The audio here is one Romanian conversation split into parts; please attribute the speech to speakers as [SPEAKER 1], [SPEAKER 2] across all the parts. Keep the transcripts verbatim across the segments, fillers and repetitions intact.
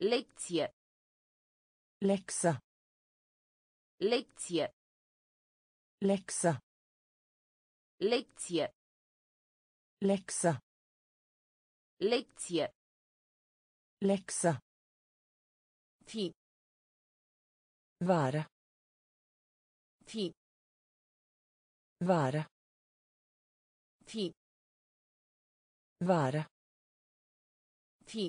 [SPEAKER 1] Lecție.
[SPEAKER 2] Leksa.
[SPEAKER 1] Lecție.
[SPEAKER 2] Leksa.
[SPEAKER 1] Lecție.
[SPEAKER 2] Leksa.
[SPEAKER 1] Lecție.
[SPEAKER 2] Leksa.
[SPEAKER 1] Fi.
[SPEAKER 2] Vara.
[SPEAKER 1] Fi.
[SPEAKER 2] Vara.
[SPEAKER 1] Fi.
[SPEAKER 2] Vara.
[SPEAKER 1] Fi.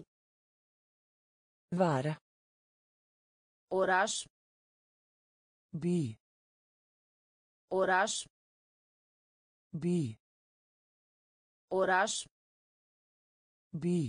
[SPEAKER 2] Vara.
[SPEAKER 1] Oraș.
[SPEAKER 2] By.
[SPEAKER 1] Oraș.
[SPEAKER 2] By.
[SPEAKER 1] Oraș.
[SPEAKER 2] By.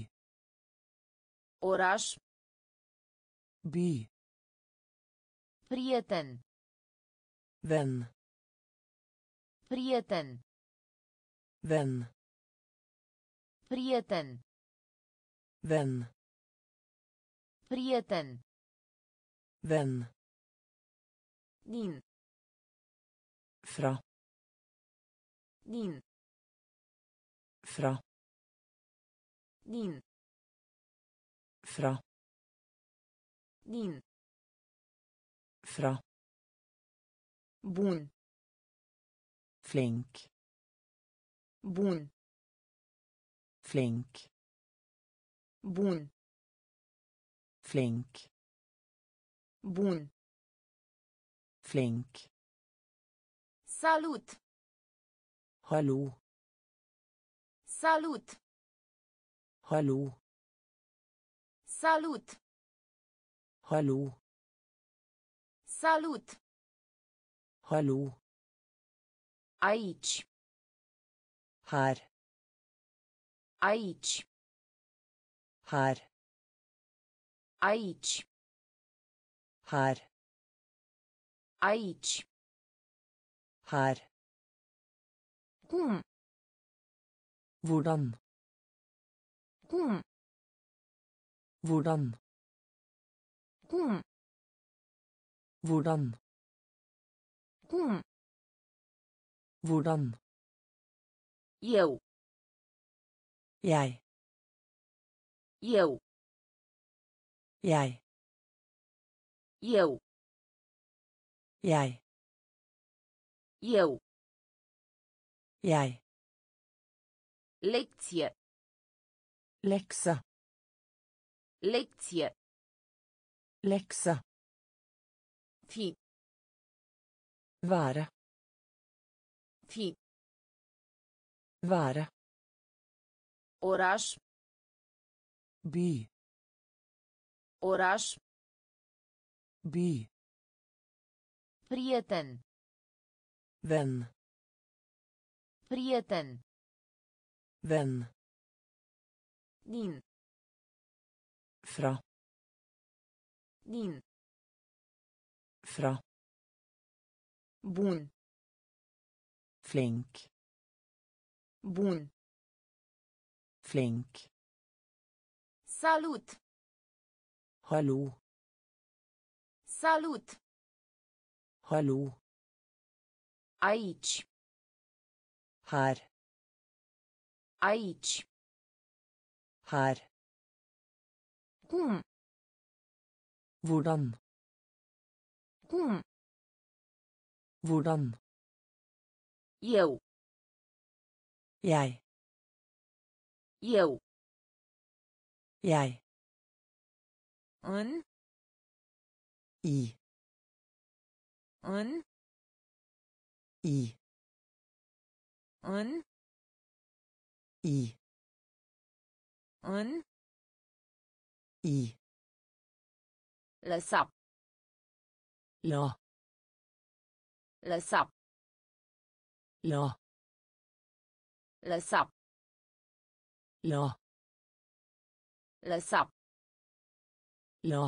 [SPEAKER 1] Oraș.
[SPEAKER 2] By.
[SPEAKER 1] Prieten.
[SPEAKER 2] Venn.
[SPEAKER 1] Prieten.
[SPEAKER 2] Venn.
[SPEAKER 1] Prieten.
[SPEAKER 2] Venn.
[SPEAKER 1] Prieten.
[SPEAKER 2] Venn.
[SPEAKER 1] Din.
[SPEAKER 2] Fra.
[SPEAKER 1] Din.
[SPEAKER 2] Fra.
[SPEAKER 1] Din.
[SPEAKER 2] Fra.
[SPEAKER 1] Din.
[SPEAKER 2] Fra.
[SPEAKER 1] Bun.
[SPEAKER 2] Flink.
[SPEAKER 1] Bun.
[SPEAKER 2] Flink.
[SPEAKER 1] Bun.
[SPEAKER 2] Flink.
[SPEAKER 1] Bun.
[SPEAKER 2] Flink.
[SPEAKER 1] Salut.
[SPEAKER 2] Hallo.
[SPEAKER 1] Salut.
[SPEAKER 2] Hallo.
[SPEAKER 1] Salut.
[SPEAKER 2] Hallo.
[SPEAKER 1] Salut.
[SPEAKER 2] Hallo.
[SPEAKER 1] Aici.
[SPEAKER 2] Her.
[SPEAKER 1] Aici.
[SPEAKER 2] Her.
[SPEAKER 1] Aici.
[SPEAKER 2] Her.
[SPEAKER 1] Aici.
[SPEAKER 2] Her.
[SPEAKER 1] Cum?
[SPEAKER 2] Hvordan.
[SPEAKER 1] Cum?
[SPEAKER 2] Hvordan.
[SPEAKER 1] Cum?
[SPEAKER 2] Hvordan.
[SPEAKER 1] Cum?
[SPEAKER 2] Hvordan.
[SPEAKER 1] Eu.
[SPEAKER 2] Jeg.
[SPEAKER 1] Eu.
[SPEAKER 2] Jeg.
[SPEAKER 1] Eu.
[SPEAKER 2] Jeg.
[SPEAKER 1] Eu.
[SPEAKER 2] Jeg.
[SPEAKER 1] Lecție.
[SPEAKER 2] Leksa.
[SPEAKER 1] Lecție.
[SPEAKER 2] Leksa.
[SPEAKER 1] Fi.
[SPEAKER 2] Vara.
[SPEAKER 1] Fi.
[SPEAKER 2] Vara.
[SPEAKER 1] Oraș.
[SPEAKER 2] By.
[SPEAKER 1] Oraș.
[SPEAKER 2] By.
[SPEAKER 1] Prieten.
[SPEAKER 2] Venn.
[SPEAKER 1] Prieten.
[SPEAKER 2] Venn.
[SPEAKER 1] Din.
[SPEAKER 2] Fra.
[SPEAKER 1] Din.
[SPEAKER 2] Fra.
[SPEAKER 1] Bun.
[SPEAKER 2] Flink.
[SPEAKER 1] Bun.
[SPEAKER 2] Flink.
[SPEAKER 1] Salut.
[SPEAKER 2] Hallo.
[SPEAKER 1] Salut.
[SPEAKER 2] Hallo.
[SPEAKER 1] Aici.
[SPEAKER 2] Her.
[SPEAKER 1] Aici.
[SPEAKER 2] Her.
[SPEAKER 1] Cum?
[SPEAKER 2] Hvordan.
[SPEAKER 1] Cum?
[SPEAKER 2] Hvordan.
[SPEAKER 1] Eu.
[SPEAKER 2] Jeg.
[SPEAKER 1] Eu.
[SPEAKER 2] Jeg.
[SPEAKER 1] În.
[SPEAKER 2] I.
[SPEAKER 1] În.
[SPEAKER 2] I.
[SPEAKER 1] În.
[SPEAKER 2] I.
[SPEAKER 1] În.
[SPEAKER 2] I.
[SPEAKER 1] Lăsa.
[SPEAKER 2] La.
[SPEAKER 1] Lăsa.
[SPEAKER 2] La.
[SPEAKER 1] Lăsa.
[SPEAKER 2] La.
[SPEAKER 1] Lăsa.
[SPEAKER 2] La.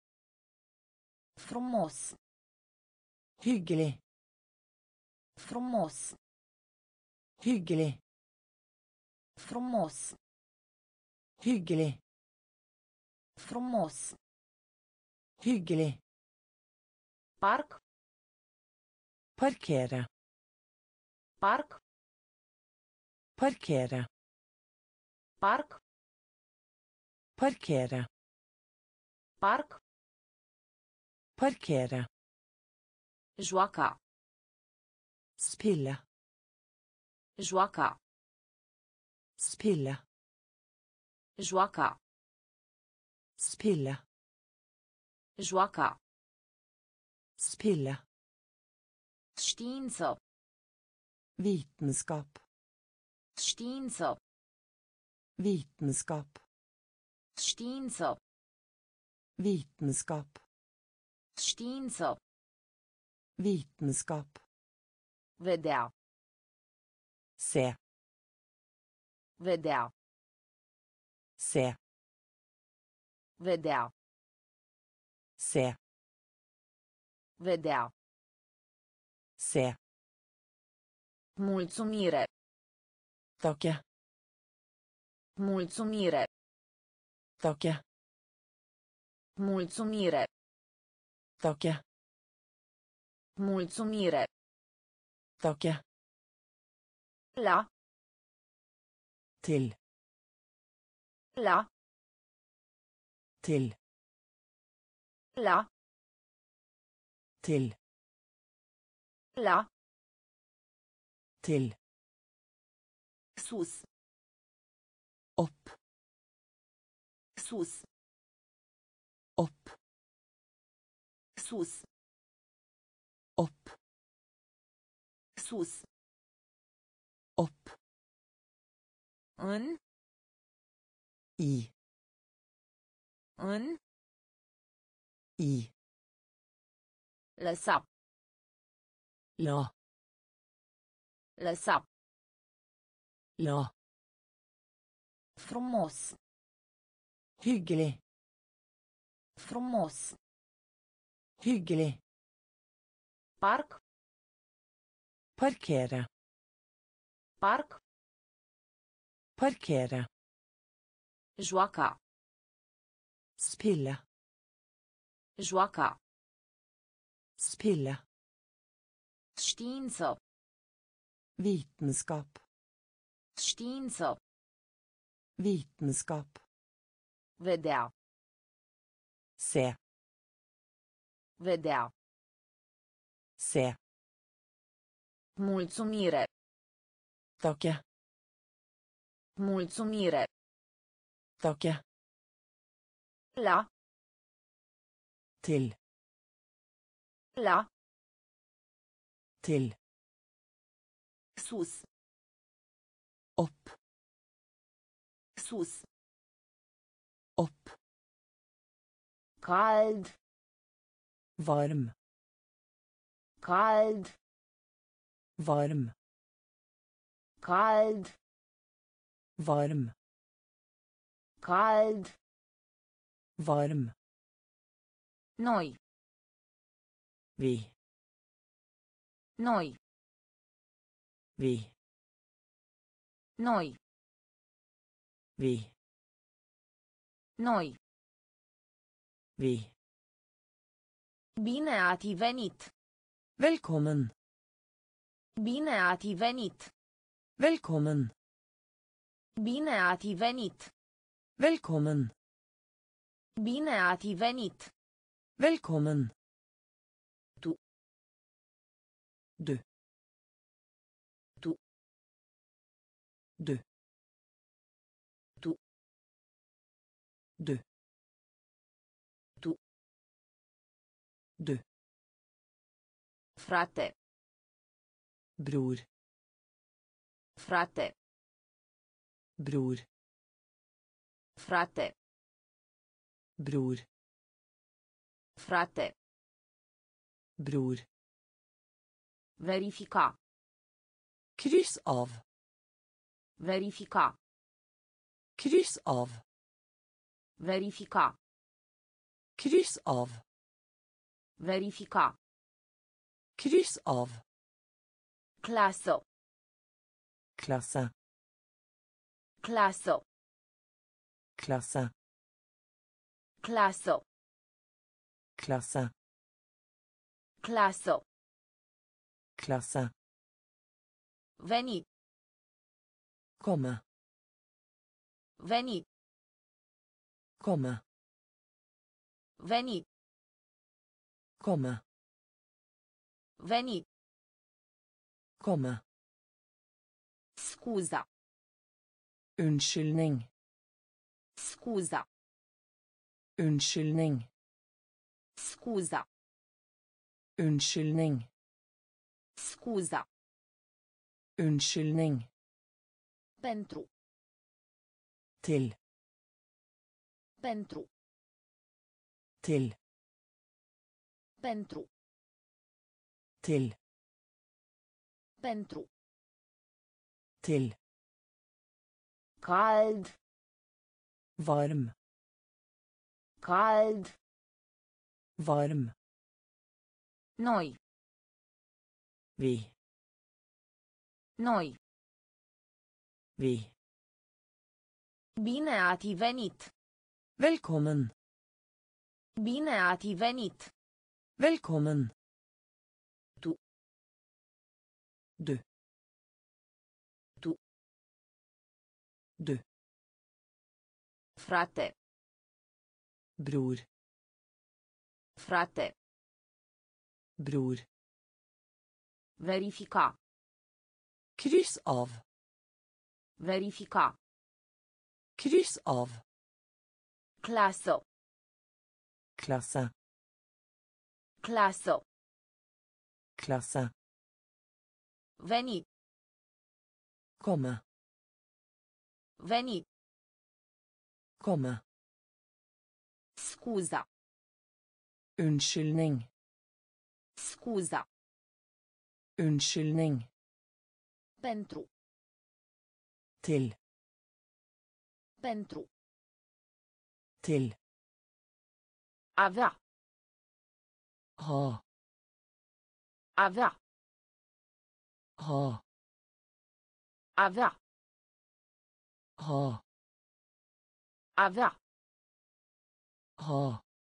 [SPEAKER 1] Frumos.
[SPEAKER 2] Hyggelig.
[SPEAKER 1] Frumos.
[SPEAKER 2] Hyggelig.
[SPEAKER 1] Frumos.
[SPEAKER 2] Hyggelig.
[SPEAKER 1] Frumos.
[SPEAKER 2] Hyggelig.
[SPEAKER 1] Parc.
[SPEAKER 2] Parkere.
[SPEAKER 1] Parc.
[SPEAKER 2] Parkere.
[SPEAKER 1] Parc.
[SPEAKER 2] Parkere.
[SPEAKER 1] Park.
[SPEAKER 2] Parkere.
[SPEAKER 1] Joaca.
[SPEAKER 2] Spille.
[SPEAKER 1] Joaca.
[SPEAKER 2] Spille.
[SPEAKER 1] Joaca.
[SPEAKER 2] Spille.
[SPEAKER 1] Joaca.
[SPEAKER 2] Spille.
[SPEAKER 1] Știință.
[SPEAKER 2] Vitenskap.
[SPEAKER 1] Știință.
[SPEAKER 2] Vitenskap.
[SPEAKER 1] Știință.
[SPEAKER 2] Vitenskap.
[SPEAKER 1] Știință.
[SPEAKER 2] Vitenskap.
[SPEAKER 1] Vedea.
[SPEAKER 2] Se.
[SPEAKER 1] Vedea.
[SPEAKER 2] Se.
[SPEAKER 1] Vedea.
[SPEAKER 2] Se.
[SPEAKER 1] Vedea.
[SPEAKER 2] Se.
[SPEAKER 1] Mulțumire.
[SPEAKER 2] Takke.
[SPEAKER 1] Mulțumire.
[SPEAKER 2] Takke.
[SPEAKER 1] Mulțumire.
[SPEAKER 2] Takke.
[SPEAKER 1] Mulțumire.
[SPEAKER 2] Takke.
[SPEAKER 1] La.
[SPEAKER 2] Til.
[SPEAKER 1] La.
[SPEAKER 2] Til.
[SPEAKER 1] La.
[SPEAKER 2] Til.
[SPEAKER 1] La.
[SPEAKER 2] Til.
[SPEAKER 1] Sus.
[SPEAKER 2] Opp.
[SPEAKER 1] Sus.
[SPEAKER 2] Opp.
[SPEAKER 1] Sus.
[SPEAKER 2] Opp.
[SPEAKER 1] Sus.
[SPEAKER 2] Opp.
[SPEAKER 1] În.
[SPEAKER 2] I.
[SPEAKER 1] În.
[SPEAKER 2] I.
[SPEAKER 1] Lăsa.
[SPEAKER 2] La.
[SPEAKER 1] Lăsa.
[SPEAKER 2] La.
[SPEAKER 1] Frumos.
[SPEAKER 2] Hyggelig.
[SPEAKER 1] Frumos.
[SPEAKER 2] Hyggelig.
[SPEAKER 1] Park.
[SPEAKER 2] Parkere.
[SPEAKER 1] Park.
[SPEAKER 2] Parkere.
[SPEAKER 1] Joaca.
[SPEAKER 2] Spille.
[SPEAKER 1] Joaca.
[SPEAKER 2] Spille.
[SPEAKER 1] Știință.
[SPEAKER 2] Vitenskap.
[SPEAKER 1] Știință.
[SPEAKER 2] Vitenskap.
[SPEAKER 1] Vedea.
[SPEAKER 2] Se.
[SPEAKER 1] Vedea.
[SPEAKER 2] Se.
[SPEAKER 1] Mulțumire.
[SPEAKER 2] Takke.
[SPEAKER 1] Mulțumire.
[SPEAKER 2] Takke.
[SPEAKER 1] La.
[SPEAKER 2] Til.
[SPEAKER 1] La.
[SPEAKER 2] Til.
[SPEAKER 1] Sus.
[SPEAKER 2] Opp.
[SPEAKER 1] Sus.
[SPEAKER 2] Opp.
[SPEAKER 1] Cald.
[SPEAKER 2] Varm.
[SPEAKER 1] Cald.
[SPEAKER 2] Varm.
[SPEAKER 1] Cald.
[SPEAKER 2] Varm.
[SPEAKER 1] Cald.
[SPEAKER 2] Varm.
[SPEAKER 1] Noi.
[SPEAKER 2] Vi.
[SPEAKER 1] Noi.
[SPEAKER 2] Vi.
[SPEAKER 1] Noi.
[SPEAKER 2] Vi.
[SPEAKER 1] Noi.
[SPEAKER 2] Vi.
[SPEAKER 1] Bine ați venit.
[SPEAKER 2] Velkommen.
[SPEAKER 1] Bine ați venit.
[SPEAKER 2] Velkommen.
[SPEAKER 1] Bine ați venit.
[SPEAKER 2] Velkommen.
[SPEAKER 1] Bine ați venit.
[SPEAKER 2] Velkommen.
[SPEAKER 1] Du.
[SPEAKER 2] Du.
[SPEAKER 1] Du.
[SPEAKER 2] Du.
[SPEAKER 1] Du.
[SPEAKER 2] Du.
[SPEAKER 1] Du.
[SPEAKER 2] Du.
[SPEAKER 1] Frate.
[SPEAKER 2] Bror.
[SPEAKER 1] Frate.
[SPEAKER 2] Bror.
[SPEAKER 1] Frate.
[SPEAKER 2] Bror.
[SPEAKER 1] Frate.
[SPEAKER 2] Bror.
[SPEAKER 1] Verifica.
[SPEAKER 2] Kryss av.
[SPEAKER 1] Verifica.
[SPEAKER 2] Kryss av.
[SPEAKER 1] Verifica.
[SPEAKER 2] Kryss av.
[SPEAKER 1] Verifica.
[SPEAKER 2] Kryss av.
[SPEAKER 1] Clasă.
[SPEAKER 2] Klasse.
[SPEAKER 1] Clasă.
[SPEAKER 2] Klasse.
[SPEAKER 1] Clasă.
[SPEAKER 2] Klasse.
[SPEAKER 1] Clasă.
[SPEAKER 2] Klasse.
[SPEAKER 1] Veni.
[SPEAKER 2] Komme.
[SPEAKER 1] Veni.
[SPEAKER 2] Komme.
[SPEAKER 1] Venit.
[SPEAKER 2] Komme.
[SPEAKER 1] Venit.
[SPEAKER 2] Komme.
[SPEAKER 1] Scuza.
[SPEAKER 2] Unnskyldning.
[SPEAKER 1] Scuza.
[SPEAKER 2] Unnskyldning.
[SPEAKER 1] Scuza.
[SPEAKER 2] Unnskyldning.
[SPEAKER 1] Scuza.
[SPEAKER 2] Unnskyldning.
[SPEAKER 1] Pentru.
[SPEAKER 2] Til.
[SPEAKER 1] Pentru.
[SPEAKER 2] Til.
[SPEAKER 1] Pentru.
[SPEAKER 2] Til.
[SPEAKER 1] Pentru.
[SPEAKER 2] Til.
[SPEAKER 1] Cald.
[SPEAKER 2] Varm.
[SPEAKER 1] Cald.
[SPEAKER 2] Varm.
[SPEAKER 1] Noi.
[SPEAKER 2] Vi.
[SPEAKER 1] Noi.
[SPEAKER 2] Vi.
[SPEAKER 1] Bine ați venit.
[SPEAKER 2] Velkommen.
[SPEAKER 1] Bine ați venit.
[SPEAKER 2] Velkommen.
[SPEAKER 1] Tu.
[SPEAKER 2] Du.
[SPEAKER 1] Tu.
[SPEAKER 2] Du.
[SPEAKER 1] Frate.
[SPEAKER 2] Bror.
[SPEAKER 1] Frate.
[SPEAKER 2] Bror.
[SPEAKER 1] Verifica.
[SPEAKER 2] Kryss av.
[SPEAKER 1] Verifica.
[SPEAKER 2] Kryss av.
[SPEAKER 1] Clasă.
[SPEAKER 2] Klasse.
[SPEAKER 1] Clasă.
[SPEAKER 2] Klasse.
[SPEAKER 1] Venit.
[SPEAKER 2] Komme.
[SPEAKER 1] Venit.
[SPEAKER 2] Komme.
[SPEAKER 1] Scuza.
[SPEAKER 2] Unnskyldning.
[SPEAKER 1] Scuza.
[SPEAKER 2] Unnskyldning.
[SPEAKER 1] Pentru.
[SPEAKER 2] Til.
[SPEAKER 1] Pentru.
[SPEAKER 2] Til.
[SPEAKER 1] Avea.
[SPEAKER 2] Ha.
[SPEAKER 1] Avea.
[SPEAKER 2] Ha.
[SPEAKER 1] Avea.
[SPEAKER 2] Ha.
[SPEAKER 1] Avea.
[SPEAKER 2] Ha.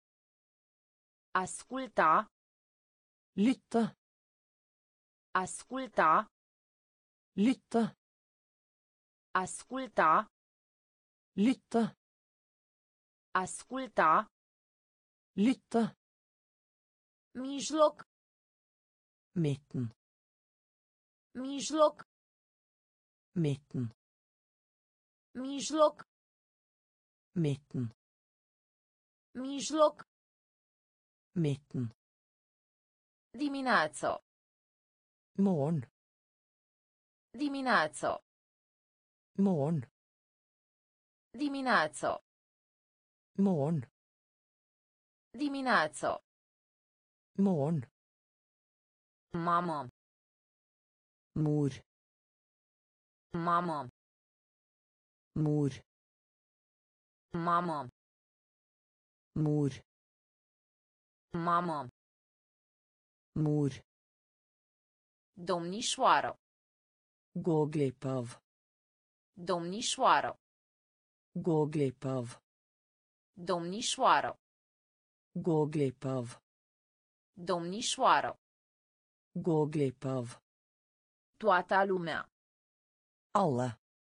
[SPEAKER 1] Asculta.
[SPEAKER 2] Lytte.
[SPEAKER 1] Asculta.
[SPEAKER 2] Lytte.
[SPEAKER 1] Asculta.
[SPEAKER 2] Lytte.
[SPEAKER 1] Asculta.
[SPEAKER 2] Lytte.
[SPEAKER 1] Mijloc.
[SPEAKER 2] Midten.
[SPEAKER 1] Mijloc.
[SPEAKER 2] Midten.
[SPEAKER 1] Mijloc.
[SPEAKER 2] Midten.
[SPEAKER 1] Mijloc.
[SPEAKER 2] Midten.
[SPEAKER 1] Dimineață.
[SPEAKER 2] Morgen.
[SPEAKER 1] Dimineață.
[SPEAKER 2] Morgen.
[SPEAKER 1] Dimineață.
[SPEAKER 2] Morgen.
[SPEAKER 1] Dimineață.
[SPEAKER 2] Morgen.
[SPEAKER 1] Mamă.
[SPEAKER 2] Mor.
[SPEAKER 1] Mamă.
[SPEAKER 2] Mor.
[SPEAKER 1] Mamă.
[SPEAKER 2] Mor.
[SPEAKER 1] Mamă.
[SPEAKER 2] Mor.
[SPEAKER 1] Domnișoară.
[SPEAKER 2] Gå glipp av.
[SPEAKER 1] Domnișoară.
[SPEAKER 2] Gå glipp av.
[SPEAKER 1] Domnișoară.
[SPEAKER 2] Gå glipp av.
[SPEAKER 1] Domnișoară.
[SPEAKER 2] Gå glipp av.
[SPEAKER 1] Toată lumea.
[SPEAKER 2] Alle.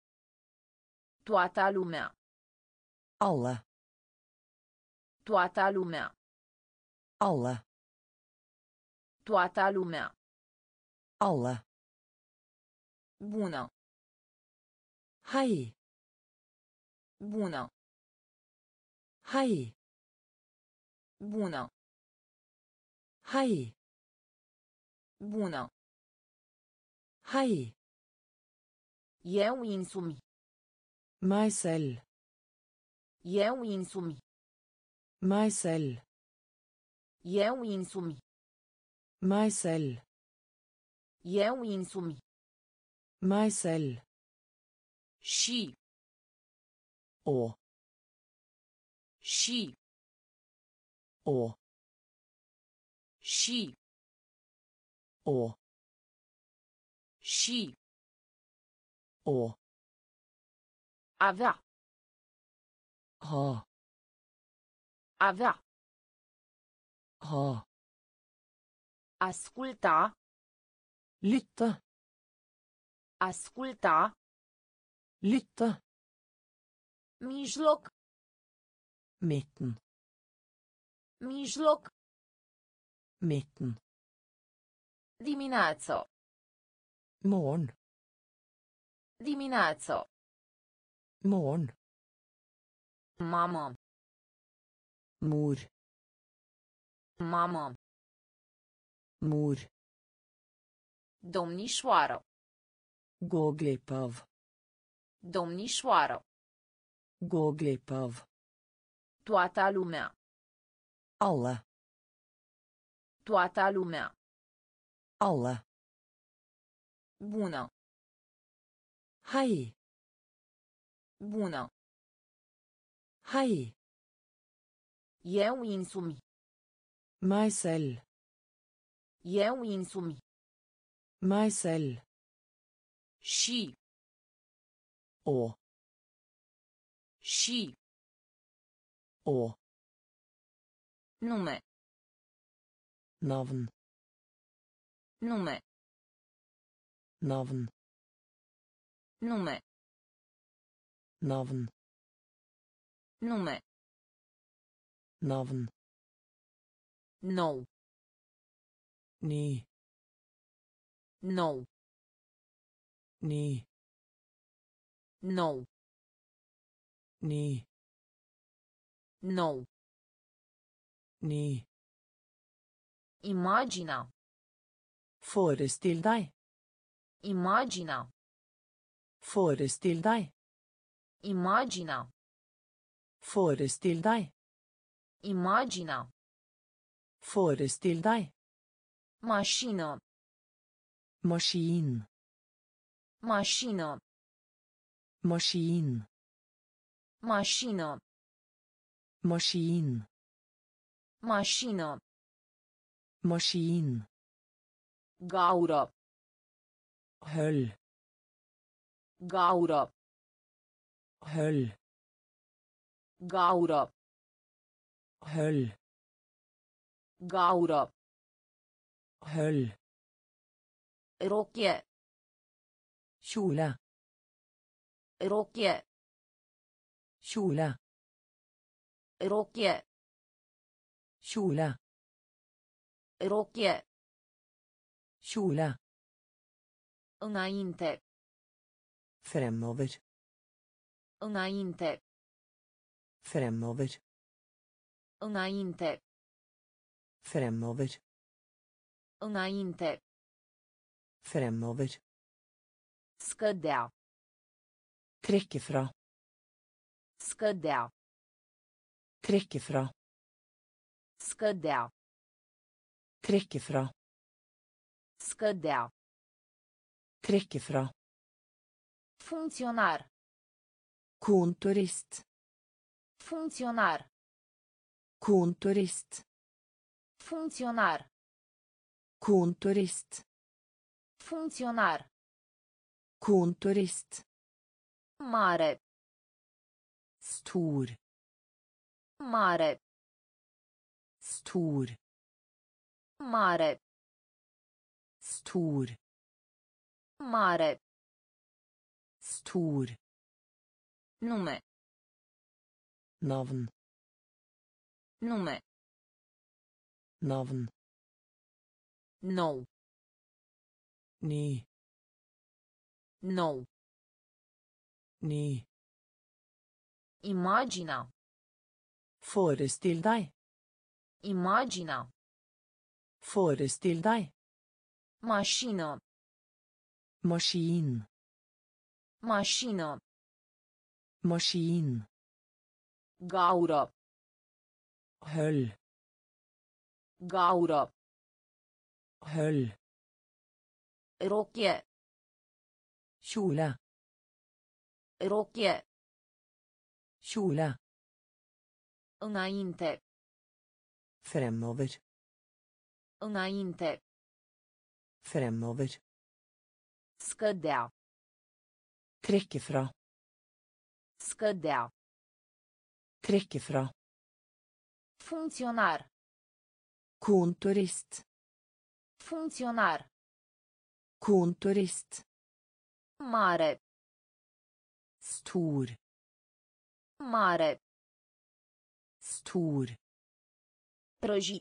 [SPEAKER 1] Toată lumea.
[SPEAKER 2] Alle.
[SPEAKER 1] Toată lumea.
[SPEAKER 2] Alle.
[SPEAKER 1] Toată lumea.
[SPEAKER 2] Alle.
[SPEAKER 1] Bună.
[SPEAKER 2] Hei.
[SPEAKER 1] Bună.
[SPEAKER 2] Hei.
[SPEAKER 1] Bună.
[SPEAKER 2] Hei.
[SPEAKER 1] Bună.
[SPEAKER 2] Hei.
[SPEAKER 1] Eu însumi.
[SPEAKER 2] Meg selv.
[SPEAKER 1] Eu însumi.
[SPEAKER 2] Meg selv.
[SPEAKER 1] Eu însumi.
[SPEAKER 2] Meg selv.
[SPEAKER 1] Eu însumi.
[SPEAKER 2] Meg selv.
[SPEAKER 1] Și.
[SPEAKER 2] Og.
[SPEAKER 1] Și.
[SPEAKER 2] Og.
[SPEAKER 1] Și.
[SPEAKER 2] Og.
[SPEAKER 1] Și.
[SPEAKER 2] Og.
[SPEAKER 1] Avea.
[SPEAKER 2] Ha.
[SPEAKER 1] Avea.
[SPEAKER 2] Ha.
[SPEAKER 1] Asculta.
[SPEAKER 2] Lytte.
[SPEAKER 1] Asculta.
[SPEAKER 2] Lytte.
[SPEAKER 1] Mijloc.
[SPEAKER 2] Midten.
[SPEAKER 1] Mijloc.
[SPEAKER 2] Midten.
[SPEAKER 1] Dimineață.
[SPEAKER 2] Morgen.
[SPEAKER 1] Dimineață.
[SPEAKER 2] Morgen.
[SPEAKER 1] Mamă.
[SPEAKER 2] Mor.
[SPEAKER 1] Mamă.
[SPEAKER 2] Mor.
[SPEAKER 1] Domnișoară.
[SPEAKER 2] Gå glipp av.
[SPEAKER 1] Domnișoară.
[SPEAKER 2] Gå glipp av.
[SPEAKER 1] Toată lumea.
[SPEAKER 2] Alle.
[SPEAKER 1] Toată lumea.
[SPEAKER 2] Alle.
[SPEAKER 1] Bună.
[SPEAKER 2] Hei.
[SPEAKER 1] Bună.
[SPEAKER 2] Hei.
[SPEAKER 1] Eu însumi.
[SPEAKER 2] Meg selv.
[SPEAKER 1] Eu însumi.
[SPEAKER 2] Meg selv.
[SPEAKER 1] Și.
[SPEAKER 2] Og.
[SPEAKER 1] Și.
[SPEAKER 2] Og.
[SPEAKER 1] Nume.
[SPEAKER 2] Navn.
[SPEAKER 1] Nume.
[SPEAKER 2] Navn.
[SPEAKER 1] Nume.
[SPEAKER 2] Navn.
[SPEAKER 1] Nume.
[SPEAKER 2] Navn.
[SPEAKER 1] Nou.
[SPEAKER 2] Ny.
[SPEAKER 1] Nou.
[SPEAKER 2] Ny.
[SPEAKER 1] Nou.
[SPEAKER 2] Ny.
[SPEAKER 1] Nou.
[SPEAKER 2] Ny.
[SPEAKER 1] Imagina.
[SPEAKER 2] Forestill deg.
[SPEAKER 1] Imagina.
[SPEAKER 2] Forestill deg.
[SPEAKER 1] Imagina.
[SPEAKER 2] Forestill deg.
[SPEAKER 1] Imagina.
[SPEAKER 2] Forestill deg.
[SPEAKER 1] Mașină.
[SPEAKER 2] Maskin.
[SPEAKER 1] Mașină.
[SPEAKER 2] Maskin.
[SPEAKER 1] Mașină.
[SPEAKER 2] Maskin.
[SPEAKER 1] Mașină.
[SPEAKER 2] Maskin.
[SPEAKER 1] Gaură.
[SPEAKER 2] Høll.
[SPEAKER 1] Gaură.
[SPEAKER 2] Høll.
[SPEAKER 1] Gaură.
[SPEAKER 2] Høll.
[SPEAKER 1] Gaură.
[SPEAKER 2] Høll.
[SPEAKER 1] Rochie.
[SPEAKER 2] Kjole.
[SPEAKER 1] Rochie.
[SPEAKER 2] Kjole.
[SPEAKER 1] Rochie.
[SPEAKER 2] Kjole.
[SPEAKER 1] Rochie.
[SPEAKER 2] Kjole.
[SPEAKER 1] Înainte.
[SPEAKER 2] Fremover.
[SPEAKER 1] Înainte.
[SPEAKER 2] Fremover.
[SPEAKER 1] Înainte.
[SPEAKER 2] Fremover.
[SPEAKER 1] Înainte.
[SPEAKER 2] Fremover.
[SPEAKER 1] Scădea.
[SPEAKER 2] Trekke fra.
[SPEAKER 1] Scădea.
[SPEAKER 2] Trekke fra.
[SPEAKER 1] Scădea.
[SPEAKER 2] Trekke fra.
[SPEAKER 1] Scădea.
[SPEAKER 2] Trekke fra.
[SPEAKER 1] Funcționar.
[SPEAKER 2] Kontorist.
[SPEAKER 1] Funcționar.
[SPEAKER 2] Kontorist.
[SPEAKER 1] Funcționar.
[SPEAKER 2] Kontorist.
[SPEAKER 1] Funcționar.
[SPEAKER 2] Kontorist.
[SPEAKER 1] Mare.
[SPEAKER 2] Stor.
[SPEAKER 1] Mare.
[SPEAKER 2] Stor.
[SPEAKER 1] Mare.
[SPEAKER 2] Stor.
[SPEAKER 1] Mare.
[SPEAKER 2] Stor.
[SPEAKER 1] Nume.
[SPEAKER 2] Navn.
[SPEAKER 1] Nume.
[SPEAKER 2] Navn.
[SPEAKER 1] Nou.
[SPEAKER 2] Ny.
[SPEAKER 1] Nou.
[SPEAKER 2] Ny.
[SPEAKER 1] Imagina.
[SPEAKER 2] Forestill deg.
[SPEAKER 1] Imagina.
[SPEAKER 2] Forestill deg.
[SPEAKER 1] Mașină.
[SPEAKER 2] Maskin.
[SPEAKER 1] Mașină.
[SPEAKER 2] Maskin.
[SPEAKER 1] Gaură.
[SPEAKER 2] Høll.
[SPEAKER 1] Gaură.
[SPEAKER 2] Høll.
[SPEAKER 1] Rochie.
[SPEAKER 2] Kjole.
[SPEAKER 1] Rochie.
[SPEAKER 2] Kjole.
[SPEAKER 1] Înainte.
[SPEAKER 2] Fremover.
[SPEAKER 1] Înainte.
[SPEAKER 2] Fremover.
[SPEAKER 1] Scădea.
[SPEAKER 2] Trekke fra.
[SPEAKER 1] Scădea.
[SPEAKER 2] Trekke fra.
[SPEAKER 1] Funcționar.
[SPEAKER 2] Kontorist.
[SPEAKER 1] Funcționar.
[SPEAKER 2] Kontorist.
[SPEAKER 1] Mare.
[SPEAKER 2] Stor.
[SPEAKER 1] Mare.
[SPEAKER 2] Stor.
[SPEAKER 1] Prăji.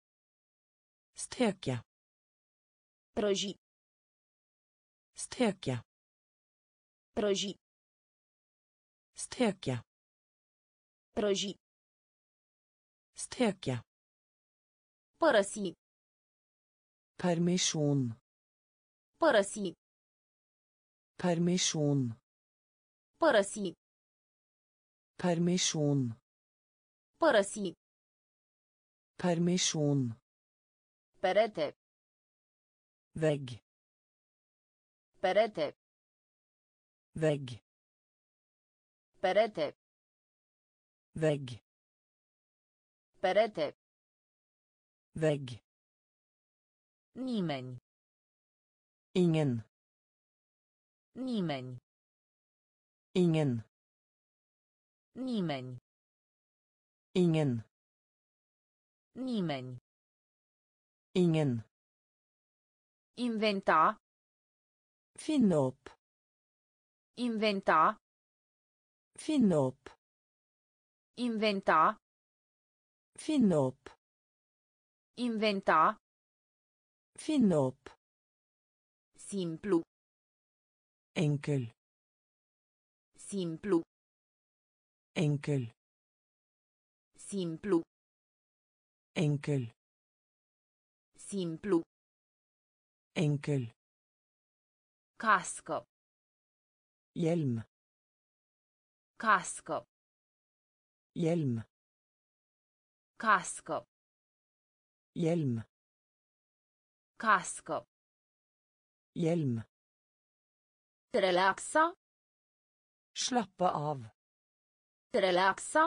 [SPEAKER 2] Steke.
[SPEAKER 1] Prăji.
[SPEAKER 2] Steke.
[SPEAKER 1] Prăji.
[SPEAKER 2] Steke.
[SPEAKER 1] Prăji.
[SPEAKER 2] Steke.
[SPEAKER 1] Părăsi.
[SPEAKER 2] Permisjon.
[SPEAKER 1] Părăsi.
[SPEAKER 2] Permisjon.
[SPEAKER 1] Părăsi.
[SPEAKER 2] Permisjon.
[SPEAKER 1] Părăsi.
[SPEAKER 2] Permisjon.
[SPEAKER 1] Perete.
[SPEAKER 2] Vegg.
[SPEAKER 1] Perete.
[SPEAKER 2] Vegg.
[SPEAKER 1] Perete.
[SPEAKER 2] Vegg.
[SPEAKER 1] Perete.
[SPEAKER 2] Vegg.
[SPEAKER 1] Nimeni.
[SPEAKER 2] Ingen.
[SPEAKER 1] Nimeni.
[SPEAKER 2] Ingen.
[SPEAKER 1] Nimeni.
[SPEAKER 2] Ingen.
[SPEAKER 1] Nimeni.
[SPEAKER 2] Ingen.
[SPEAKER 1] Inventa.
[SPEAKER 2] Finne opp.
[SPEAKER 1] Inventa.
[SPEAKER 2] Finne opp.
[SPEAKER 1] Inventa.
[SPEAKER 2] Finne opp.
[SPEAKER 1] Inventa.
[SPEAKER 2] Finne opp.
[SPEAKER 1] Simplu.
[SPEAKER 2] Enkel.
[SPEAKER 1] Simplu.
[SPEAKER 2] Enkel.
[SPEAKER 1] Simplu.
[SPEAKER 2] Enkel.
[SPEAKER 1] Simplu.
[SPEAKER 2] Enkel.
[SPEAKER 1] Cască.
[SPEAKER 2] Hjelm.
[SPEAKER 1] Cască.
[SPEAKER 2] Hjelm.
[SPEAKER 1] Cască.
[SPEAKER 2] Hjelm.
[SPEAKER 1] Cască.
[SPEAKER 2] Hjelm.
[SPEAKER 1] Relaxa.
[SPEAKER 2] Slappe av.
[SPEAKER 1] Relaxa.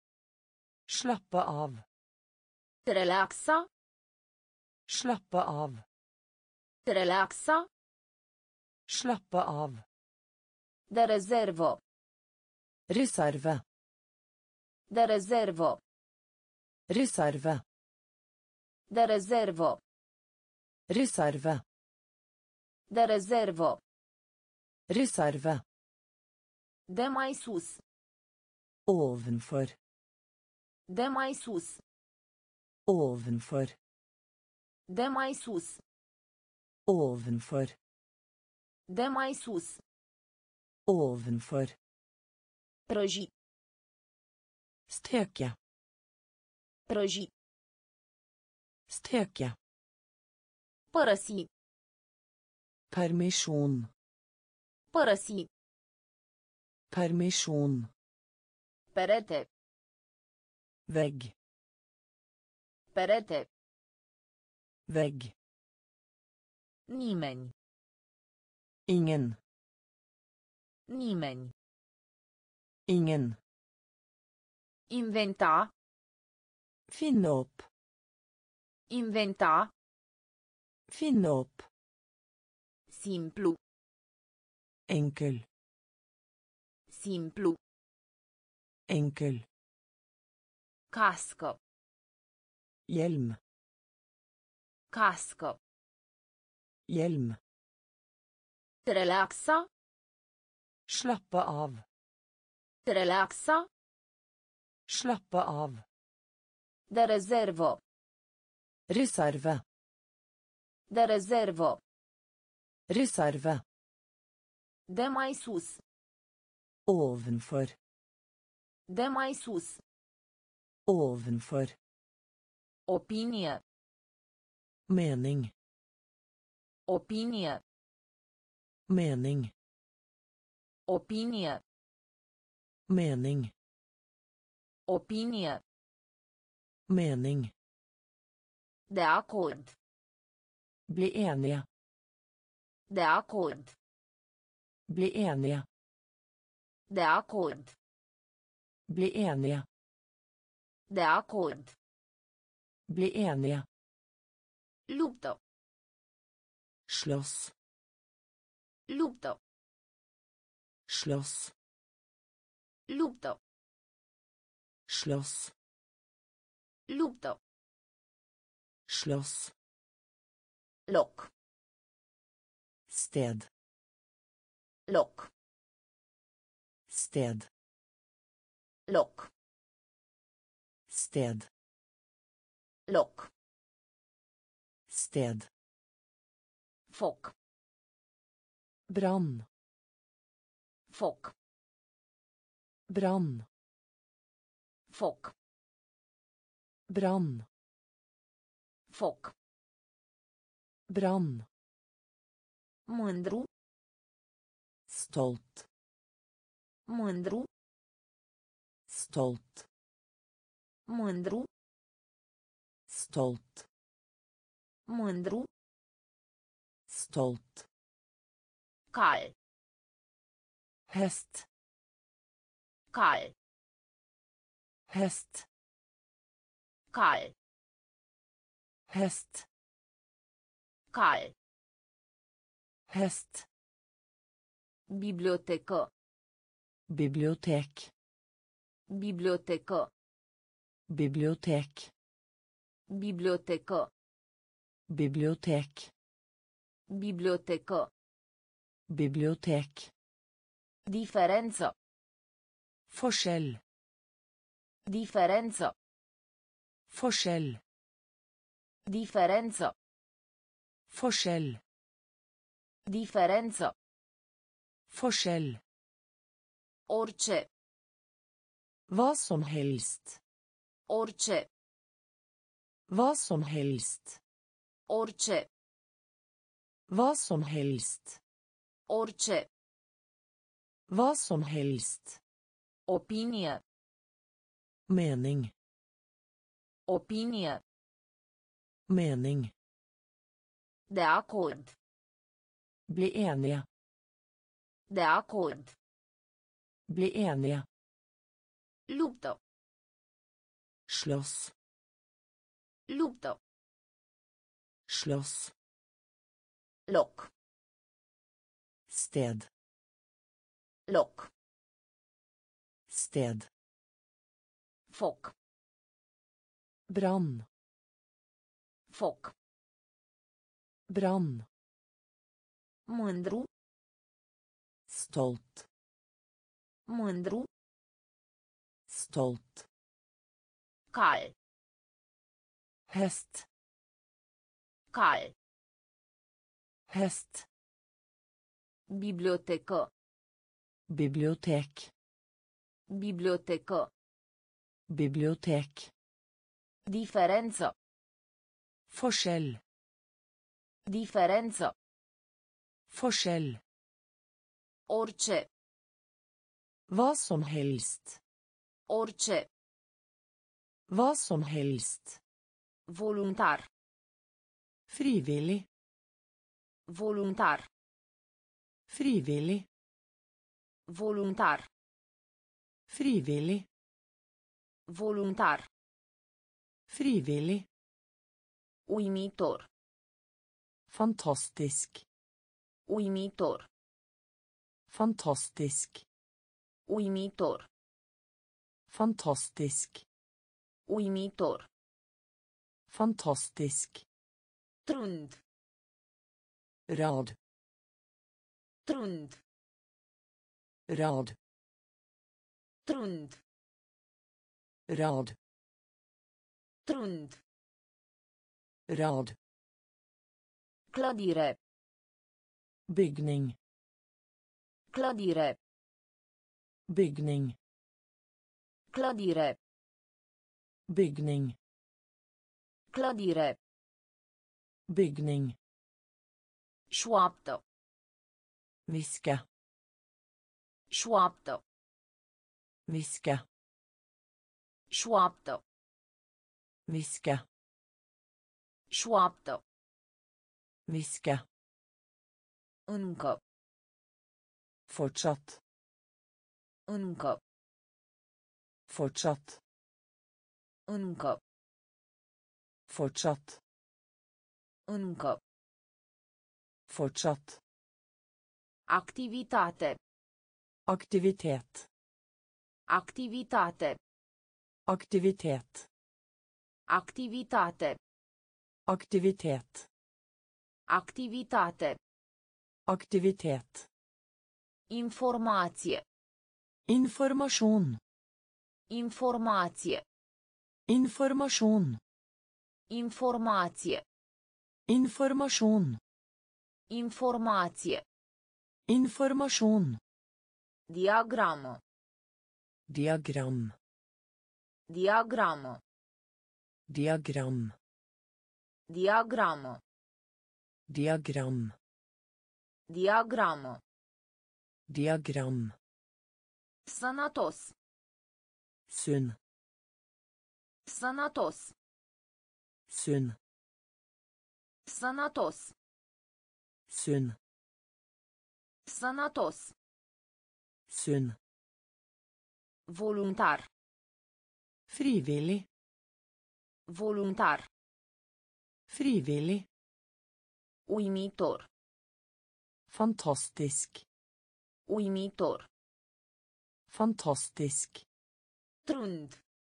[SPEAKER 2] Slappe av.
[SPEAKER 1] Relaxa.
[SPEAKER 2] Slappe av.
[SPEAKER 1] Relaxa.
[SPEAKER 2] Slappe av.
[SPEAKER 1] De rezervă.
[SPEAKER 2] Reserve.
[SPEAKER 1] De rezervă.
[SPEAKER 2] Reserve.
[SPEAKER 1] De rezervă.
[SPEAKER 2] Reserve.
[SPEAKER 1] De rezervă.
[SPEAKER 2] Reserve.
[SPEAKER 1] De mai sus.
[SPEAKER 2] Ovenfor.
[SPEAKER 1] De mai sus.
[SPEAKER 2] Ovenfor.
[SPEAKER 1] De mai sus.
[SPEAKER 2] Ovenfor.
[SPEAKER 1] De mai sus.
[SPEAKER 2] Ovenfor.
[SPEAKER 1] Prăji.
[SPEAKER 2] Steke.
[SPEAKER 1] Prăji.
[SPEAKER 2] Steke.
[SPEAKER 1] Părăsi.
[SPEAKER 2] Permisjon.
[SPEAKER 1] Părăsi.
[SPEAKER 2] Permisjon.
[SPEAKER 1] Perete.
[SPEAKER 2] Vegg.
[SPEAKER 1] Perete.
[SPEAKER 2] Vegg.
[SPEAKER 1] Nimeni.
[SPEAKER 2] Ingen.
[SPEAKER 1] Nimeni.
[SPEAKER 2] Ingen.
[SPEAKER 1] Inventa.
[SPEAKER 2] Finne opp.
[SPEAKER 1] Inventa.
[SPEAKER 2] Finne opp.
[SPEAKER 1] Simplu.
[SPEAKER 2] Enkel.
[SPEAKER 1] Simplu.
[SPEAKER 2] Enkel.
[SPEAKER 1] Cască.
[SPEAKER 2] Hjelm.
[SPEAKER 1] Cască.
[SPEAKER 2] Hjelm.
[SPEAKER 1] Relaxa.
[SPEAKER 2] Slappe av.
[SPEAKER 1] Relaxa.
[SPEAKER 2] Slappe av.
[SPEAKER 1] De rezervă.
[SPEAKER 2] Reserve.
[SPEAKER 1] De rezervă.
[SPEAKER 2] Reserve.
[SPEAKER 1] De mai sus.
[SPEAKER 2] Ovenfor.
[SPEAKER 1] De mai sus.
[SPEAKER 2] Ovenfor.
[SPEAKER 1] Opinie.
[SPEAKER 2] Mening.
[SPEAKER 1] Opinie.
[SPEAKER 2] Mening.
[SPEAKER 1] Opinie.
[SPEAKER 2] Mening.
[SPEAKER 1] Opinie.
[SPEAKER 2] Mening.
[SPEAKER 1] De acord.
[SPEAKER 2] Bli enige.
[SPEAKER 1] De acord.
[SPEAKER 2] Bli enige.
[SPEAKER 1] De acord.
[SPEAKER 2] Bli enige.
[SPEAKER 1] De acord.
[SPEAKER 2] Bli enige.
[SPEAKER 1] Luptă.
[SPEAKER 2] Slåss.
[SPEAKER 1] Luptă.
[SPEAKER 2] Slåss.
[SPEAKER 1] Luptă.
[SPEAKER 2] Slåss.
[SPEAKER 1] Luptă.
[SPEAKER 2] Slåss.
[SPEAKER 1] Loc.
[SPEAKER 2] Sted.
[SPEAKER 1] Loc.
[SPEAKER 2] Sted.
[SPEAKER 1] Loc.
[SPEAKER 2] Sted.
[SPEAKER 1] Loc.
[SPEAKER 2] Sted.
[SPEAKER 1] Foc.
[SPEAKER 2] Brann.
[SPEAKER 1] Foc.
[SPEAKER 2] Brann.
[SPEAKER 1] Foc.
[SPEAKER 2] Brann.
[SPEAKER 1] Foc.
[SPEAKER 2] Brann.
[SPEAKER 1] Mândru.
[SPEAKER 2] Stolt.
[SPEAKER 1] Mândru.
[SPEAKER 2] Stolt.
[SPEAKER 1] Mândru.
[SPEAKER 2] Stolt.
[SPEAKER 1] Mândru.
[SPEAKER 2] Stolt.
[SPEAKER 1] Cal.
[SPEAKER 2] Häst.
[SPEAKER 1] Cal.
[SPEAKER 2] Häst.
[SPEAKER 1] Cal.
[SPEAKER 2] Häst.
[SPEAKER 1] Cal.
[SPEAKER 2] Häst.
[SPEAKER 1] Bibliotecă.
[SPEAKER 2] Bibliotek.
[SPEAKER 1] Bibliotecă.
[SPEAKER 2] Bibliotek.
[SPEAKER 1] Bibliotecă.
[SPEAKER 2] Bibliotek.
[SPEAKER 1] Bibliotecă.
[SPEAKER 2] Bibliotek.
[SPEAKER 1] Diferență.
[SPEAKER 2] Forskjell.
[SPEAKER 1] Diferență.
[SPEAKER 2] Forskjell.
[SPEAKER 1] Diferență.
[SPEAKER 2] Forskjell.
[SPEAKER 1] Diferență.
[SPEAKER 2] Forskjell.
[SPEAKER 1] Orice.
[SPEAKER 2] Hva som helst.
[SPEAKER 1] Orice.
[SPEAKER 2] Hva som helst.
[SPEAKER 1] Orice.
[SPEAKER 2] Hva som helst.
[SPEAKER 1] Orice.
[SPEAKER 2] Hva som helst.
[SPEAKER 1] Opinie.
[SPEAKER 2] Mening.
[SPEAKER 1] Opinie.
[SPEAKER 2] Mening.
[SPEAKER 1] De acord.
[SPEAKER 2] Bli enige.
[SPEAKER 1] De acord.
[SPEAKER 2] Bli enige.
[SPEAKER 1] Luptă.
[SPEAKER 2] Slåss.
[SPEAKER 1] Luptă.
[SPEAKER 2] Slåss.
[SPEAKER 1] Loc.
[SPEAKER 2] Sted.
[SPEAKER 1] Loc.
[SPEAKER 2] Sted.
[SPEAKER 1] Foc.
[SPEAKER 2] Brann.
[SPEAKER 1] Foc.
[SPEAKER 2] Brann.
[SPEAKER 1] Mândru.
[SPEAKER 2] Stolt.
[SPEAKER 1] Mândru.
[SPEAKER 2] Stolt.
[SPEAKER 1] Cal.
[SPEAKER 2] Häst.
[SPEAKER 1] Cal.
[SPEAKER 2] Häst.
[SPEAKER 1] Bibliotecă.
[SPEAKER 2] Bibliotek.
[SPEAKER 1] Bibliotecă.
[SPEAKER 2] Bibliotek.
[SPEAKER 1] Diferență.
[SPEAKER 2] Forskjell.
[SPEAKER 1] Diferență.
[SPEAKER 2] Forskjell.
[SPEAKER 1] Orice.
[SPEAKER 2] Hva som helst.
[SPEAKER 1] Orice.
[SPEAKER 2] Hva som helst.
[SPEAKER 1] Voluntar.
[SPEAKER 2] Frivillig.
[SPEAKER 1] Voluntar.
[SPEAKER 2] Frivillig.
[SPEAKER 1] Voluntar.
[SPEAKER 2] Frivillig.
[SPEAKER 1] Voluntar.
[SPEAKER 2] Frivillig.
[SPEAKER 1] Uimitor.
[SPEAKER 2] Fantastisk.
[SPEAKER 1] Uimitor.
[SPEAKER 2] Fantastisk.
[SPEAKER 1] Uimitor.
[SPEAKER 2] Fantastisk.
[SPEAKER 1] Uimitor.
[SPEAKER 2] Fantastisk.
[SPEAKER 1] Trund.
[SPEAKER 2] Rad.
[SPEAKER 1] Trund.
[SPEAKER 2] Rad.
[SPEAKER 1] Trund.
[SPEAKER 2] Rad.
[SPEAKER 1] Trund.
[SPEAKER 2] Rad.
[SPEAKER 1] Clădire.
[SPEAKER 2] Bygning.
[SPEAKER 1] Clădire.
[SPEAKER 2] Bygning.
[SPEAKER 1] Clădire.
[SPEAKER 2] Bygning.
[SPEAKER 1] Clădire.
[SPEAKER 2] Bygning.
[SPEAKER 1] Șoaptă.
[SPEAKER 2] Viska.
[SPEAKER 1] Șoaptă.
[SPEAKER 2] Viska.
[SPEAKER 1] Șoaptă.
[SPEAKER 2] Viska.
[SPEAKER 1] Șoaptă.
[SPEAKER 2] Viska.
[SPEAKER 1] Încă.
[SPEAKER 2] Fortsatt.
[SPEAKER 1] Încă.
[SPEAKER 2] Fortsatt.
[SPEAKER 1] Încă.
[SPEAKER 2] Fortsatt.
[SPEAKER 1] Încă.
[SPEAKER 2] Fortsatt.
[SPEAKER 1] Activitate.
[SPEAKER 2] Aktivitet.
[SPEAKER 1] Activitate.
[SPEAKER 2] Aktivitet.
[SPEAKER 1] Activitate.
[SPEAKER 2] Aktivitet.
[SPEAKER 1] Activitate.
[SPEAKER 2] Aktivitet.
[SPEAKER 1] Informație.
[SPEAKER 2] Information.
[SPEAKER 1] Informație.
[SPEAKER 2] Information.
[SPEAKER 1] Informație.
[SPEAKER 2] Informasjon.
[SPEAKER 1] Informație.
[SPEAKER 2] Informasjon.
[SPEAKER 1] Diagramă.
[SPEAKER 2] Diagram.
[SPEAKER 1] Diagramă.
[SPEAKER 2] Diagram.
[SPEAKER 1] Diagramă.
[SPEAKER 2] Diagram.
[SPEAKER 1] Diagramă.
[SPEAKER 2] Diagram.
[SPEAKER 1] Sănătos.
[SPEAKER 2] Sunn.
[SPEAKER 1] Sănătos.
[SPEAKER 2] Sunn.
[SPEAKER 1] Sănătos.
[SPEAKER 2] Sunn.
[SPEAKER 1] Sănătos.
[SPEAKER 2] Sunn.
[SPEAKER 1] Voluntar.
[SPEAKER 2] Frivillig.
[SPEAKER 1] Voluntar.
[SPEAKER 2] Frivillig.
[SPEAKER 1] Uimitor.
[SPEAKER 2] Fantastisk.
[SPEAKER 1] Uimitor.
[SPEAKER 2] Fantastisk.
[SPEAKER 1] Trund.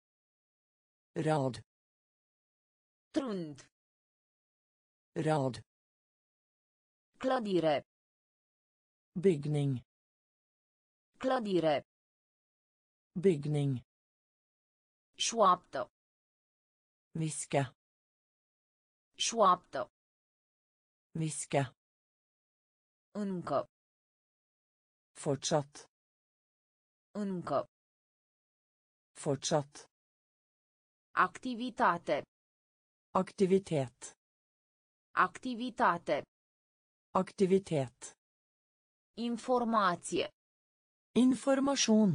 [SPEAKER 2] Rad.
[SPEAKER 1] Trund.
[SPEAKER 2] Rad.
[SPEAKER 1] Clădire.
[SPEAKER 2] Bygning.
[SPEAKER 1] Clădire.
[SPEAKER 2] Bygning.
[SPEAKER 1] Șoaptă.
[SPEAKER 2] Viska.
[SPEAKER 1] Șoaptă.
[SPEAKER 2] Viska.
[SPEAKER 1] Încă.
[SPEAKER 2] Fortsatt.
[SPEAKER 1] Încă.
[SPEAKER 2] Fortsatt.
[SPEAKER 1] Activitate.
[SPEAKER 2] Aktivitet.
[SPEAKER 1] Activitate.
[SPEAKER 2] Aktivitet.
[SPEAKER 1] Informație.
[SPEAKER 2] Informasjon.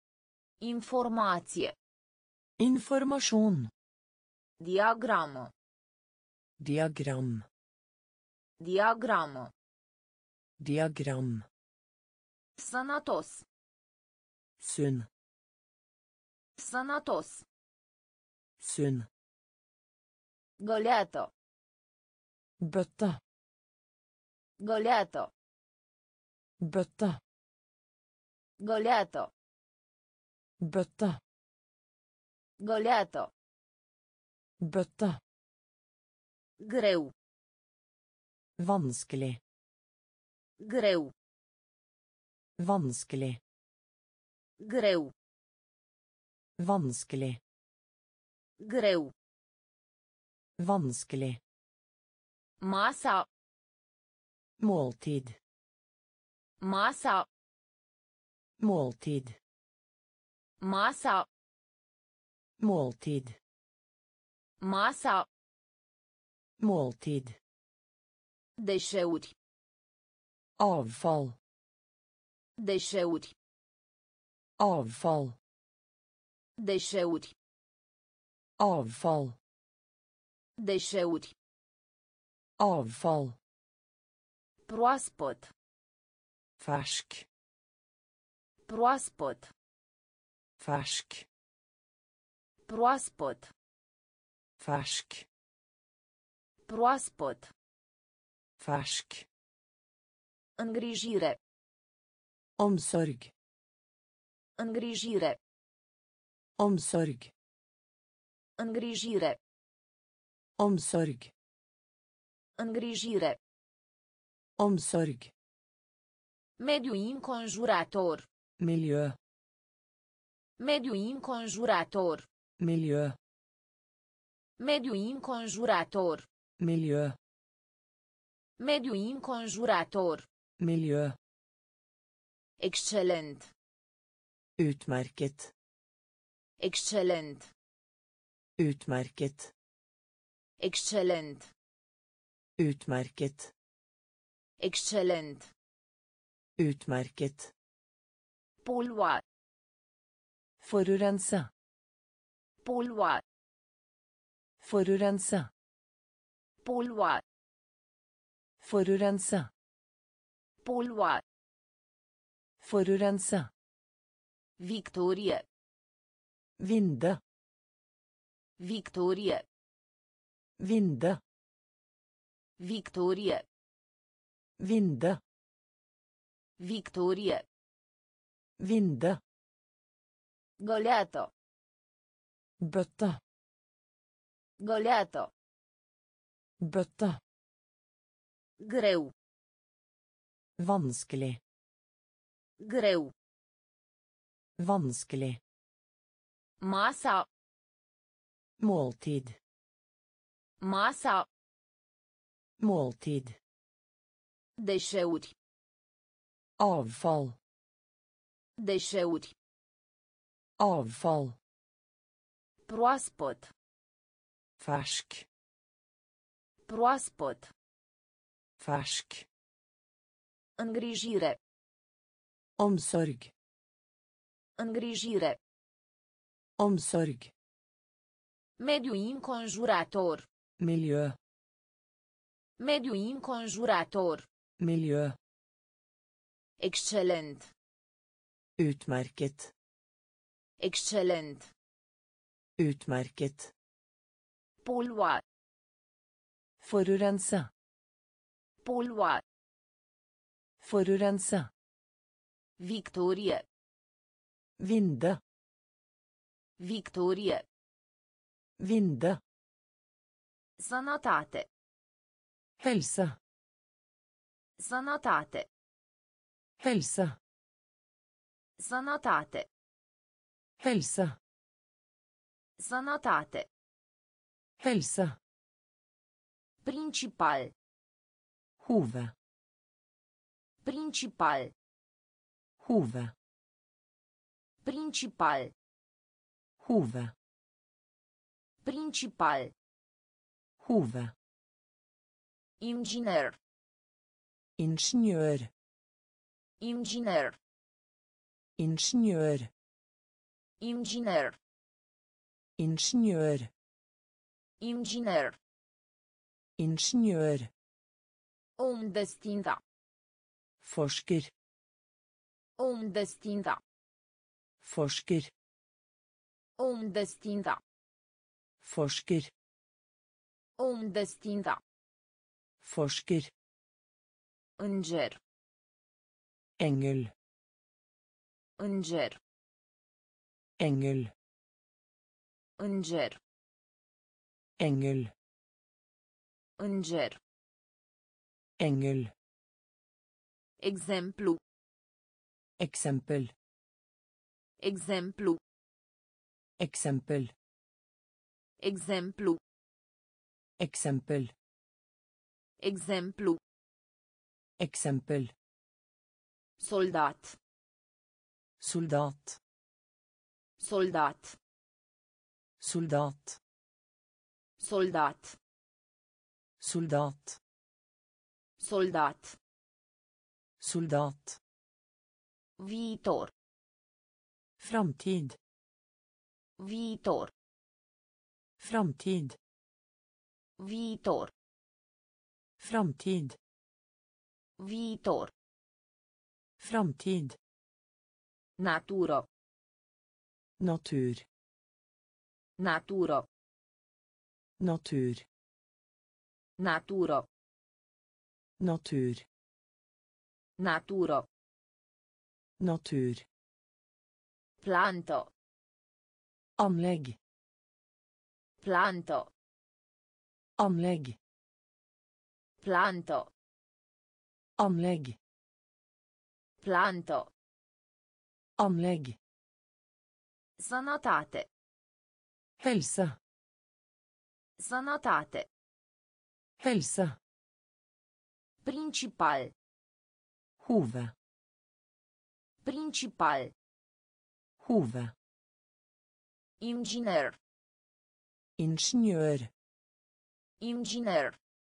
[SPEAKER 1] Informație.
[SPEAKER 2] Informasjon.
[SPEAKER 1] Diagramă.
[SPEAKER 2] Diagram.
[SPEAKER 1] Diagramă.
[SPEAKER 2] Diagram.
[SPEAKER 1] Sănătos.
[SPEAKER 2] Sunn.
[SPEAKER 1] Sănătos.
[SPEAKER 2] Sunn.
[SPEAKER 1] Găleată.
[SPEAKER 2] Bøtte.
[SPEAKER 1] Găleată.
[SPEAKER 2] Bøtte.
[SPEAKER 1] Găleată.
[SPEAKER 2] Bøtte.
[SPEAKER 1] Găleată.
[SPEAKER 2] Bøtte.
[SPEAKER 1] Greu.
[SPEAKER 2] Vanskelig.
[SPEAKER 1] Greu.
[SPEAKER 2] Vanskelig.
[SPEAKER 1] Greu.
[SPEAKER 2] Vanskelig.
[SPEAKER 1] Greu.
[SPEAKER 2] Vanskelig.
[SPEAKER 1] Masa.
[SPEAKER 2] Måltid.
[SPEAKER 1] Masa.
[SPEAKER 2] Måltid.
[SPEAKER 1] Masa.
[SPEAKER 2] Måltid.
[SPEAKER 1] Masa.
[SPEAKER 2] Måltid.
[SPEAKER 1] Deșeuri.
[SPEAKER 2] Avfall.
[SPEAKER 1] Deșeuri.
[SPEAKER 2] Avfall.
[SPEAKER 1] Deșeuri.
[SPEAKER 2] Avfall.
[SPEAKER 1] Deșeuri.
[SPEAKER 2] Avfall.
[SPEAKER 1] Proaspăt.
[SPEAKER 2] Fersk.
[SPEAKER 1] Proaspăt.
[SPEAKER 2] Fersk.
[SPEAKER 1] Proaspăt.
[SPEAKER 2] Fersk.
[SPEAKER 1] Proaspăt.
[SPEAKER 2] Fersk.
[SPEAKER 1] Îngrijire.
[SPEAKER 2] Omsorg.
[SPEAKER 1] Îngrijire.
[SPEAKER 2] Omsorg.
[SPEAKER 1] Îngrijire.
[SPEAKER 2] Omsorg.
[SPEAKER 1] Îngrijire.
[SPEAKER 2] Omsorg.
[SPEAKER 1] Mediu înconjurător.
[SPEAKER 2] Miljø.
[SPEAKER 1] Mediu înconjurător.
[SPEAKER 2] Miljø.
[SPEAKER 1] Mediu înconjurător.
[SPEAKER 2] Miljø.
[SPEAKER 1] Mediu înconjurător.
[SPEAKER 2] Miljø.
[SPEAKER 1] Excelent.
[SPEAKER 2] Utmerket.
[SPEAKER 1] Excelent.
[SPEAKER 2] Utmerket.
[SPEAKER 1] Excelent.
[SPEAKER 2] Utmerket.
[SPEAKER 1] Excelent.
[SPEAKER 2] Utmerket.
[SPEAKER 1] Polua.
[SPEAKER 2] Forurense.
[SPEAKER 1] Polua.
[SPEAKER 2] Forurense.
[SPEAKER 1] Polua.
[SPEAKER 2] Forurense.
[SPEAKER 1] Polua.
[SPEAKER 2] Forurense.
[SPEAKER 1] Victorie.
[SPEAKER 2] Vinde.
[SPEAKER 1] Victorie.
[SPEAKER 2] Vinde.
[SPEAKER 1] Victorie.
[SPEAKER 2] Vinde.
[SPEAKER 1] Victorie.
[SPEAKER 2] Vinde.
[SPEAKER 1] Găleată.
[SPEAKER 2] Bøtte.
[SPEAKER 1] Găleată.
[SPEAKER 2] Bøtte.
[SPEAKER 1] Greu.
[SPEAKER 2] Vanskelig.
[SPEAKER 1] Greu.
[SPEAKER 2] Vanskelig.
[SPEAKER 1] Masa.
[SPEAKER 2] Måltid.
[SPEAKER 1] Masa.
[SPEAKER 2] Måltid.
[SPEAKER 1] Deșeuri.
[SPEAKER 2] Avfall.
[SPEAKER 1] Deșeuri.
[SPEAKER 2] Avfall.
[SPEAKER 1] Proaspăt.
[SPEAKER 2] Färsk.
[SPEAKER 1] Proaspăt.
[SPEAKER 2] Färsk.
[SPEAKER 1] Îngrijire.
[SPEAKER 2] Omsorg.
[SPEAKER 1] Îngrijire.
[SPEAKER 2] Omsorg.
[SPEAKER 1] Mediu înconjurător.
[SPEAKER 2] Miljö.
[SPEAKER 1] Mediu înconjurător.
[SPEAKER 2] Miljö.
[SPEAKER 1] Excelent.
[SPEAKER 2] Utmärket.
[SPEAKER 1] Excelent.
[SPEAKER 2] Utmärket.
[SPEAKER 1] Polua.
[SPEAKER 2] Forurense.
[SPEAKER 1] Polua.
[SPEAKER 2] Forurense.
[SPEAKER 1] Victorie.
[SPEAKER 2] Vinde.
[SPEAKER 1] Victorie.
[SPEAKER 2] Vinde.
[SPEAKER 1] Sănătate.
[SPEAKER 2] Helse.
[SPEAKER 1] Sănătate.
[SPEAKER 2] Helse.
[SPEAKER 1] Sănătate.
[SPEAKER 2] Helse.
[SPEAKER 1] Sănătate.
[SPEAKER 2] Helse.
[SPEAKER 1] Principal.
[SPEAKER 2] Hove.
[SPEAKER 1] Principal.
[SPEAKER 2] Hove.
[SPEAKER 1] Principal.
[SPEAKER 2] Hove.
[SPEAKER 1] Principal.
[SPEAKER 2] Hove.
[SPEAKER 1] Inginer.
[SPEAKER 2] Ingeniør.
[SPEAKER 1] Inginer.
[SPEAKER 2] Ingeniør.
[SPEAKER 1] Inginer.
[SPEAKER 2] Ingeniør.
[SPEAKER 1] Inginer.
[SPEAKER 2] Ingeniør.
[SPEAKER 1] Om destinda.
[SPEAKER 2] Forsker.
[SPEAKER 1] Om destinda.
[SPEAKER 2] Forsker.
[SPEAKER 1] Om destinda.
[SPEAKER 2] Forsker.
[SPEAKER 1] Om destinda.
[SPEAKER 2] Forsker.
[SPEAKER 1] Înger.
[SPEAKER 2] Engel.
[SPEAKER 1] Înger.
[SPEAKER 2] Engel.
[SPEAKER 1] Înger.
[SPEAKER 2] Engel.
[SPEAKER 1] Înger.
[SPEAKER 2] Engel.
[SPEAKER 1] Exemplu.
[SPEAKER 2] Eksempel.
[SPEAKER 1] Exemplu.
[SPEAKER 2] Eksempel.
[SPEAKER 1] Exemplu.
[SPEAKER 2] Eksempel.
[SPEAKER 1] Exemplu.
[SPEAKER 2] Eksempel.
[SPEAKER 1] Soldat.
[SPEAKER 2] Soldat.
[SPEAKER 1] Soldat.
[SPEAKER 2] Soldat.
[SPEAKER 1] Soldat.
[SPEAKER 2] Soldat.
[SPEAKER 1] Soldat.
[SPEAKER 2] Soldat.
[SPEAKER 1] Viitor.
[SPEAKER 2] Framtid.
[SPEAKER 1] Viitor.
[SPEAKER 2] Framtid.
[SPEAKER 1] Viitor.
[SPEAKER 2] Framtid.
[SPEAKER 1] Viitor.
[SPEAKER 2] Framtid.
[SPEAKER 1] Natură.
[SPEAKER 2] Natur.
[SPEAKER 1] Natură.
[SPEAKER 2] Natur.
[SPEAKER 1] Natură.
[SPEAKER 2] Natur.
[SPEAKER 1] Natură.
[SPEAKER 2] Natur.
[SPEAKER 1] Plantă.
[SPEAKER 2] Anlegg.
[SPEAKER 1] Plantă.
[SPEAKER 2] Anlegg.
[SPEAKER 1] Plantă.
[SPEAKER 2] Anlegg.
[SPEAKER 1] Plantă.
[SPEAKER 2] Anlegg.
[SPEAKER 1] Sănătate.
[SPEAKER 2] Helse.
[SPEAKER 1] Sănătate.
[SPEAKER 2] Helse.
[SPEAKER 1] Principal.
[SPEAKER 2] Hove.
[SPEAKER 1] Principal.
[SPEAKER 2] Hove.
[SPEAKER 1] Inginer.
[SPEAKER 2] Ingeniør.
[SPEAKER 1] Inginer.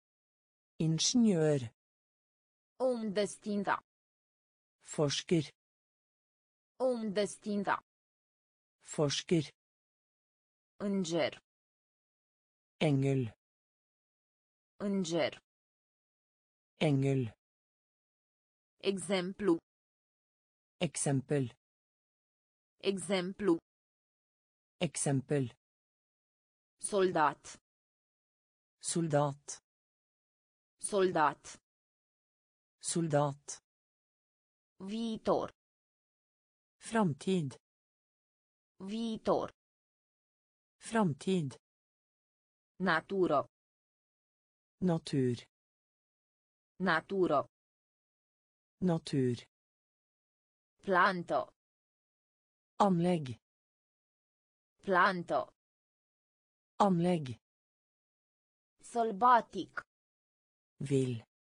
[SPEAKER 2] Ingeniør.
[SPEAKER 1] Om destinda.
[SPEAKER 2] Forsker.
[SPEAKER 1] Om destinda.
[SPEAKER 2] Forsker.
[SPEAKER 1] Înger.
[SPEAKER 2] Engel.
[SPEAKER 1] Înger.
[SPEAKER 2] Engel.
[SPEAKER 1] Exemplu.
[SPEAKER 2] Eksempel.
[SPEAKER 1] Exemplu.
[SPEAKER 2] Eksempel.
[SPEAKER 1] Soldat.
[SPEAKER 2] Soldat.
[SPEAKER 1] Soldat.
[SPEAKER 2] Soldat.
[SPEAKER 1] Viitor.
[SPEAKER 2] Framtid.
[SPEAKER 1] Viitor.
[SPEAKER 2] Framtid.
[SPEAKER 1] Natură.
[SPEAKER 2] Natur.
[SPEAKER 1] Natură.
[SPEAKER 2] Natur.
[SPEAKER 1] Plantă.
[SPEAKER 2] Anlegg.
[SPEAKER 1] Plantă.
[SPEAKER 2] Anlegg.
[SPEAKER 1] Sălbatic.
[SPEAKER 2] Vill.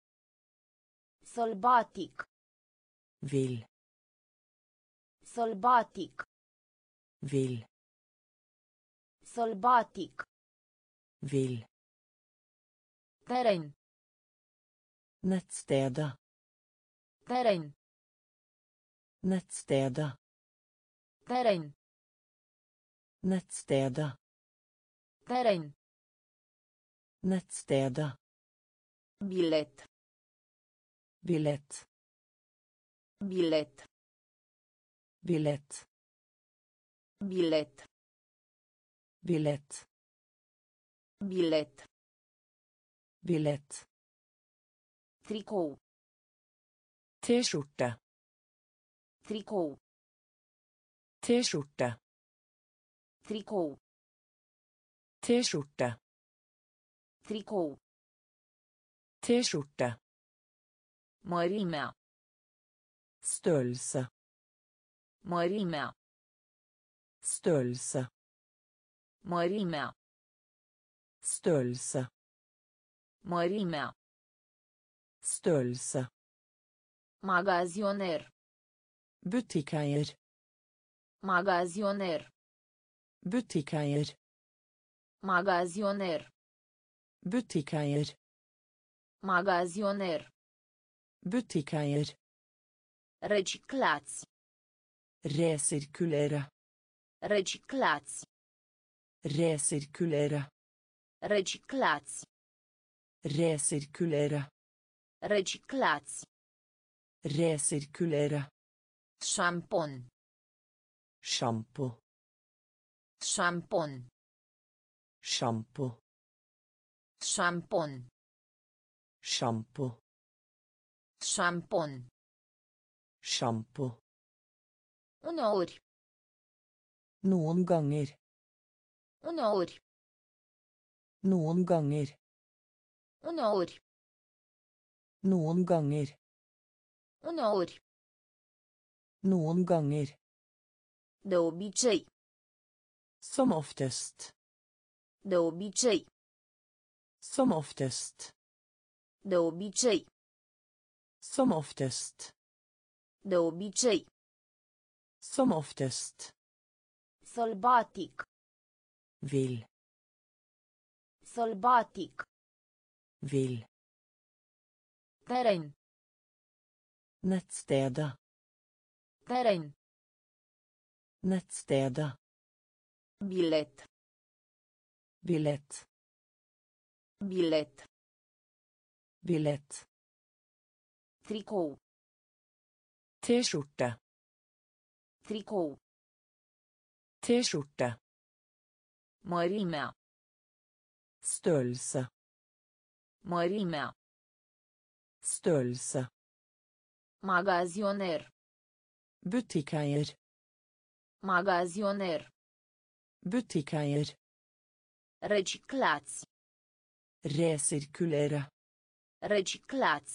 [SPEAKER 1] Sălbatic.
[SPEAKER 2] Vill.
[SPEAKER 1] Sălbatic.
[SPEAKER 2] Vill.
[SPEAKER 1] Sălbatic.
[SPEAKER 2] Vill.
[SPEAKER 1] Teren.
[SPEAKER 2] Nettstedet.
[SPEAKER 1] Teren.
[SPEAKER 2] Nettstedet.
[SPEAKER 1] Teren.
[SPEAKER 2] Nettstedet.
[SPEAKER 1] Teren.
[SPEAKER 2] Nettstedet.
[SPEAKER 1] Bilet.
[SPEAKER 2] Billett.
[SPEAKER 1] Bilet.
[SPEAKER 2] Billett.
[SPEAKER 1] Bilet.
[SPEAKER 2] Billett.
[SPEAKER 1] Bilet.
[SPEAKER 2] Billett.
[SPEAKER 1] Tricou.
[SPEAKER 2] T-skjorte.
[SPEAKER 1] Tricou.
[SPEAKER 2] T-skjorte.
[SPEAKER 1] Tricou.
[SPEAKER 2] T-skjorte.
[SPEAKER 1] Tricou.
[SPEAKER 2] T-skjorte.
[SPEAKER 1] Mărimea.
[SPEAKER 2] Størrelse.
[SPEAKER 1] Mărimea.
[SPEAKER 2] Størrelse.
[SPEAKER 1] Mărimea.
[SPEAKER 2] Størrelse.
[SPEAKER 1] Mărimea.
[SPEAKER 2] Størrelse.
[SPEAKER 1] Magazioner.
[SPEAKER 2] Butikkeier.
[SPEAKER 1] Magazioner.
[SPEAKER 2] Butikkeier.
[SPEAKER 1] Magazioner.
[SPEAKER 2] Butikkeier.
[SPEAKER 1] Magazioner.
[SPEAKER 2] Butikkeier.
[SPEAKER 1] Reciclați.
[SPEAKER 2] Resirkulere.
[SPEAKER 1] Reciclați.
[SPEAKER 2] Resirkulere.
[SPEAKER 1] Reciclați.
[SPEAKER 2] Resirkulere.
[SPEAKER 1] Reciclați.
[SPEAKER 2] Resirkulere.
[SPEAKER 1] Șampon.
[SPEAKER 2] Shampoo.
[SPEAKER 1] Șampon.
[SPEAKER 2] Shampoo.
[SPEAKER 1] Șampon.
[SPEAKER 2] Shampoo.
[SPEAKER 1] Șampon.
[SPEAKER 2] Shampoo.
[SPEAKER 1] Uneori.
[SPEAKER 2] Noen ganger.
[SPEAKER 1] Uneori.
[SPEAKER 2] Noen ganger.
[SPEAKER 1] Uneori.
[SPEAKER 2] Noen ganger.
[SPEAKER 1] Uneori.
[SPEAKER 2] Noen ganger.
[SPEAKER 1] De obicei.
[SPEAKER 2] Som oftest.
[SPEAKER 1] De obicei.
[SPEAKER 2] Som oftest.
[SPEAKER 1] De obicei.
[SPEAKER 2] Som oftest.
[SPEAKER 1] De obicei.
[SPEAKER 2] Som oftest.
[SPEAKER 1] Sălbatic.
[SPEAKER 2] Vill.
[SPEAKER 1] Sălbatic.
[SPEAKER 2] Vill.
[SPEAKER 1] Teren.
[SPEAKER 2] Nettstedet.
[SPEAKER 1] Teren.
[SPEAKER 2] Nettstedet.
[SPEAKER 1] Bilet.
[SPEAKER 2] Billett.
[SPEAKER 1] Bilet.
[SPEAKER 2] Billett.
[SPEAKER 1] Tricou.
[SPEAKER 2] T-skjorte.
[SPEAKER 1] Tricou.
[SPEAKER 2] T-skjorte.
[SPEAKER 1] Mărimea.
[SPEAKER 2] Størrelse.
[SPEAKER 1] Mărimea.
[SPEAKER 2] Størrelse.
[SPEAKER 1] Magazioner.
[SPEAKER 2] Butikkeier.
[SPEAKER 1] Magazioner.
[SPEAKER 2] Butikkeier.
[SPEAKER 1] Reciclați.
[SPEAKER 2] Resirkulere.
[SPEAKER 1] Reciclați.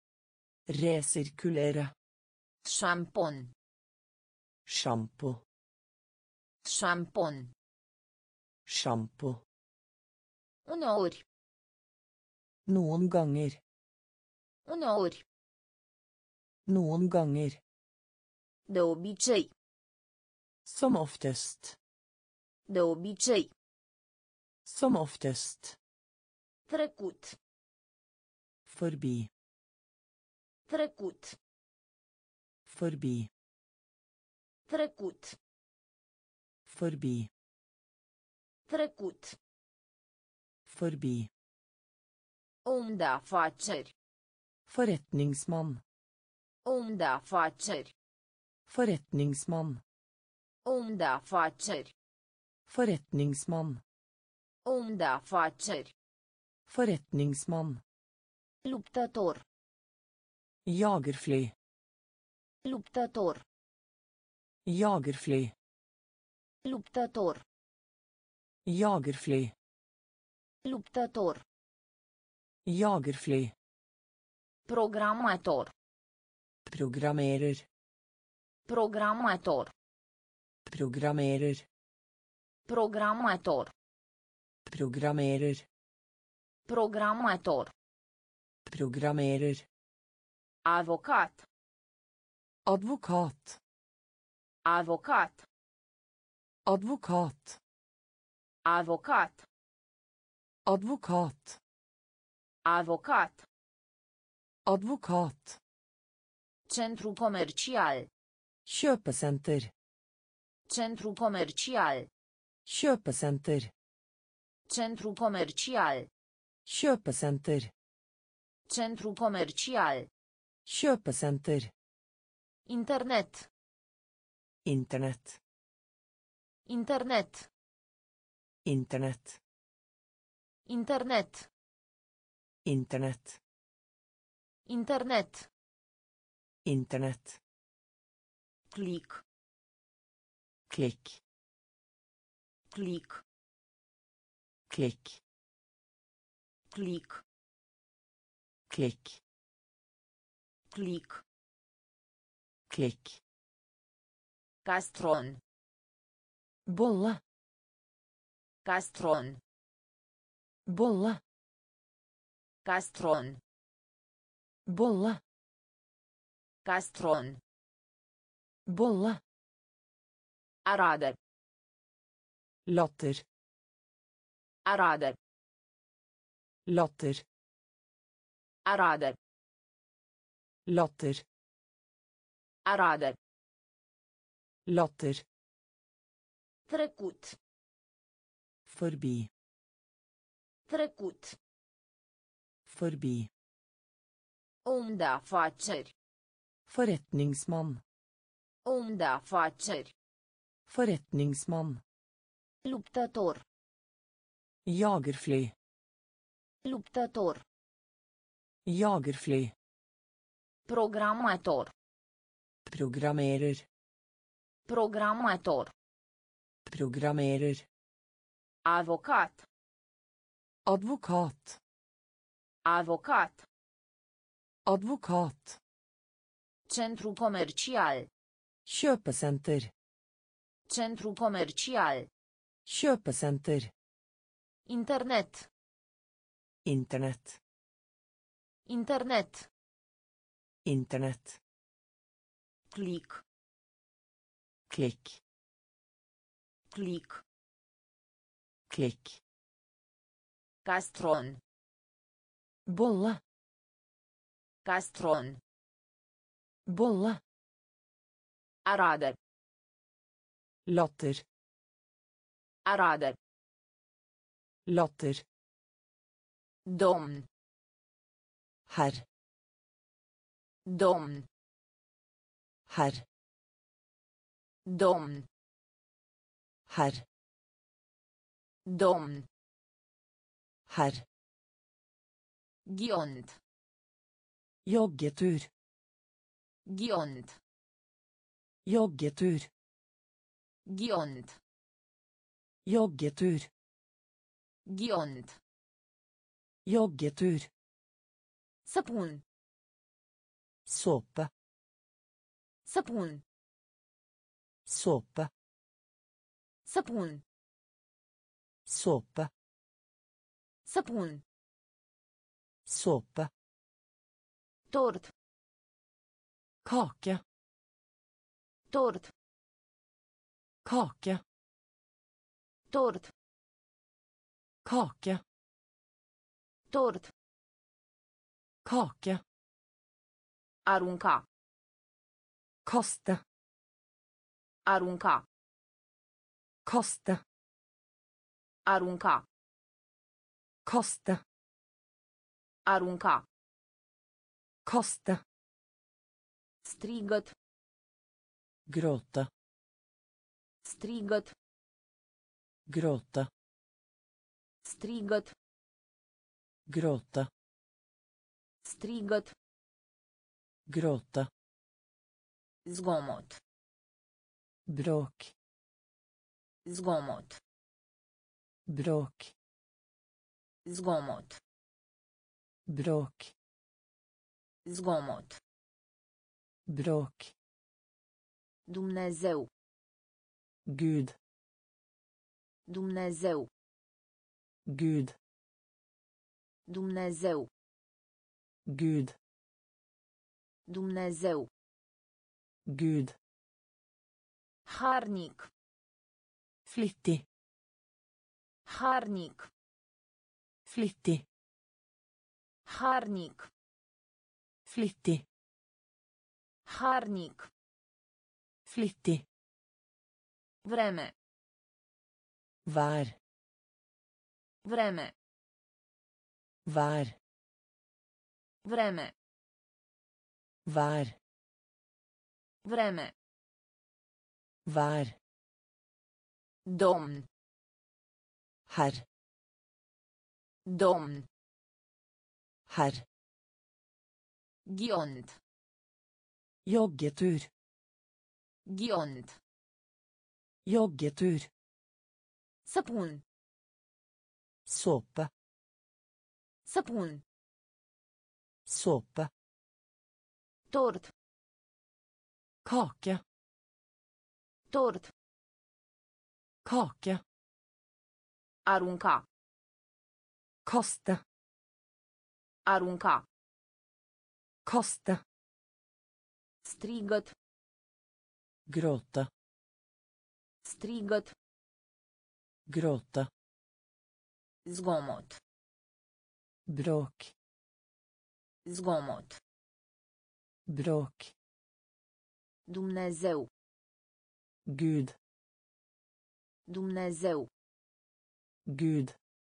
[SPEAKER 2] Resirkulere.
[SPEAKER 1] Șampon.
[SPEAKER 2] Shampoo.
[SPEAKER 1] Șampon.
[SPEAKER 2] Shampoo.
[SPEAKER 1] Uneori.
[SPEAKER 2] Noen ganger.
[SPEAKER 1] Uneori.
[SPEAKER 2] Noen ganger.
[SPEAKER 1] De obicei.
[SPEAKER 2] Som oftest.
[SPEAKER 1] De obicei.
[SPEAKER 2] Som oftest.
[SPEAKER 1] Trecut.
[SPEAKER 2] Forbi.
[SPEAKER 1] Trecut.
[SPEAKER 2] Forbi.
[SPEAKER 1] Trecut.
[SPEAKER 2] Forbi.
[SPEAKER 1] Trecut.
[SPEAKER 2] Forbi.
[SPEAKER 1] Om de afaceri.
[SPEAKER 2] Forretningsmann.
[SPEAKER 1] Om de afaceri.
[SPEAKER 2] Forretningsmann.
[SPEAKER 1] Om de afaceri.
[SPEAKER 2] Forretningsmann.
[SPEAKER 1] Om de afaceri.
[SPEAKER 2] Forretningsmann.
[SPEAKER 1] Luptător.
[SPEAKER 2] Jagerfly.
[SPEAKER 1] Luptător.
[SPEAKER 2] Jagerfly.
[SPEAKER 1] Luptător.
[SPEAKER 2] Jagerfly.
[SPEAKER 1] Luptător.
[SPEAKER 2] Jagerfly.
[SPEAKER 1] Programator.
[SPEAKER 2] Programmerer.
[SPEAKER 1] Programator.
[SPEAKER 2] Programmerer.
[SPEAKER 1] Programator.
[SPEAKER 2] Programmerer.
[SPEAKER 1] Programator.
[SPEAKER 2] Programmerer.
[SPEAKER 1] Avocat.
[SPEAKER 2] Advokat.
[SPEAKER 1] Avocat.
[SPEAKER 2] Advokat.
[SPEAKER 1] Avocat.
[SPEAKER 2] Advokat.
[SPEAKER 1] Avocat.
[SPEAKER 2] Advokat.
[SPEAKER 1] Centru comercial.
[SPEAKER 2] Kjøpesenter.
[SPEAKER 1] Centru comercial.
[SPEAKER 2] Kjøpesenter.
[SPEAKER 1] Centru comercial.
[SPEAKER 2] Kjøpesenter.
[SPEAKER 1] Centru comercial.
[SPEAKER 2] Kjøpesenter.
[SPEAKER 1] Internet.
[SPEAKER 2] Internett.
[SPEAKER 1] Internet.
[SPEAKER 2] Internett.
[SPEAKER 1] Internet.
[SPEAKER 2] Internett.
[SPEAKER 1] Internet.
[SPEAKER 2] Internett.
[SPEAKER 1] Click.
[SPEAKER 2] Klikk.
[SPEAKER 1] Click.
[SPEAKER 2] Klikk.
[SPEAKER 1] Click.
[SPEAKER 2] Klikk.
[SPEAKER 1] Click.
[SPEAKER 2] Klikk.
[SPEAKER 1] Castron.
[SPEAKER 2] Bolle.
[SPEAKER 1] Castron.
[SPEAKER 2] Bolle.
[SPEAKER 1] Castron.
[SPEAKER 2] Bolle.
[SPEAKER 1] Castron.
[SPEAKER 2] Bolle.
[SPEAKER 1] Arade.
[SPEAKER 2] Latter.
[SPEAKER 1] Arade.
[SPEAKER 2] Latter.
[SPEAKER 1] Arade.
[SPEAKER 2] Latter.
[SPEAKER 1] Arade.
[SPEAKER 2] Latter.
[SPEAKER 1] Trecut.
[SPEAKER 2] Forbi.
[SPEAKER 1] Trecut.
[SPEAKER 2] Forbi.
[SPEAKER 1] Om de afaceri.
[SPEAKER 2] Forretningsmann.
[SPEAKER 1] Om de afaceri.
[SPEAKER 2] Forretningsmann.
[SPEAKER 1] Luptător.
[SPEAKER 2] Jagerfly.
[SPEAKER 1] Luptător.
[SPEAKER 2] Jagerfly.
[SPEAKER 1] Programator.
[SPEAKER 2] Programmerer.
[SPEAKER 1] Programator.
[SPEAKER 2] Programmerer.
[SPEAKER 1] Avocat.
[SPEAKER 2] Advokat.
[SPEAKER 1] Avocat.
[SPEAKER 2] Advokat.
[SPEAKER 1] Centru comercial.
[SPEAKER 2] Kjøpesenter.
[SPEAKER 1] Centru comercial.
[SPEAKER 2] Kjøpesenter.
[SPEAKER 1] Internet.
[SPEAKER 2] Internett.
[SPEAKER 1] Internet.
[SPEAKER 2] Internett.
[SPEAKER 1] Click.
[SPEAKER 2] Klikk.
[SPEAKER 1] Click.
[SPEAKER 2] Klikk.
[SPEAKER 1] Castron.
[SPEAKER 2] Bolle.
[SPEAKER 1] Castron.
[SPEAKER 2] Bolle.
[SPEAKER 1] Arade.
[SPEAKER 2] Latter.
[SPEAKER 1] Arade.
[SPEAKER 2] Latter.
[SPEAKER 1] Domn.
[SPEAKER 2] Herr.
[SPEAKER 1] Domn.
[SPEAKER 2] Herr.
[SPEAKER 1] Domn.
[SPEAKER 2] Herr.
[SPEAKER 1] Domn.
[SPEAKER 2] Herr.
[SPEAKER 1] Ghiont.
[SPEAKER 2] Joggetur.
[SPEAKER 1] Ghiont.
[SPEAKER 2] Joggetur.
[SPEAKER 1] Ghiont.
[SPEAKER 2] Joggetur.
[SPEAKER 1] Ghiont.
[SPEAKER 2] Joggetur.
[SPEAKER 1] Săpun.
[SPEAKER 2] Såpe.
[SPEAKER 1] Săpun.
[SPEAKER 2] Såpe.
[SPEAKER 1] Săpun.
[SPEAKER 2] Såpe.
[SPEAKER 1] Săpun.
[SPEAKER 2] Såpe.
[SPEAKER 1] Tort.
[SPEAKER 2] Kake.
[SPEAKER 1] Tort.
[SPEAKER 2] Kake.
[SPEAKER 1] Tort.
[SPEAKER 2] Kake.
[SPEAKER 1] Tort.
[SPEAKER 2] Kake.
[SPEAKER 1] Arunca.
[SPEAKER 2] Kaste.
[SPEAKER 1] Arunca.
[SPEAKER 2] Kaste.
[SPEAKER 1] Arunca.
[SPEAKER 2] Kaste.
[SPEAKER 1] Arunca.
[SPEAKER 2] Kaste.
[SPEAKER 1] Strigăt.
[SPEAKER 2] Gråte.
[SPEAKER 1] Strigăt.
[SPEAKER 2] Gråte.
[SPEAKER 1] Strigăt.
[SPEAKER 2] Gråte.
[SPEAKER 1] Strigăt.
[SPEAKER 2] Gråte.
[SPEAKER 1] Zgomot.
[SPEAKER 2] Bråk.
[SPEAKER 1] Zgomot.
[SPEAKER 2] Bråk.
[SPEAKER 1] Zgomot.
[SPEAKER 2] Bråk.
[SPEAKER 1] Zgomot.
[SPEAKER 2] Bråk.
[SPEAKER 1] Dumnezeu.
[SPEAKER 2] Gud.
[SPEAKER 1] Dumnezeu.
[SPEAKER 2] Gud.
[SPEAKER 1] Dumnezeu.
[SPEAKER 2] Gud.
[SPEAKER 1] Dumnezeu.
[SPEAKER 2] Gud.
[SPEAKER 1] Harnic.
[SPEAKER 2] Flittig.
[SPEAKER 1] Harnic.
[SPEAKER 2] Flittig.
[SPEAKER 1] Harnic.
[SPEAKER 2] Flittig.
[SPEAKER 1] Harnic.
[SPEAKER 2] Flittig.
[SPEAKER 1] Vreme.
[SPEAKER 2] Vær.
[SPEAKER 1] Vreme.
[SPEAKER 2] Vær.
[SPEAKER 1] Vreme.
[SPEAKER 2] Vær.
[SPEAKER 1] Vreme.
[SPEAKER 2] Vær.
[SPEAKER 1] Domn.
[SPEAKER 2] Herr.
[SPEAKER 1] Domn.
[SPEAKER 2] Herr.
[SPEAKER 1] Giont.
[SPEAKER 2] Joggetur.
[SPEAKER 1] Giont.
[SPEAKER 2] Joggetur.
[SPEAKER 1] Săpun.
[SPEAKER 2] Såpe.
[SPEAKER 1] Săpun.
[SPEAKER 2] Såpe.
[SPEAKER 1] Tort.
[SPEAKER 2] Kake.
[SPEAKER 1] Tort.
[SPEAKER 2] Kake.
[SPEAKER 1] Arunca.
[SPEAKER 2] Kaste.
[SPEAKER 1] Arunca.
[SPEAKER 2] Kaste.
[SPEAKER 1] Strigăt.
[SPEAKER 2] Gråte.
[SPEAKER 1] Strigăt.
[SPEAKER 2] Gråte.
[SPEAKER 1] Zgomot.
[SPEAKER 2] Bråk.
[SPEAKER 1] Zgomot.
[SPEAKER 2] Bråk.
[SPEAKER 1] Dumnezeu.
[SPEAKER 2] Gud.
[SPEAKER 1] Dumnezeu.
[SPEAKER 2] Gud.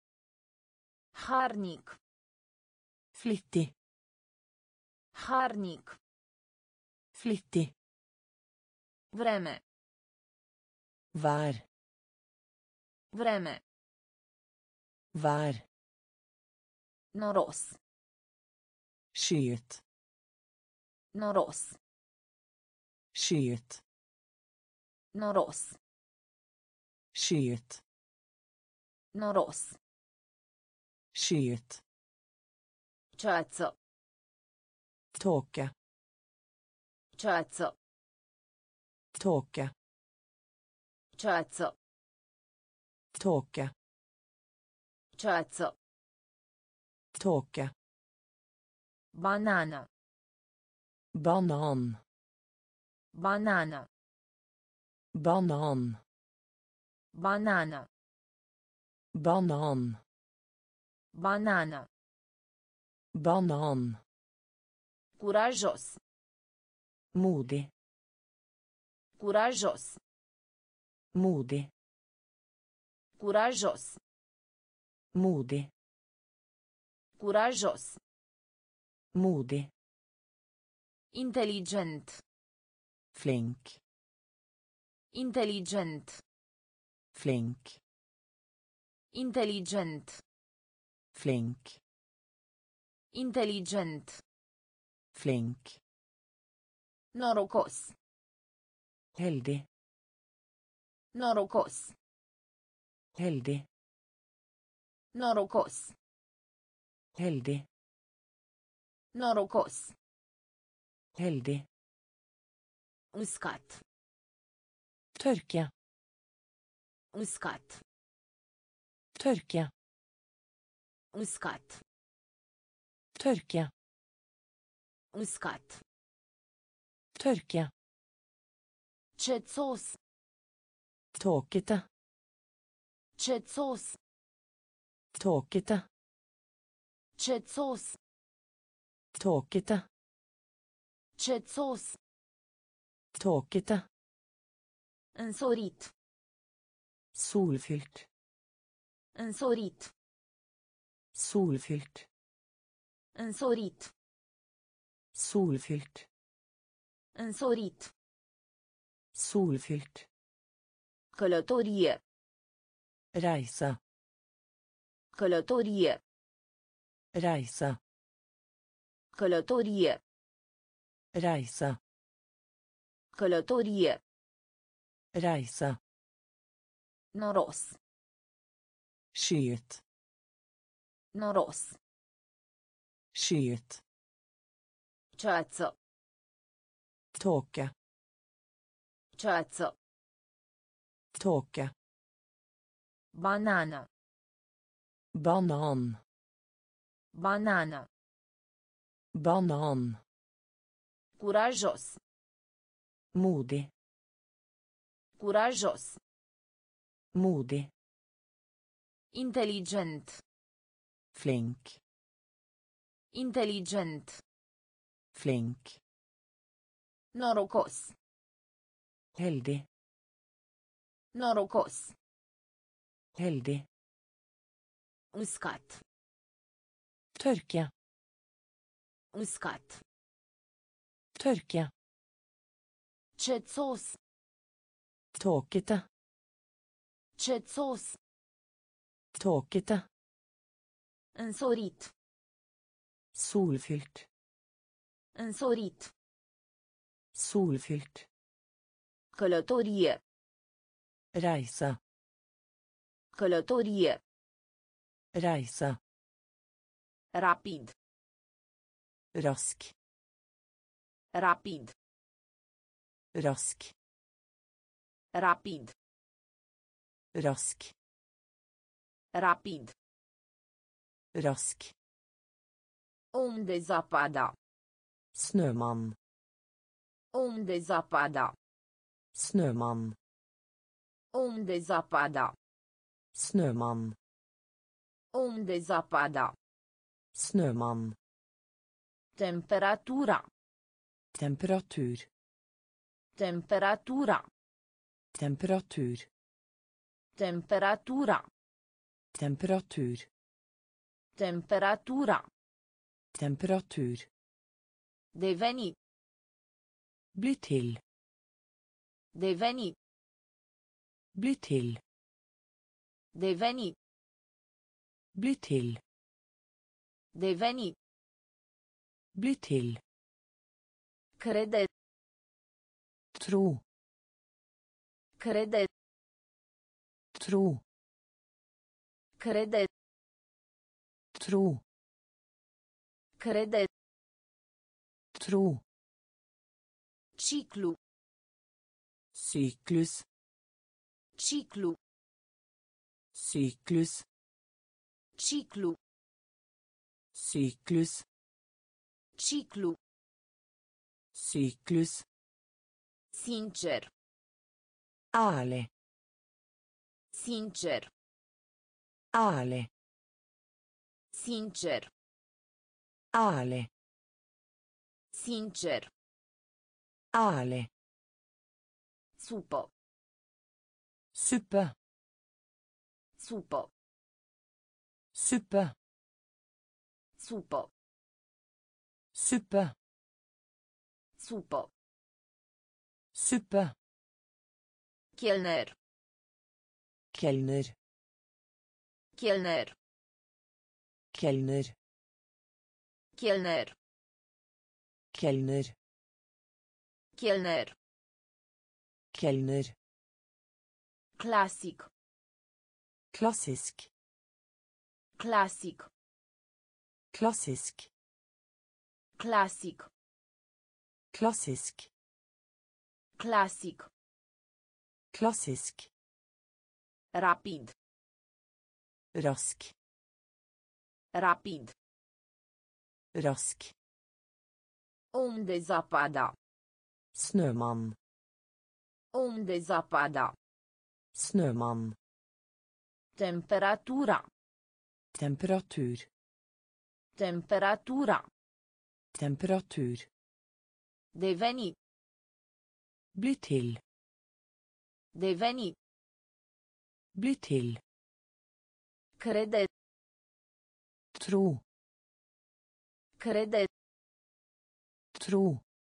[SPEAKER 1] Harnic.
[SPEAKER 2] Flittig.
[SPEAKER 1] Harnic.
[SPEAKER 2] Flittig.
[SPEAKER 1] Vreme.
[SPEAKER 2] Vær.
[SPEAKER 1] Vreme.
[SPEAKER 2] Vær.
[SPEAKER 1] Noros.
[SPEAKER 2] Skyet.
[SPEAKER 1] Noros.
[SPEAKER 2] Skyet.
[SPEAKER 1] Noros.
[SPEAKER 2] Skyet.
[SPEAKER 1] Noros.
[SPEAKER 2] Skyet.
[SPEAKER 1] Ceață.
[SPEAKER 2] Tåke.
[SPEAKER 1] Ceață.
[SPEAKER 2] Tåke.
[SPEAKER 1] Ceață.
[SPEAKER 2] Tåke.
[SPEAKER 1] Ceață.
[SPEAKER 2] Tåke.
[SPEAKER 1] Banană.
[SPEAKER 2] Banan.
[SPEAKER 1] Banană.
[SPEAKER 2] Banan.
[SPEAKER 1] Banană.
[SPEAKER 2] Banan.
[SPEAKER 1] Banană.
[SPEAKER 2] Banan.
[SPEAKER 1] Curajos.
[SPEAKER 2] Modig.
[SPEAKER 1] Curajos.
[SPEAKER 2] Modig.
[SPEAKER 1] Curajos.
[SPEAKER 2] Modig.
[SPEAKER 1] Curajos.
[SPEAKER 2] Modig.
[SPEAKER 1] Inteligent.
[SPEAKER 2] Flink.
[SPEAKER 1] Inteligent.
[SPEAKER 2] Flink.
[SPEAKER 1] Inteligent.
[SPEAKER 2] Flink.
[SPEAKER 1] Inteligent.
[SPEAKER 2] Flink.
[SPEAKER 1] Norocos.
[SPEAKER 2] Heldig.
[SPEAKER 1] Norocos.
[SPEAKER 2] Heldig.
[SPEAKER 1] Norocos.
[SPEAKER 2] Heldig.
[SPEAKER 1] Norocos.
[SPEAKER 2] Heldig.
[SPEAKER 1] Uscat.
[SPEAKER 2] Tørke.
[SPEAKER 1] Uscat.
[SPEAKER 2] Tørke.
[SPEAKER 1] Uscat.
[SPEAKER 2] Tørke.
[SPEAKER 1] Uscat.
[SPEAKER 2] Tørke.
[SPEAKER 1] Cețos.
[SPEAKER 2] Tåkete.
[SPEAKER 1] Cețos.
[SPEAKER 2] Tåkete.
[SPEAKER 1] Cețos.
[SPEAKER 2] Tåkete.
[SPEAKER 1] Cețos.
[SPEAKER 2] Tåkete.
[SPEAKER 1] Însorit.
[SPEAKER 2] Solfylt.
[SPEAKER 1] Însorit.
[SPEAKER 2] Solfylt.
[SPEAKER 1] Însorit.
[SPEAKER 2] Solfylt.
[SPEAKER 1] Însorit.
[SPEAKER 2] Solfylt.
[SPEAKER 1] Călătorie.
[SPEAKER 2] Reise.
[SPEAKER 1] Călătorie.
[SPEAKER 2] Reise.
[SPEAKER 1] Călătorie.
[SPEAKER 2] Reise.
[SPEAKER 1] Călătorie.
[SPEAKER 2] Reise.
[SPEAKER 1] Noros.
[SPEAKER 2] Skyet.
[SPEAKER 1] Noros.
[SPEAKER 2] Skyet.
[SPEAKER 1] Ceață.
[SPEAKER 2] Tåke.
[SPEAKER 1] Ceață.
[SPEAKER 2] Tåke.
[SPEAKER 1] Banană.
[SPEAKER 2] Banan.
[SPEAKER 1] Banană.
[SPEAKER 2] Banan.
[SPEAKER 1] Curajos.
[SPEAKER 2] Modig.
[SPEAKER 1] Curajos.
[SPEAKER 2] Modig.
[SPEAKER 1] Inteligent.
[SPEAKER 2] Flink.
[SPEAKER 1] Inteligent.
[SPEAKER 2] Flink.
[SPEAKER 1] Norocos.
[SPEAKER 2] Heldig.
[SPEAKER 1] Norocos.
[SPEAKER 2] Heldig.
[SPEAKER 1] Uscat.
[SPEAKER 2] Tørke.
[SPEAKER 1] Uscat.
[SPEAKER 2] Tørke.
[SPEAKER 1] Cețos.
[SPEAKER 2] Tåkete.
[SPEAKER 1] Cețos.
[SPEAKER 2] Tåkete.
[SPEAKER 1] Însorit.
[SPEAKER 2] Solfylt.
[SPEAKER 1] Însorit.
[SPEAKER 2] Solfylt.
[SPEAKER 1] Călătorie.
[SPEAKER 2] Reise.
[SPEAKER 1] Călătorie.
[SPEAKER 2] Reise.
[SPEAKER 1] Rapid.
[SPEAKER 2] Rask.
[SPEAKER 1] Rapid.
[SPEAKER 2] Rask.
[SPEAKER 1] Rapid.
[SPEAKER 2] Rask.
[SPEAKER 1] Rapid.
[SPEAKER 2] Rask.
[SPEAKER 1] Unde zapada.
[SPEAKER 2] Snømann.
[SPEAKER 1] Unde zapada.
[SPEAKER 2] Snømann.
[SPEAKER 1] Unde zapada.
[SPEAKER 2] Snømann.
[SPEAKER 1] Unde zapada.
[SPEAKER 2] Snømann.
[SPEAKER 1] Temperatura.
[SPEAKER 2] Temperatur.
[SPEAKER 1] Temperatura.
[SPEAKER 2] Temperatur.
[SPEAKER 1] Temperatura.
[SPEAKER 2] Temperatur.
[SPEAKER 1] Temperatura.
[SPEAKER 2] Temperatur.
[SPEAKER 1] Deveni.
[SPEAKER 2] Bli til.
[SPEAKER 1] Deveni.
[SPEAKER 2] Bli til.
[SPEAKER 1] Deveni.
[SPEAKER 2] Bli til.
[SPEAKER 1] Deveni.
[SPEAKER 2] Bli til.
[SPEAKER 1] Crede.
[SPEAKER 2] Tro.
[SPEAKER 1] Crede.
[SPEAKER 2] Tro.
[SPEAKER 1] Crede.
[SPEAKER 2] Tro.
[SPEAKER 1] Crede.
[SPEAKER 2] Tro.
[SPEAKER 1] Ciclu.
[SPEAKER 2] Syklus.
[SPEAKER 1] Ciclu.
[SPEAKER 2] Syklus.
[SPEAKER 1] Ciclu.
[SPEAKER 2] Syklus.
[SPEAKER 1] Ciclu.
[SPEAKER 2] Syklus.
[SPEAKER 1] Sincer.
[SPEAKER 2] Ærlig.
[SPEAKER 1] Sincer.
[SPEAKER 2] Ærlig.
[SPEAKER 1] Sincer.
[SPEAKER 2] Ærlig.
[SPEAKER 1] Sincer.
[SPEAKER 2] Ærlig.
[SPEAKER 1] Supă.
[SPEAKER 2] Suppe.
[SPEAKER 1] Supă.
[SPEAKER 2] Suppe.
[SPEAKER 1] Supă.
[SPEAKER 2] Suppe.
[SPEAKER 1] Supă.
[SPEAKER 2] Suppe.
[SPEAKER 1] Chelner.
[SPEAKER 2] Kelner.
[SPEAKER 1] Chelner.
[SPEAKER 2] Kelner.
[SPEAKER 1] Chelner.
[SPEAKER 2] Kelner.
[SPEAKER 1] Chelner.
[SPEAKER 2] Kelner.
[SPEAKER 1] Clasic.
[SPEAKER 2] Klassisk.
[SPEAKER 1] Clasic.
[SPEAKER 2] Klassisk.
[SPEAKER 1] Clasic.
[SPEAKER 2] Klassisk.
[SPEAKER 1] Clasic.
[SPEAKER 2] Klassisk.
[SPEAKER 1] Rapid.
[SPEAKER 2] Rask.
[SPEAKER 1] Rapid.
[SPEAKER 2] Rask.
[SPEAKER 1] Unde zapada.
[SPEAKER 2] Snømann.
[SPEAKER 1] Unde zapada.
[SPEAKER 2] Snømann.
[SPEAKER 1] Temperatura.
[SPEAKER 2] Temperatur.
[SPEAKER 1] Temperatura.
[SPEAKER 2] Temperatur.
[SPEAKER 1] Deveni.
[SPEAKER 2] Bli til.
[SPEAKER 1] Deveni.
[SPEAKER 2] Bli til.
[SPEAKER 1] Crede.
[SPEAKER 2] Tro.
[SPEAKER 1] Crede.
[SPEAKER 2] Tro.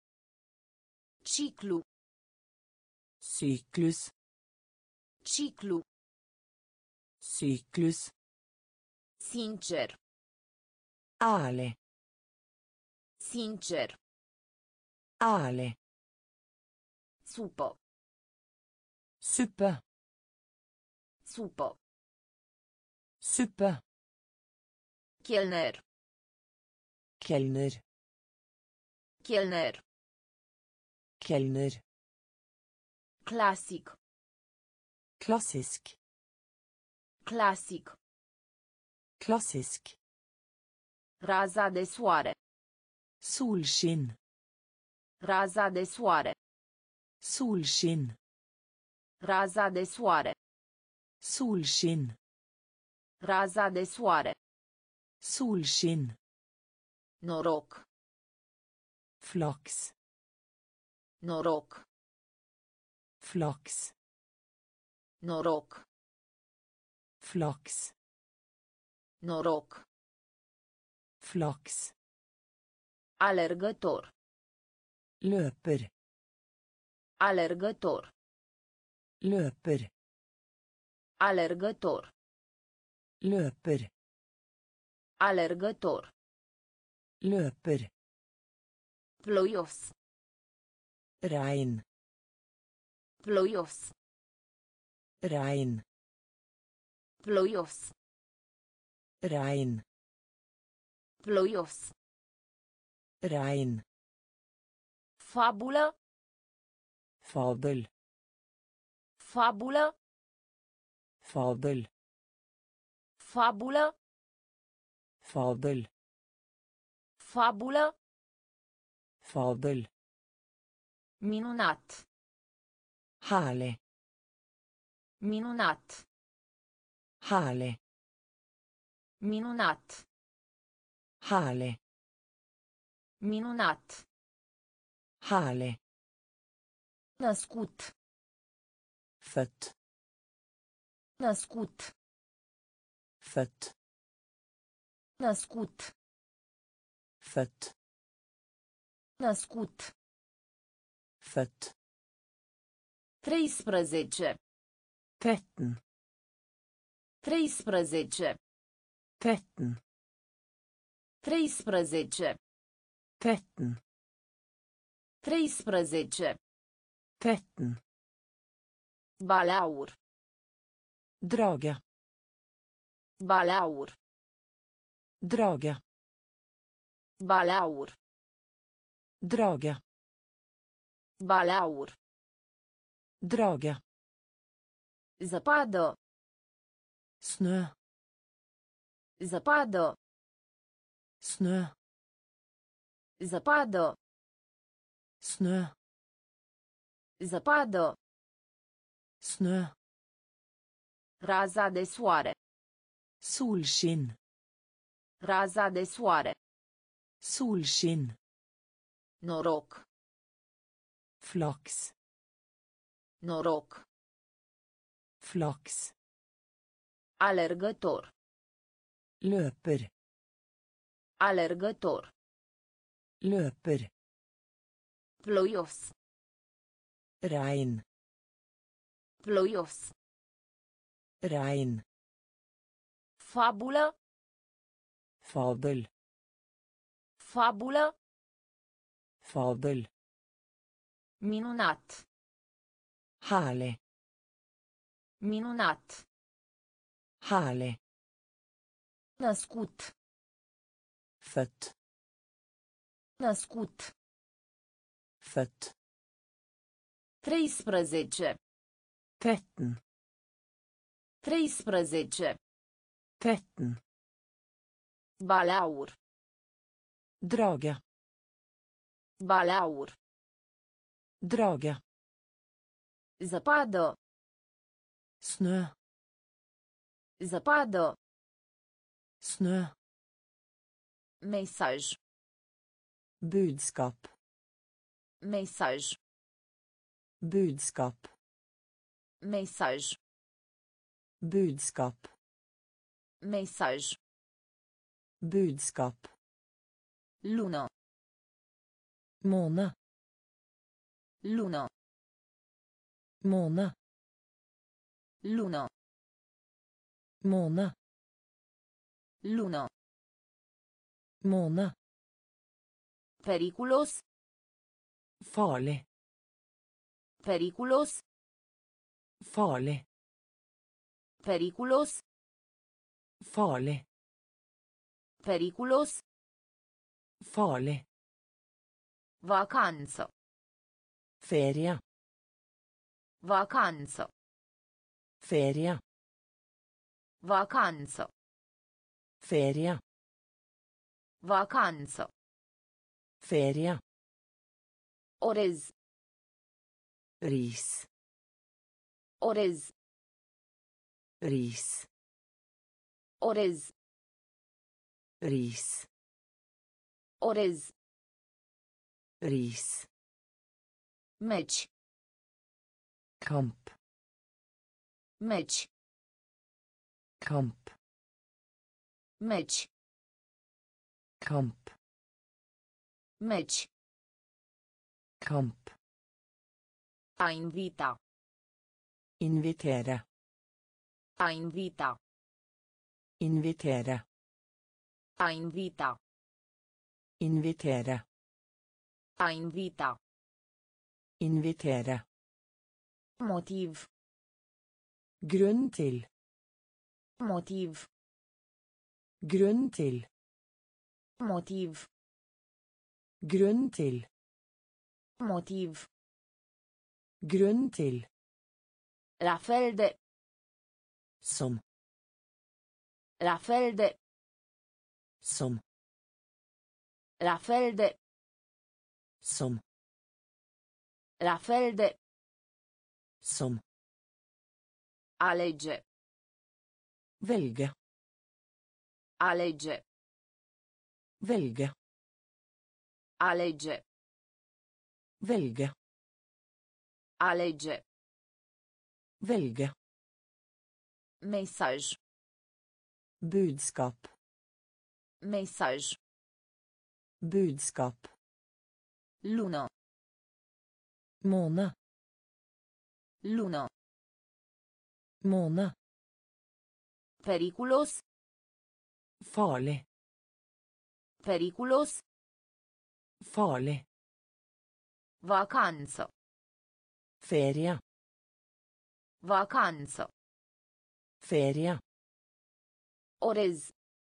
[SPEAKER 1] Ciclu.
[SPEAKER 2] Syklus.
[SPEAKER 1] Ciclu.
[SPEAKER 2] Syklus.
[SPEAKER 1] Sincer.
[SPEAKER 2] Ærlig.
[SPEAKER 1] Sincer.
[SPEAKER 2] Ærlig.
[SPEAKER 1] Supă.
[SPEAKER 2] Suppe.
[SPEAKER 1] Supă.
[SPEAKER 2] Suppe.
[SPEAKER 1] Chelner.
[SPEAKER 2] Kelner.
[SPEAKER 1] Chelner.
[SPEAKER 2] Kelner.
[SPEAKER 1] Clasic.
[SPEAKER 2] Klassisk.
[SPEAKER 1] Clasic.
[SPEAKER 2] Klassisk.
[SPEAKER 1] Raza de soare.
[SPEAKER 2] Solskinn.
[SPEAKER 1] Raza de soare.
[SPEAKER 2] Solskinn.
[SPEAKER 1] Raza de soare.
[SPEAKER 2] Solskinn.
[SPEAKER 1] Raza de soare.
[SPEAKER 2] Solskinn.
[SPEAKER 1] Noroc.
[SPEAKER 2] Flaks.
[SPEAKER 1] Noroc.
[SPEAKER 2] Flaks.
[SPEAKER 1] Noroc.
[SPEAKER 2] Flaks.
[SPEAKER 1] Noroc.
[SPEAKER 2] Flaks.
[SPEAKER 1] Alergător.
[SPEAKER 2] Løper.
[SPEAKER 1] Alergător.
[SPEAKER 2] Løper.
[SPEAKER 1] Alergător.
[SPEAKER 2] Løper.
[SPEAKER 1] Alergător.
[SPEAKER 2] Løper.
[SPEAKER 1] Ploios.
[SPEAKER 2] Regn.
[SPEAKER 1] Ploios.
[SPEAKER 2] Regn.
[SPEAKER 1] Ploios.
[SPEAKER 2] Regn.
[SPEAKER 1] Ploios.
[SPEAKER 2] Regn.
[SPEAKER 1] Fabulă.
[SPEAKER 2] Fabel.
[SPEAKER 1] Fabulă.
[SPEAKER 2] Fabel.
[SPEAKER 1] Fabulă.
[SPEAKER 2] Fabel.
[SPEAKER 1] Fabulă.
[SPEAKER 2] Fabel.
[SPEAKER 1] Minunat.
[SPEAKER 2] Herlig.
[SPEAKER 1] Minunat.
[SPEAKER 2] Herlig.
[SPEAKER 1] Minunat.
[SPEAKER 2] Herlig.
[SPEAKER 1] Minunat.
[SPEAKER 2] Herlig.
[SPEAKER 1] Născut.
[SPEAKER 2] Født.
[SPEAKER 1] Născut.
[SPEAKER 2] Født.
[SPEAKER 1] Născut.
[SPEAKER 2] Født.
[SPEAKER 1] Născut.
[SPEAKER 2] Født.
[SPEAKER 1] Treisprezece.
[SPEAKER 2] Tretten.
[SPEAKER 1] Treisprezece.
[SPEAKER 2] Tretten.
[SPEAKER 1] Treisprezece.
[SPEAKER 2] Tretten.
[SPEAKER 1] Treisprezece.
[SPEAKER 2] Tretten.
[SPEAKER 1] Balaur.
[SPEAKER 2] Drage.
[SPEAKER 1] Balaur.
[SPEAKER 2] Drage.
[SPEAKER 1] Balaur.
[SPEAKER 2] Drage.
[SPEAKER 1] Balaur.
[SPEAKER 2] Drage.
[SPEAKER 1] Zăpadă.
[SPEAKER 2] Snø.
[SPEAKER 1] Zăpadă.
[SPEAKER 2] Snø.
[SPEAKER 1] Zăpadă.
[SPEAKER 2] Snø.
[SPEAKER 1] Zăpadă.
[SPEAKER 2] Snø.
[SPEAKER 1] Raza de soare.
[SPEAKER 2] Solskinn.
[SPEAKER 1] Raza de soare.
[SPEAKER 2] Solskinn.
[SPEAKER 1] Noroc.
[SPEAKER 2] Flaks.
[SPEAKER 1] Noroc.
[SPEAKER 2] Flaks.
[SPEAKER 1] Alergător.
[SPEAKER 2] Løper.
[SPEAKER 1] Alergător.
[SPEAKER 2] Løper.
[SPEAKER 1] Ploios.
[SPEAKER 2] Regn.
[SPEAKER 1] Ploios.
[SPEAKER 2] Regn.
[SPEAKER 1] Fabulă.
[SPEAKER 2] Fabel.
[SPEAKER 1] Fabulă.
[SPEAKER 2] Fabel.
[SPEAKER 1] Minunat.
[SPEAKER 2] Herlig.
[SPEAKER 1] Minunat.
[SPEAKER 2] Herlig.
[SPEAKER 1] Născut.
[SPEAKER 2] Født.
[SPEAKER 1] Născut.
[SPEAKER 2] Født.
[SPEAKER 1] Treisprezece.
[SPEAKER 2] Tretten.
[SPEAKER 1] Treisprezece.
[SPEAKER 2] Tretten.
[SPEAKER 1] Balaur.
[SPEAKER 2] Drage.
[SPEAKER 1] Balaur.
[SPEAKER 2] Drage.
[SPEAKER 1] Zăpadă.
[SPEAKER 2] Snø.
[SPEAKER 1] Zăpadă.
[SPEAKER 2] Snø.
[SPEAKER 1] Mesaj.
[SPEAKER 2] Budskap.
[SPEAKER 1] Mesaj.
[SPEAKER 2] Budskap.
[SPEAKER 1] Mesaj.
[SPEAKER 2] Budskap.
[SPEAKER 1] Mesaj.
[SPEAKER 2] Budskap.
[SPEAKER 1] Lună.
[SPEAKER 2] Måne.
[SPEAKER 1] Lună.
[SPEAKER 2] Måne.
[SPEAKER 1] Lună.
[SPEAKER 2] Måne.
[SPEAKER 1] Lună.
[SPEAKER 2] Måne.
[SPEAKER 1] Periculos.
[SPEAKER 2] Farlig.
[SPEAKER 1] Periculos.
[SPEAKER 2] Farlig.
[SPEAKER 1] Periculos.
[SPEAKER 2] Farlig.
[SPEAKER 1] Periculos.
[SPEAKER 2] Farlig.
[SPEAKER 1] Vacanță.
[SPEAKER 2] Ferie.
[SPEAKER 1] Vacanță.
[SPEAKER 2] Ferie.
[SPEAKER 1] Vacanță.
[SPEAKER 2] Ferie.
[SPEAKER 1] Vacanță.
[SPEAKER 2] Ferie.
[SPEAKER 1] Orez.
[SPEAKER 2] Ris.
[SPEAKER 1] Orez.
[SPEAKER 2] Ris.
[SPEAKER 1] Orez.
[SPEAKER 2] Ris.
[SPEAKER 1] Orez.
[SPEAKER 2] Ris.
[SPEAKER 1] Meci.
[SPEAKER 2] Kamp.
[SPEAKER 1] Meci.
[SPEAKER 2] Kamp.
[SPEAKER 1] Meci.
[SPEAKER 2] Kamp.
[SPEAKER 1] Meci.
[SPEAKER 2] Kamp.
[SPEAKER 1] A invita.
[SPEAKER 2] Invitere.
[SPEAKER 1] A invita.
[SPEAKER 2] Invitere.
[SPEAKER 1] A invita.
[SPEAKER 2] Invitere.
[SPEAKER 1] A invita.
[SPEAKER 2] Invitere.
[SPEAKER 1] Motiv.
[SPEAKER 2] Grunn til.
[SPEAKER 1] Motiv.
[SPEAKER 2] Grunn til.
[SPEAKER 1] Motiv.
[SPEAKER 2] Grunn til.
[SPEAKER 1] Motiv.
[SPEAKER 2] Grunn til.
[SPEAKER 1] La fel de.
[SPEAKER 2] Som.
[SPEAKER 1] La fel de.
[SPEAKER 2] Som.
[SPEAKER 1] La fel de.
[SPEAKER 2] Som.
[SPEAKER 1] La fel de.
[SPEAKER 2] Som.
[SPEAKER 1] Alege.
[SPEAKER 2] Velge.
[SPEAKER 1] Alege.
[SPEAKER 2] Velge.
[SPEAKER 1] Alege.
[SPEAKER 2] Velge.
[SPEAKER 1] Alege.
[SPEAKER 2] Velge.
[SPEAKER 1] Mesaj.
[SPEAKER 2] Budskap.
[SPEAKER 1] Mesaj.
[SPEAKER 2] Budskap.
[SPEAKER 1] Lună.
[SPEAKER 2] Måne.
[SPEAKER 1] Lună.
[SPEAKER 2] Måne.
[SPEAKER 1] Periculos.
[SPEAKER 2] Farlig.
[SPEAKER 1] Periculos.
[SPEAKER 2] Farlig.
[SPEAKER 1] Vacanță.
[SPEAKER 2] Ferie.
[SPEAKER 1] Vacanță.
[SPEAKER 2] Ferie.
[SPEAKER 1] Orez.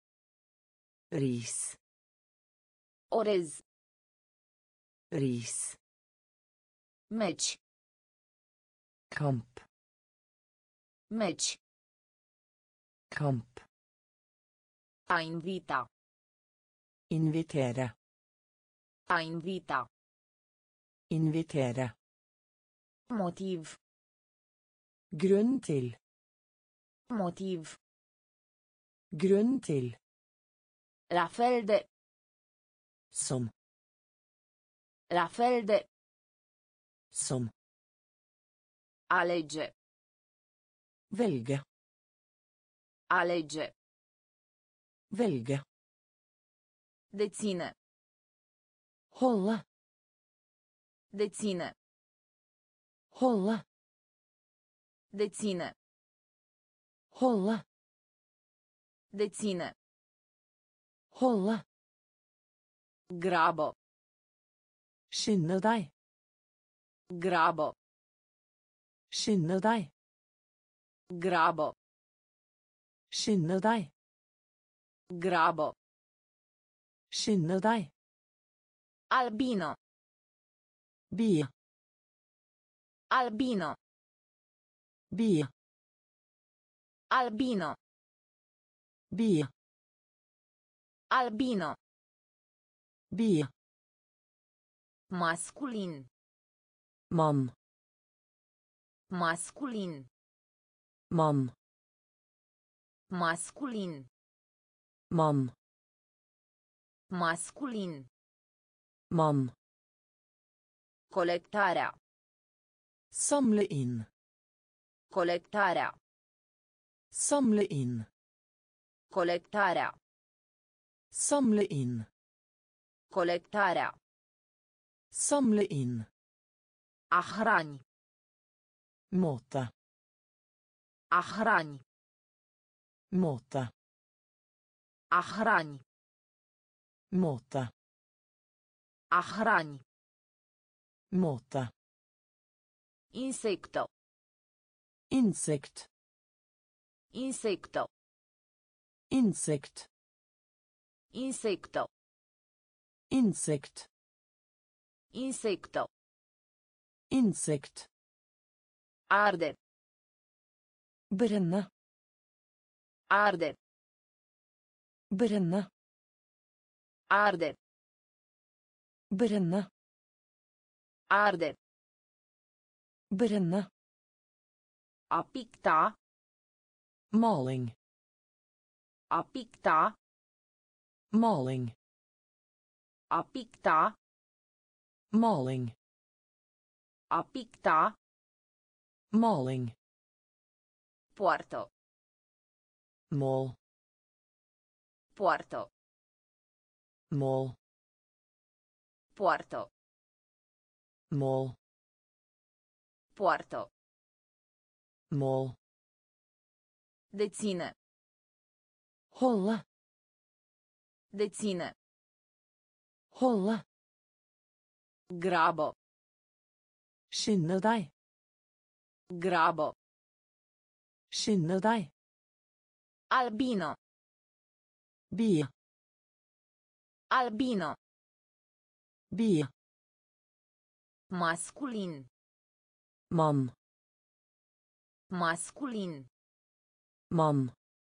[SPEAKER 2] Ris.
[SPEAKER 1] Orez.
[SPEAKER 2] Ris.
[SPEAKER 1] Meci.
[SPEAKER 2] Kamp.
[SPEAKER 1] Meci.
[SPEAKER 2] Kamp.
[SPEAKER 1] A invita.
[SPEAKER 2] Invitere.
[SPEAKER 1] A invita.
[SPEAKER 2] Invitere.
[SPEAKER 1] Motiv.
[SPEAKER 2] Grunn til.
[SPEAKER 1] Motiv.
[SPEAKER 2] Grunn til.
[SPEAKER 1] La fel de.
[SPEAKER 2] Som.
[SPEAKER 1] La fel de.
[SPEAKER 2] Som.
[SPEAKER 1] Alege.
[SPEAKER 2] Velge.
[SPEAKER 1] Alege.
[SPEAKER 2] Velge.
[SPEAKER 1] Deține.
[SPEAKER 2] Holde.
[SPEAKER 1] Deține.
[SPEAKER 2] Holde.
[SPEAKER 1] Deține.
[SPEAKER 2] Holde.
[SPEAKER 1] Deține.
[SPEAKER 2] Holde.
[SPEAKER 1] Grabă.
[SPEAKER 2] Skynde deg.
[SPEAKER 1] Grabă.
[SPEAKER 2] Skynde deg.
[SPEAKER 1] Grabă.
[SPEAKER 2] Skynde deg.
[SPEAKER 1] Grabă.
[SPEAKER 2] Skynde deg.
[SPEAKER 1] Albino.
[SPEAKER 2] Bie.
[SPEAKER 1] Albino.
[SPEAKER 2] Bie.
[SPEAKER 1] Albino.
[SPEAKER 2] Bie.
[SPEAKER 1] Albino.
[SPEAKER 2] Bie.
[SPEAKER 1] Masculin.
[SPEAKER 2] Mann.
[SPEAKER 1] Masculin.
[SPEAKER 2] Mann.
[SPEAKER 1] Masculin.
[SPEAKER 2] Mann.
[SPEAKER 1] Masculin.
[SPEAKER 2] Mann.
[SPEAKER 1] Colectarea.
[SPEAKER 2] Samle inn.
[SPEAKER 1] Colectarea.
[SPEAKER 2] Samle inn.
[SPEAKER 1] Colectarea.
[SPEAKER 2] Samle inn.
[SPEAKER 1] Colectarea.
[SPEAKER 2] Samle inn.
[SPEAKER 1] A hrani.
[SPEAKER 2] Måte.
[SPEAKER 1] A hrani.
[SPEAKER 2] Måte.
[SPEAKER 1] A hrani.
[SPEAKER 2] Måte.
[SPEAKER 1] A hrani.
[SPEAKER 2] Måte.
[SPEAKER 1] Insecto.
[SPEAKER 2] Insekt.
[SPEAKER 1] Insecto.
[SPEAKER 2] Insekt.
[SPEAKER 1] Insecto.
[SPEAKER 2] Insekt.
[SPEAKER 1] Insecto.
[SPEAKER 2] Insekt.
[SPEAKER 1] Arde.
[SPEAKER 2] Brenne.
[SPEAKER 1] Arde.
[SPEAKER 2] Brenne.
[SPEAKER 1] Arde.
[SPEAKER 2] Brenne.
[SPEAKER 1] Arde.
[SPEAKER 2] Brenne.
[SPEAKER 1] A picta.
[SPEAKER 2] Maling.
[SPEAKER 1] A picta.
[SPEAKER 2] Maling.
[SPEAKER 1] A picta.
[SPEAKER 2] Maling.
[SPEAKER 1] A picta.
[SPEAKER 2] Maling.
[SPEAKER 1] Poartă.
[SPEAKER 2] Mål.
[SPEAKER 1] Poartă.
[SPEAKER 2] Mål.
[SPEAKER 1] Poartă.
[SPEAKER 2] Mål.
[SPEAKER 1] Poartă.
[SPEAKER 2] Mål.
[SPEAKER 1] Deține.
[SPEAKER 2] Hålla.
[SPEAKER 1] Deține.
[SPEAKER 2] Hålla.
[SPEAKER 1] Grabă.
[SPEAKER 2] Skynde deg.
[SPEAKER 1] Grabă.
[SPEAKER 2] Skynde deg.
[SPEAKER 1] Albino.
[SPEAKER 2] Bie.
[SPEAKER 1] Albino.
[SPEAKER 2] Bie.
[SPEAKER 1] Masculin.
[SPEAKER 2] Mann.
[SPEAKER 1] Masculin.
[SPEAKER 2] Mann.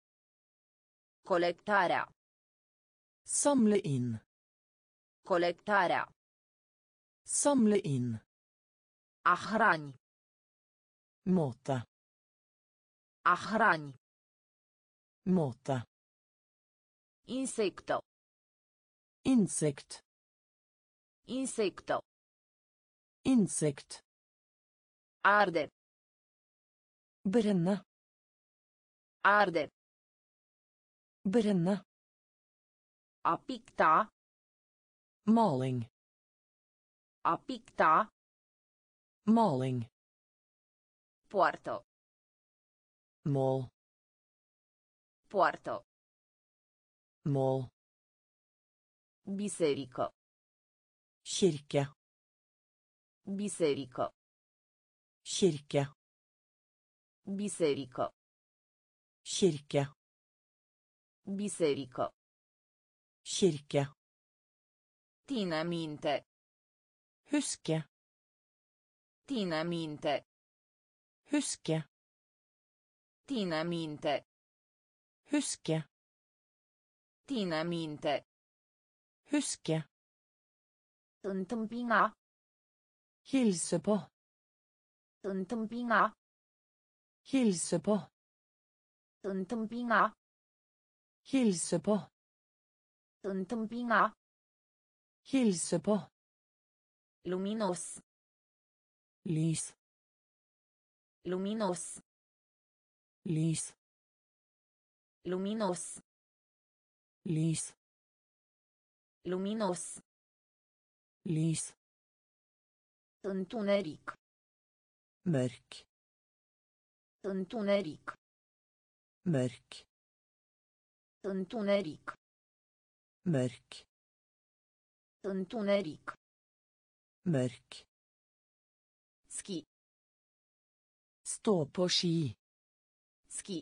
[SPEAKER 1] Colectarea.
[SPEAKER 2] Samle inn.
[SPEAKER 1] Colectarea.
[SPEAKER 2] Samle inn.
[SPEAKER 1] A hrani.
[SPEAKER 2] Måte.
[SPEAKER 1] A hrani.
[SPEAKER 2] Måte.
[SPEAKER 1] Insecto.
[SPEAKER 2] Insekt.
[SPEAKER 1] Insecto.
[SPEAKER 2] Insekt.
[SPEAKER 1] Arde.
[SPEAKER 2] Brenne.
[SPEAKER 1] Arde.
[SPEAKER 2] Brenne.
[SPEAKER 1] A picta.
[SPEAKER 2] Maling.
[SPEAKER 1] A picta.
[SPEAKER 2] Maling.
[SPEAKER 1] Poartă.
[SPEAKER 2] Mål.
[SPEAKER 1] Poartă.
[SPEAKER 2] Mål.
[SPEAKER 1] Biserică.
[SPEAKER 2] Kirke.
[SPEAKER 1] Biserică.
[SPEAKER 2] Kirke.
[SPEAKER 1] Biserică.
[SPEAKER 2] Kirke.
[SPEAKER 1] Biserică.
[SPEAKER 2] Kirke.
[SPEAKER 1] Ține minte.
[SPEAKER 2] Huske.
[SPEAKER 1] Ține minte.
[SPEAKER 2] Huske.
[SPEAKER 1] Ține minte.
[SPEAKER 2] Huske.
[SPEAKER 1] Ține minte.
[SPEAKER 2] Huske.
[SPEAKER 1] Întâmpina.
[SPEAKER 2] Hilse på.
[SPEAKER 1] Întâmpina.
[SPEAKER 2] Hilse på.
[SPEAKER 1] Întâmpina.
[SPEAKER 2] Hilse på.
[SPEAKER 1] Întâmpina.
[SPEAKER 2] Hilse på.
[SPEAKER 1] Luminos.
[SPEAKER 2] Lys.
[SPEAKER 1] Luminos.
[SPEAKER 2] Lys.
[SPEAKER 1] Luminos.
[SPEAKER 2] Lys.
[SPEAKER 1] Luminos.
[SPEAKER 2] Lys.
[SPEAKER 1] Întuneric.
[SPEAKER 2] Mørk.
[SPEAKER 1] Întuneric.
[SPEAKER 2] Mørk.
[SPEAKER 1] Întuneric.
[SPEAKER 2] Mørk.
[SPEAKER 1] Întuneric.
[SPEAKER 2] Mørk.
[SPEAKER 1] Ski.
[SPEAKER 2] Stå på ski.
[SPEAKER 1] Ski.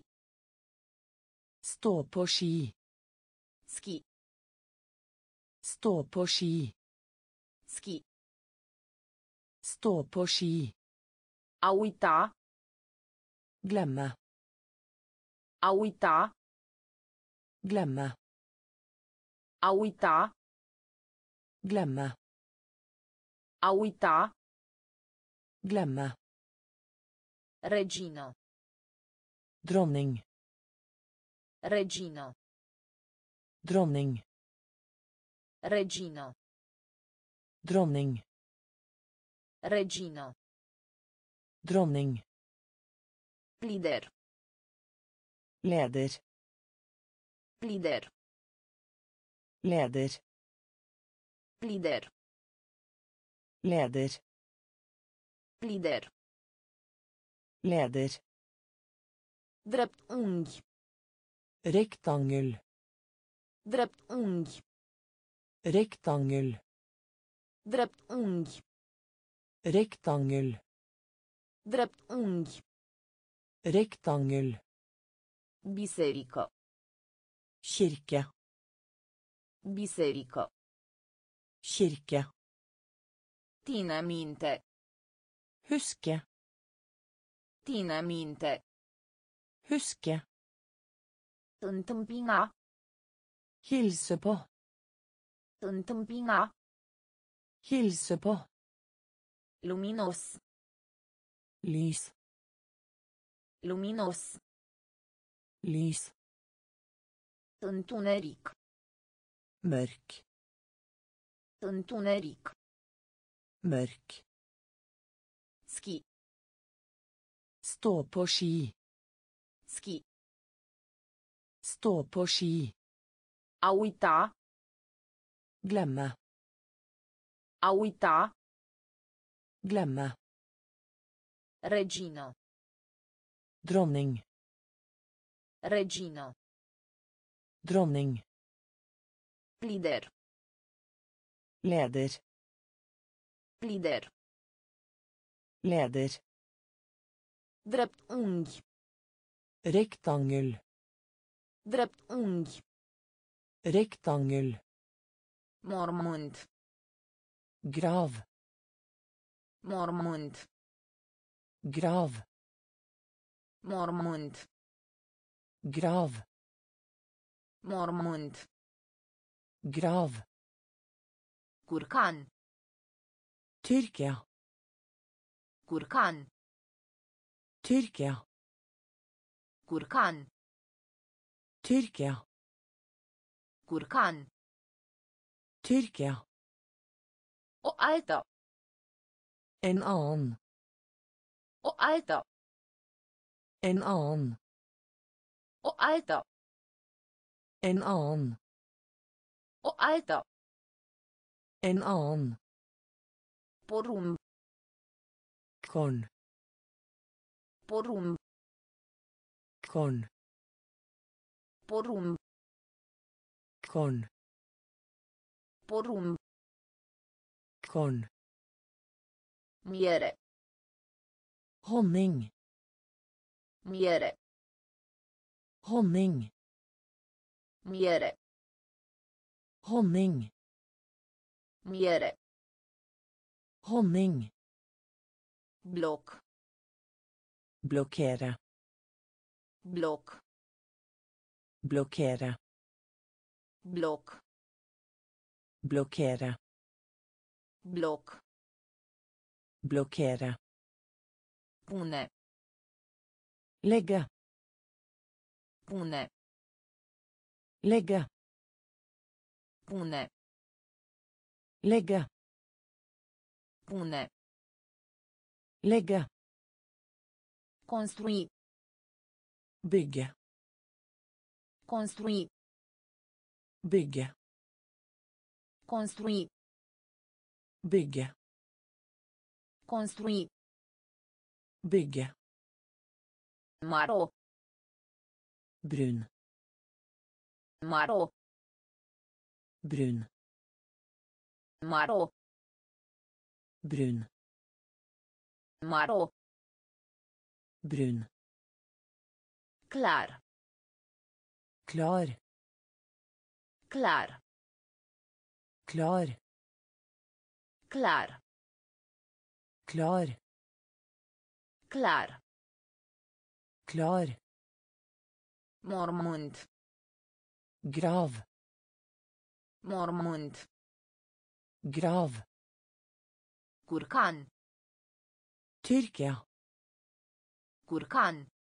[SPEAKER 2] Stå på ski.
[SPEAKER 1] Ski.
[SPEAKER 2] Stå på ski.
[SPEAKER 1] Ski.
[SPEAKER 2] Stå på ski.
[SPEAKER 1] A uita.
[SPEAKER 2] Glemme.
[SPEAKER 1] A uita.
[SPEAKER 2] Glemme.
[SPEAKER 1] A uita.
[SPEAKER 2] Glemme.
[SPEAKER 1] A uita.
[SPEAKER 2] Glemme.
[SPEAKER 1] Regino.
[SPEAKER 2] Dronning.
[SPEAKER 1] Regino.
[SPEAKER 2] Dronning.
[SPEAKER 1] Regino.
[SPEAKER 2] Dronning.
[SPEAKER 1] Regino.
[SPEAKER 2] Dronning.
[SPEAKER 1] Lider.
[SPEAKER 2] Leder.
[SPEAKER 1] Lider.
[SPEAKER 2] Leder.
[SPEAKER 1] Lider.
[SPEAKER 2] Leder.
[SPEAKER 1] Lider.
[SPEAKER 2] Leder.
[SPEAKER 1] Drept unghi.
[SPEAKER 2] Rektangel.
[SPEAKER 1] Drept unghi.
[SPEAKER 2] Rektangel.
[SPEAKER 1] Drept unghi.
[SPEAKER 2] Rektangel.
[SPEAKER 1] Drept unghi.
[SPEAKER 2] Rektangel.
[SPEAKER 1] Biserică.
[SPEAKER 2] Kirke.
[SPEAKER 1] Biserică.
[SPEAKER 2] Kirke.
[SPEAKER 1] Ține minte.
[SPEAKER 2] Huske.
[SPEAKER 1] Ține minte. Întâmpina.
[SPEAKER 2] Hilse på.
[SPEAKER 1] Luminos.
[SPEAKER 2] Lys.
[SPEAKER 1] Luminos.
[SPEAKER 2] Lys.
[SPEAKER 1] Întuneric.
[SPEAKER 2] Mörk.
[SPEAKER 1] Întuneric.
[SPEAKER 2] Mörk.
[SPEAKER 1] Ski.
[SPEAKER 2] Stå på ski.
[SPEAKER 1] Ski.
[SPEAKER 2] Stå på ski.
[SPEAKER 1] A uita.
[SPEAKER 2] Glemme.
[SPEAKER 1] A uita.
[SPEAKER 2] Glemme.
[SPEAKER 1] Regino.
[SPEAKER 2] Dronning.
[SPEAKER 1] Regino.
[SPEAKER 2] Dronning.
[SPEAKER 1] Lider.
[SPEAKER 2] Leder.
[SPEAKER 1] Lider.
[SPEAKER 2] Leder.
[SPEAKER 1] Dreptunghi.
[SPEAKER 2] Rektangel.
[SPEAKER 1] Dreptunghi.
[SPEAKER 2] Rektangel.
[SPEAKER 1] Mormânt.
[SPEAKER 2] Grav.
[SPEAKER 1] Mormânt.
[SPEAKER 2] Grav.
[SPEAKER 1] Mormânt.
[SPEAKER 2] Grav.
[SPEAKER 1] Mormânt.
[SPEAKER 2] Grav.
[SPEAKER 1] Curcan.
[SPEAKER 2] Tyrkia.
[SPEAKER 1] Curcan.
[SPEAKER 2] Tyrkia.
[SPEAKER 1] Curcan.
[SPEAKER 2] Tyrkia.
[SPEAKER 1] Curcan.
[SPEAKER 2] Tyrkia.
[SPEAKER 1] O altă.
[SPEAKER 2] En annen.
[SPEAKER 1] O altă.
[SPEAKER 2] En annen.
[SPEAKER 1] O altă.
[SPEAKER 2] En annen.
[SPEAKER 1] O altă.
[SPEAKER 2] En annen.
[SPEAKER 1] Porumb.
[SPEAKER 2] Korn.
[SPEAKER 1] Porumb.
[SPEAKER 2] Korn.
[SPEAKER 1] Porumb.
[SPEAKER 2] Korn.
[SPEAKER 1] Porumb.
[SPEAKER 2] Korn.
[SPEAKER 1] Miere.
[SPEAKER 2] Honning.
[SPEAKER 1] Miere.
[SPEAKER 2] Honning.
[SPEAKER 1] Miere.
[SPEAKER 2] Honning.
[SPEAKER 1] Miere.
[SPEAKER 2] Honning.
[SPEAKER 1] Bloc.
[SPEAKER 2] Blockera.
[SPEAKER 1] Bloc.
[SPEAKER 2] Blockera.
[SPEAKER 1] Bloc.
[SPEAKER 2] Blockera.
[SPEAKER 1] Bloc.
[SPEAKER 2] Blockera.
[SPEAKER 1] Pune.
[SPEAKER 2] Lägga.
[SPEAKER 1] Pune.
[SPEAKER 2] Lägga.
[SPEAKER 1] Pune.
[SPEAKER 2] Lägga.
[SPEAKER 1] Pune.
[SPEAKER 2] Lägga.
[SPEAKER 1] Construi.
[SPEAKER 2] Bygga.
[SPEAKER 1] Construi.
[SPEAKER 2] Bygga.
[SPEAKER 1] Construi.
[SPEAKER 2] Bygga.
[SPEAKER 1] Construi.
[SPEAKER 2] Bygga.
[SPEAKER 1] Maro.
[SPEAKER 2] Brun.
[SPEAKER 1] Maro.
[SPEAKER 2] Brun.
[SPEAKER 1] Maro.
[SPEAKER 2] Brun.
[SPEAKER 1] Maro.
[SPEAKER 2] Brun.
[SPEAKER 1] Clar.
[SPEAKER 2] Klar.
[SPEAKER 1] Clar.
[SPEAKER 2] Klar.
[SPEAKER 1] Clar.
[SPEAKER 2] Klar.
[SPEAKER 1] Clar.
[SPEAKER 2] Klar.
[SPEAKER 1] Mormânt.
[SPEAKER 2] Grav.
[SPEAKER 1] Mormânt.
[SPEAKER 2] Grav.
[SPEAKER 1] Curcan.
[SPEAKER 2] Tyrkia.
[SPEAKER 1] Curcan.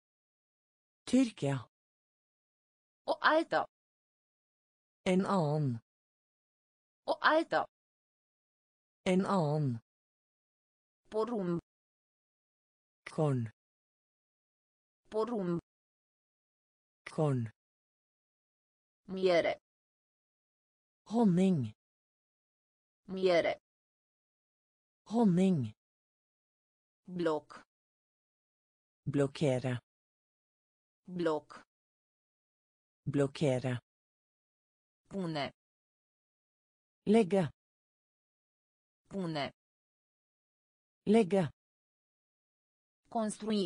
[SPEAKER 2] Tyrkia.
[SPEAKER 1] O altă.
[SPEAKER 2] En annen.
[SPEAKER 1] O altă.
[SPEAKER 2] En annen.
[SPEAKER 1] Porumb.
[SPEAKER 2] Korn.
[SPEAKER 1] Porumb.
[SPEAKER 2] Korn.
[SPEAKER 1] Miere.
[SPEAKER 2] Honning.
[SPEAKER 1] Miere.
[SPEAKER 2] Honning.
[SPEAKER 1] Bloc.
[SPEAKER 2] Blockera.
[SPEAKER 1] Bloc.
[SPEAKER 2] Blockera.
[SPEAKER 1] Pune.
[SPEAKER 2] Lägga.
[SPEAKER 1] Pune.
[SPEAKER 2] Lägga.
[SPEAKER 1] Construi.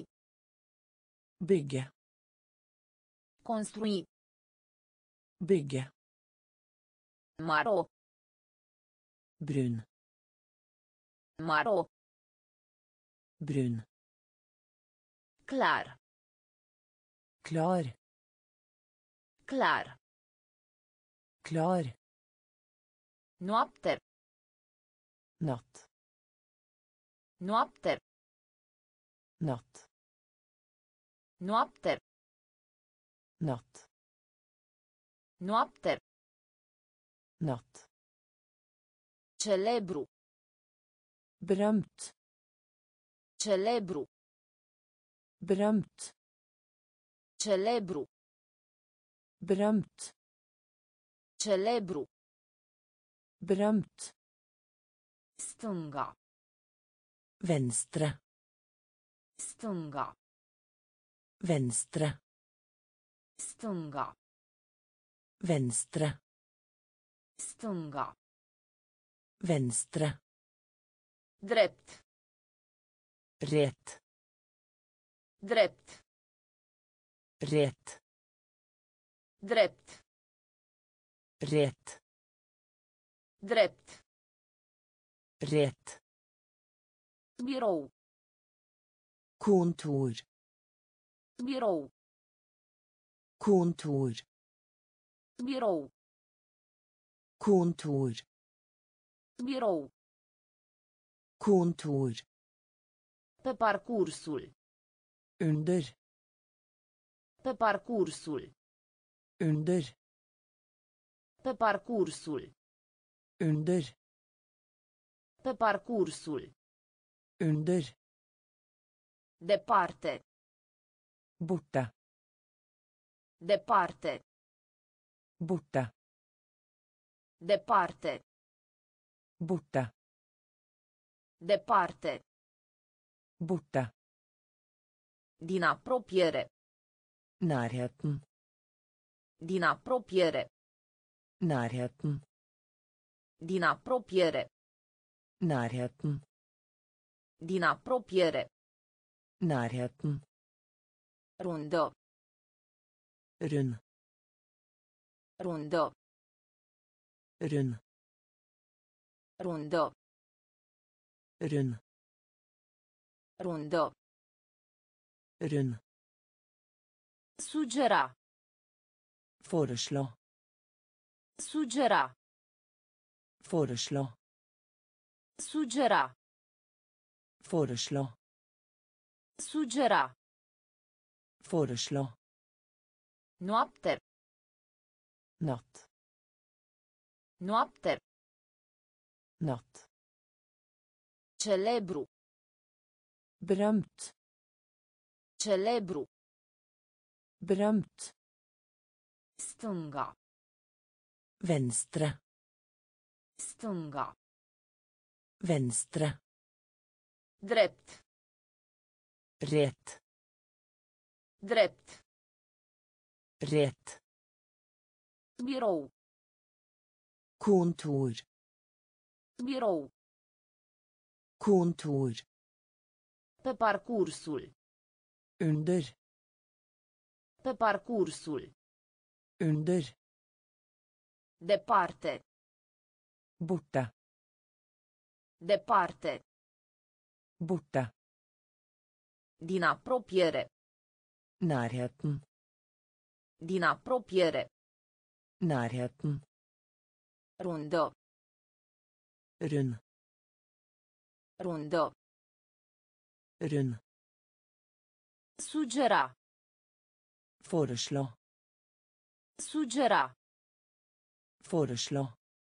[SPEAKER 2] Bygga.
[SPEAKER 1] Construi.
[SPEAKER 2] Bygga.
[SPEAKER 1] Maro.
[SPEAKER 2] Brun.
[SPEAKER 1] Maro.
[SPEAKER 2] Brun.
[SPEAKER 1] Clar.
[SPEAKER 2] Klar.
[SPEAKER 1] Clar.
[SPEAKER 2] Klar.
[SPEAKER 1] Noapte.
[SPEAKER 2] Natt.
[SPEAKER 1] Noapte.
[SPEAKER 2] Natt.
[SPEAKER 1] Noapte.
[SPEAKER 2] Natt.
[SPEAKER 1] Noapte.
[SPEAKER 2] Natt.
[SPEAKER 1] Celebru.
[SPEAKER 2] Berömt.
[SPEAKER 1] Celebru.
[SPEAKER 2] Berömt.
[SPEAKER 1] Celebru.
[SPEAKER 2] Berömt.
[SPEAKER 1] Celebru.
[SPEAKER 2] Berömt.
[SPEAKER 1] Stânga.
[SPEAKER 2] Venstre.
[SPEAKER 1] Stânga.
[SPEAKER 2] Venstre.
[SPEAKER 1] Stânga.
[SPEAKER 2] Venstre.
[SPEAKER 1] Stânga.
[SPEAKER 2] Venstre.
[SPEAKER 1] Drept.
[SPEAKER 2] Rätt.
[SPEAKER 1] Drept.
[SPEAKER 2] Rätt.
[SPEAKER 1] Drept.
[SPEAKER 2] Rätt.
[SPEAKER 1] Drept.
[SPEAKER 2] Rätt.
[SPEAKER 1] Birou.
[SPEAKER 2] Kontor.
[SPEAKER 1] Birou.
[SPEAKER 2] Kontor.
[SPEAKER 1] Birou.
[SPEAKER 2] Kontor.
[SPEAKER 1] Birou.
[SPEAKER 2] Kontor.
[SPEAKER 1] Pe parcursul.
[SPEAKER 2] Under.
[SPEAKER 1] Pe parcursul.
[SPEAKER 2] Under.
[SPEAKER 1] Pe parcursul.
[SPEAKER 2] Under.
[SPEAKER 1] Pe parcursul.
[SPEAKER 2] Under.
[SPEAKER 1] Departe.
[SPEAKER 2] Borta.
[SPEAKER 1] Departe.
[SPEAKER 2] Borta.
[SPEAKER 1] Departe.
[SPEAKER 2] Borta.
[SPEAKER 1] Departe.
[SPEAKER 2] Borta.
[SPEAKER 1] Din apropiere.
[SPEAKER 2] Närheten.
[SPEAKER 1] Din apropiere.
[SPEAKER 2] Närheten.
[SPEAKER 1] Din apropiere.
[SPEAKER 2] Närheten.
[SPEAKER 1] Din apropiere.
[SPEAKER 2] Närheten.
[SPEAKER 1] Rundă.
[SPEAKER 2] Rund.
[SPEAKER 1] Rundă.
[SPEAKER 2] Rund.
[SPEAKER 1] Rundă.
[SPEAKER 2] Rund.
[SPEAKER 1] Rundă.
[SPEAKER 2] Rund.
[SPEAKER 1] Sugera.
[SPEAKER 2] Foreslå.
[SPEAKER 1] Sugera.
[SPEAKER 2] Foreslå.
[SPEAKER 1] Sugera.
[SPEAKER 2] Foreslå.
[SPEAKER 1] Sugera.
[SPEAKER 2] Foreslå.
[SPEAKER 1] Noapte.
[SPEAKER 2] Natt.
[SPEAKER 1] Noapte.
[SPEAKER 2] Natt.
[SPEAKER 1] Celebru.
[SPEAKER 2] Berömt.
[SPEAKER 1] Celebru.
[SPEAKER 2] Berömt.
[SPEAKER 1] Stânga.
[SPEAKER 2] Venstre.
[SPEAKER 1] Stânga.
[SPEAKER 2] Venstre.
[SPEAKER 1] Drept.
[SPEAKER 2] Rätt.
[SPEAKER 1] Drept.
[SPEAKER 2] Rätt.
[SPEAKER 1] Birou.
[SPEAKER 2] Kontor.
[SPEAKER 1] Birou.
[SPEAKER 2] Kontor.
[SPEAKER 1] Pe parcursul.
[SPEAKER 2] Under.
[SPEAKER 1] Pe parcursul.
[SPEAKER 2] Under.
[SPEAKER 1] Departe.
[SPEAKER 2] Borta.
[SPEAKER 1] Departe.
[SPEAKER 2] Borta.
[SPEAKER 1] Din apropiere.
[SPEAKER 2] Närheten.
[SPEAKER 1] Din apropiere.
[SPEAKER 2] Närheten.
[SPEAKER 1] Rundă.
[SPEAKER 2] Rund.
[SPEAKER 1] Rundă.
[SPEAKER 2] Rund.
[SPEAKER 1] Sugera.
[SPEAKER 2] Foreslå.
[SPEAKER 1] Sugera.
[SPEAKER 2] Foreslå.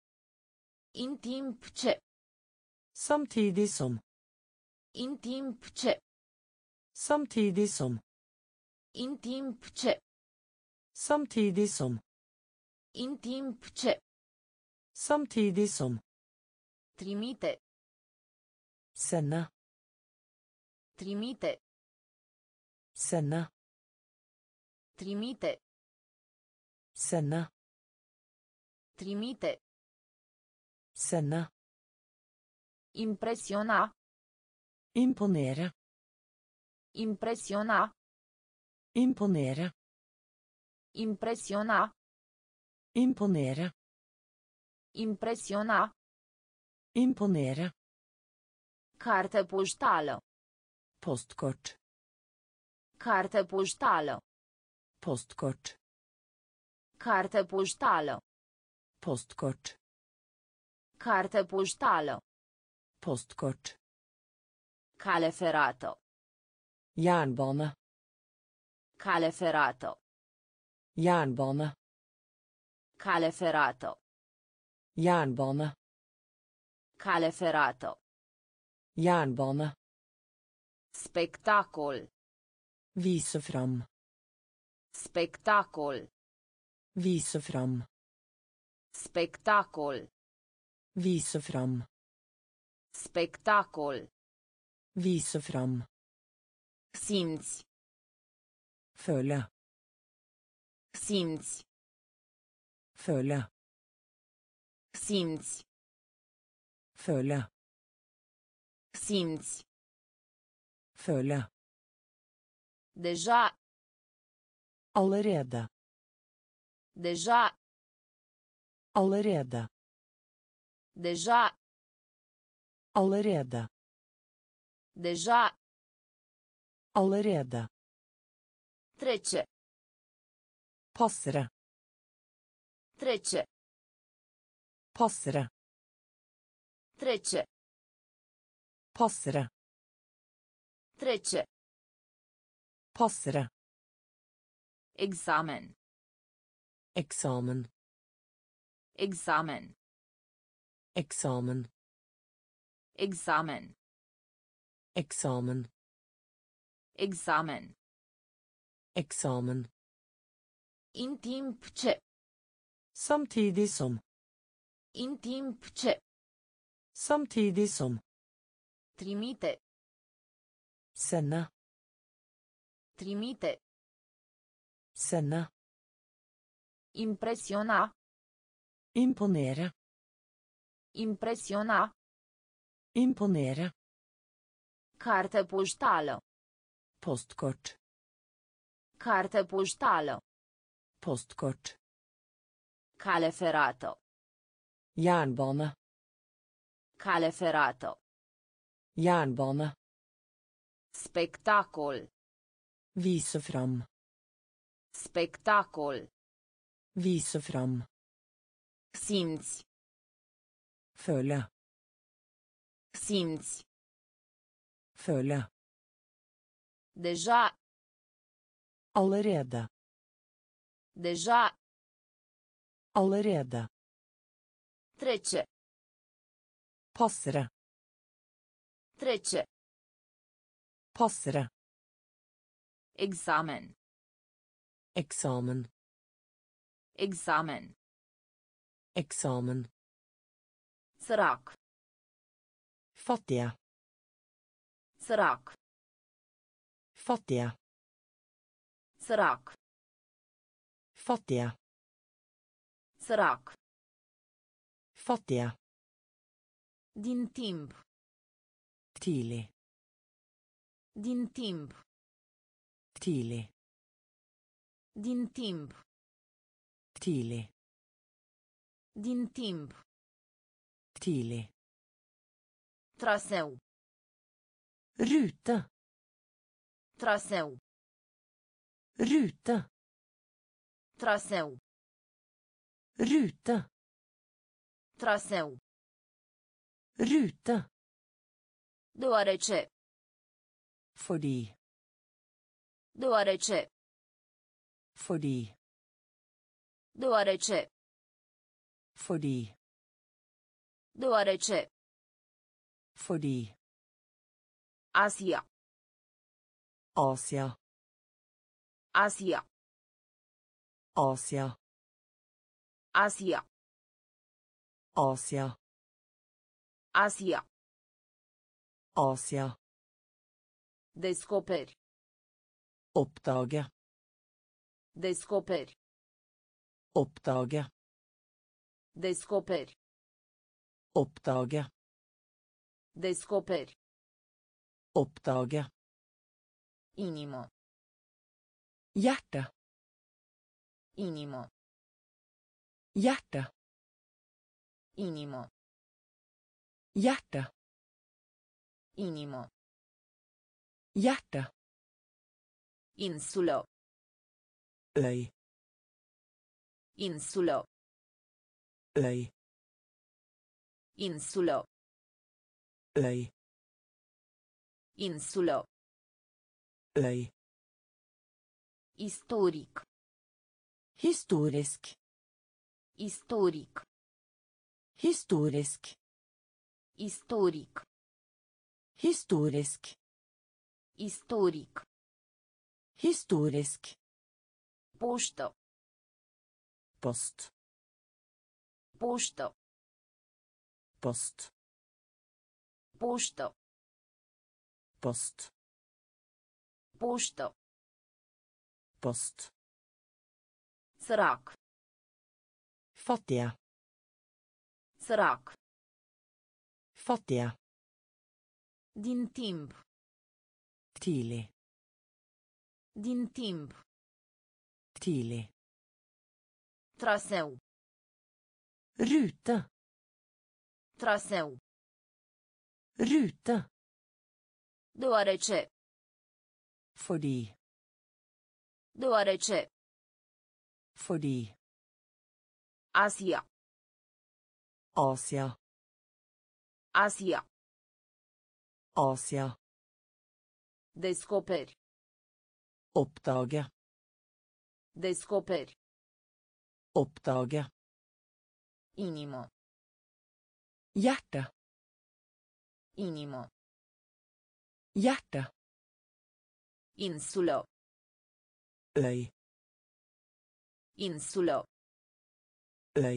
[SPEAKER 1] In timp ce.
[SPEAKER 2] Samtidig som.
[SPEAKER 1] In timp ce.
[SPEAKER 2] Samtidig som.
[SPEAKER 1] In timp ce.
[SPEAKER 2] Samtidig som.
[SPEAKER 1] In timp ce.
[SPEAKER 2] Samtidig som.
[SPEAKER 1] Trimite.
[SPEAKER 2] Sende.
[SPEAKER 1] Trimite.
[SPEAKER 2] Sende.
[SPEAKER 1] Trimite.
[SPEAKER 2] Sende.
[SPEAKER 1] Trimite.
[SPEAKER 2] Sende.
[SPEAKER 1] Impresiona.
[SPEAKER 2] Imponere.
[SPEAKER 1] Impresiona.
[SPEAKER 2] Imponere.
[SPEAKER 1] Impresiona.
[SPEAKER 2] Imponere.
[SPEAKER 1] Impresiona.
[SPEAKER 2] Imponere.
[SPEAKER 1] Carte poștală.
[SPEAKER 2] Postkort.
[SPEAKER 1] Carte poștală.
[SPEAKER 2] Postkort.
[SPEAKER 1] Carte poștală.
[SPEAKER 2] Postkort.
[SPEAKER 1] Carte poștală.
[SPEAKER 2] Postkort.
[SPEAKER 1] Cale ferată.
[SPEAKER 2] Jernbane.
[SPEAKER 1] Cale ferată.
[SPEAKER 2] Jernbane.
[SPEAKER 1] Cale ferată.
[SPEAKER 2] Jernbane.
[SPEAKER 1] Cale ferată.
[SPEAKER 2] Jernbane.
[SPEAKER 1] Spectacol.
[SPEAKER 2] Vise fram.
[SPEAKER 1] Spectacol.
[SPEAKER 2] Vise fram.
[SPEAKER 1] Spectacol.
[SPEAKER 2] Vise fram.
[SPEAKER 1] Spectacol.
[SPEAKER 2] Vise fram.
[SPEAKER 1] Simți.
[SPEAKER 2] Føle.
[SPEAKER 1] Simți.
[SPEAKER 2] Føle.
[SPEAKER 1] Simți.
[SPEAKER 2] Føle.
[SPEAKER 1] Simți.
[SPEAKER 2] Føle.
[SPEAKER 1] Deja.
[SPEAKER 2] Allerede.
[SPEAKER 1] Deja.
[SPEAKER 2] Allerede.
[SPEAKER 1] Deja.
[SPEAKER 2] Allerede.
[SPEAKER 1] Deja.
[SPEAKER 2] Allerede.
[SPEAKER 1] Trece.
[SPEAKER 2] Passere.
[SPEAKER 1] Trece.
[SPEAKER 2] Passere.
[SPEAKER 1] Trece.
[SPEAKER 2] Passere.
[SPEAKER 1] Trece.
[SPEAKER 2] Passere.
[SPEAKER 1] Examen.
[SPEAKER 2] Eksamen.
[SPEAKER 1] Examen.
[SPEAKER 2] Eksamen.
[SPEAKER 1] Examen.
[SPEAKER 2] Eksamen.
[SPEAKER 1] Examen.
[SPEAKER 2] Eksamen.
[SPEAKER 1] În timp ce.
[SPEAKER 2] Samtidig som.
[SPEAKER 1] În timp ce.
[SPEAKER 2] Samtidig som.
[SPEAKER 1] Trimite.
[SPEAKER 2] Sende.
[SPEAKER 1] Trimite.
[SPEAKER 2] Sende.
[SPEAKER 1] Impresiona.
[SPEAKER 2] Imponere.
[SPEAKER 1] Impresiona.
[SPEAKER 2] Imponere.
[SPEAKER 1] Carte poștală.
[SPEAKER 2] Postkort.
[SPEAKER 1] Carte poștală.
[SPEAKER 2] Postkort.
[SPEAKER 1] Cale ferată.
[SPEAKER 2] Jernbane.
[SPEAKER 1] Cale ferată.
[SPEAKER 2] Jernbane.
[SPEAKER 1] Spectacol.
[SPEAKER 2] Vise fram.
[SPEAKER 1] Spectacol.
[SPEAKER 2] Vise fram.
[SPEAKER 1] Simți.
[SPEAKER 2] Føle.
[SPEAKER 1] Simți.
[SPEAKER 2] Føle.
[SPEAKER 1] Deja.
[SPEAKER 2] Allerede.
[SPEAKER 1] Deja.
[SPEAKER 2] Allerede.
[SPEAKER 1] Trece.
[SPEAKER 2] Passere.
[SPEAKER 1] Trece.
[SPEAKER 2] Passere.
[SPEAKER 1] Examen.
[SPEAKER 2] Eksamen.
[SPEAKER 1] Examen.
[SPEAKER 2] Eksamen.
[SPEAKER 1] Sărac.
[SPEAKER 2] Fattige.
[SPEAKER 1] Sărac.
[SPEAKER 2] Fattige.
[SPEAKER 1] Sărac.
[SPEAKER 2] Fattige.
[SPEAKER 1] Sărac.
[SPEAKER 2] Fattige.
[SPEAKER 1] Din timp.
[SPEAKER 2] Tidlig.
[SPEAKER 1] Din timp.
[SPEAKER 2] Tidlig.
[SPEAKER 1] Din timp.
[SPEAKER 2] Tidlig.
[SPEAKER 1] Din timp.
[SPEAKER 2] Tidlig.
[SPEAKER 1] Traseu.
[SPEAKER 2] Rute.
[SPEAKER 1] Traseu.
[SPEAKER 2] Rute.
[SPEAKER 1] Traseu.
[SPEAKER 2] Rute.
[SPEAKER 1] Traseu.
[SPEAKER 2] Rute.
[SPEAKER 1] Deoarece.
[SPEAKER 2] Fordi.
[SPEAKER 1] Deoarece.
[SPEAKER 2] Fordi.
[SPEAKER 1] Deoarece.
[SPEAKER 2] Fordi.
[SPEAKER 1] Deoarece.
[SPEAKER 2] Fordi.
[SPEAKER 1] Asia.
[SPEAKER 2] Asia.
[SPEAKER 1] Asia.
[SPEAKER 2] Asia.
[SPEAKER 1] Asia.
[SPEAKER 2] Asia.
[SPEAKER 1] Asia.
[SPEAKER 2] Asia.
[SPEAKER 1] Descoperi.
[SPEAKER 2] Oppdage.
[SPEAKER 1] Descoperi.
[SPEAKER 2] Oppdage.
[SPEAKER 1] Descoperi.
[SPEAKER 2] Oppdage.
[SPEAKER 1] Descoperi.
[SPEAKER 2] Oppdage.
[SPEAKER 1] Inimă.
[SPEAKER 2] Hjerte.
[SPEAKER 1] Inimă.
[SPEAKER 2] Hjerte.
[SPEAKER 1] Inimă.
[SPEAKER 2] Hjerte.
[SPEAKER 1] Inimă.
[SPEAKER 2] Hjerte.
[SPEAKER 1] Insulă.
[SPEAKER 2] Øy.
[SPEAKER 1] Insulă.
[SPEAKER 2] Øy.
[SPEAKER 1] Insulă.
[SPEAKER 2] Øy.
[SPEAKER 1] Insulă.
[SPEAKER 2] Øy.
[SPEAKER 1] Istoric.
[SPEAKER 2] Historisk.
[SPEAKER 1] Istoric.
[SPEAKER 2] Historisk.
[SPEAKER 1] Istoric.
[SPEAKER 2] Historisk.
[SPEAKER 1] Istoric.
[SPEAKER 2] Historisk.
[SPEAKER 1] Poștă.
[SPEAKER 2] Post.
[SPEAKER 1] Poștă.
[SPEAKER 2] Post.
[SPEAKER 1] Poștă.
[SPEAKER 2] Post.
[SPEAKER 1] Poștă.
[SPEAKER 2] Post.
[SPEAKER 1] Sărac.
[SPEAKER 2] Fattige.
[SPEAKER 1] Sărac.
[SPEAKER 2] Fattige.
[SPEAKER 1] Din timp.
[SPEAKER 2] Tidlig.
[SPEAKER 1] Din timp.
[SPEAKER 2] Tidlig.
[SPEAKER 1] Traseu.
[SPEAKER 2] Rute.
[SPEAKER 1] Traseu.
[SPEAKER 2] Rute.
[SPEAKER 1] Deoarece.
[SPEAKER 2] Fordi.
[SPEAKER 1] Deoarece.
[SPEAKER 2] Fordi.
[SPEAKER 1] Asia.
[SPEAKER 2] Asia.
[SPEAKER 1] Asia.
[SPEAKER 2] Asia.
[SPEAKER 1] Descoperi.
[SPEAKER 2] Oppdage.
[SPEAKER 1] Descoperi.
[SPEAKER 2] Oppdage.
[SPEAKER 1] Inimă.
[SPEAKER 2] Hjerte.
[SPEAKER 1] Inimă.
[SPEAKER 2] Hjerte.
[SPEAKER 1] Insulă.
[SPEAKER 2] Øy.
[SPEAKER 1] Insulă.
[SPEAKER 2] Øy.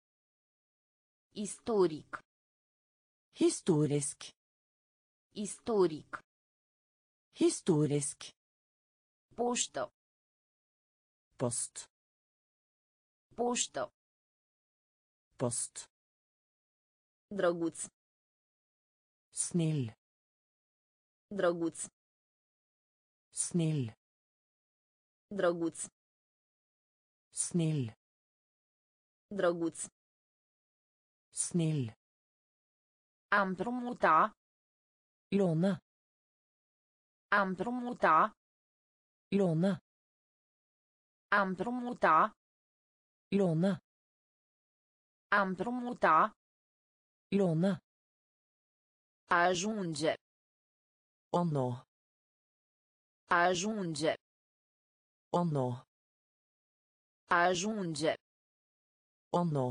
[SPEAKER 1] Istoric.
[SPEAKER 2] Historisk.
[SPEAKER 1] Istoric.
[SPEAKER 2] Historisk.
[SPEAKER 1] Poștă.
[SPEAKER 2] Post.
[SPEAKER 1] Poștă.
[SPEAKER 2] Post.
[SPEAKER 1] Drăguț.
[SPEAKER 2] Snill.
[SPEAKER 1] Drăguț.
[SPEAKER 2] Snill.
[SPEAKER 1] Drăguț.
[SPEAKER 2] Snill.
[SPEAKER 1] Drăguț.
[SPEAKER 2] Snill.
[SPEAKER 1] Am împrumuta.
[SPEAKER 2] Låne.
[SPEAKER 1] Am împrumuta.
[SPEAKER 2] Låne.
[SPEAKER 1] Am împrumuta.
[SPEAKER 2] Låne.
[SPEAKER 1] Am împrumuta.
[SPEAKER 2] Låne.
[SPEAKER 1] Ajunge.
[SPEAKER 2] Å nå.
[SPEAKER 1] Ajunge.
[SPEAKER 2] Å nå.
[SPEAKER 1] Ajunge.
[SPEAKER 2] Å nå.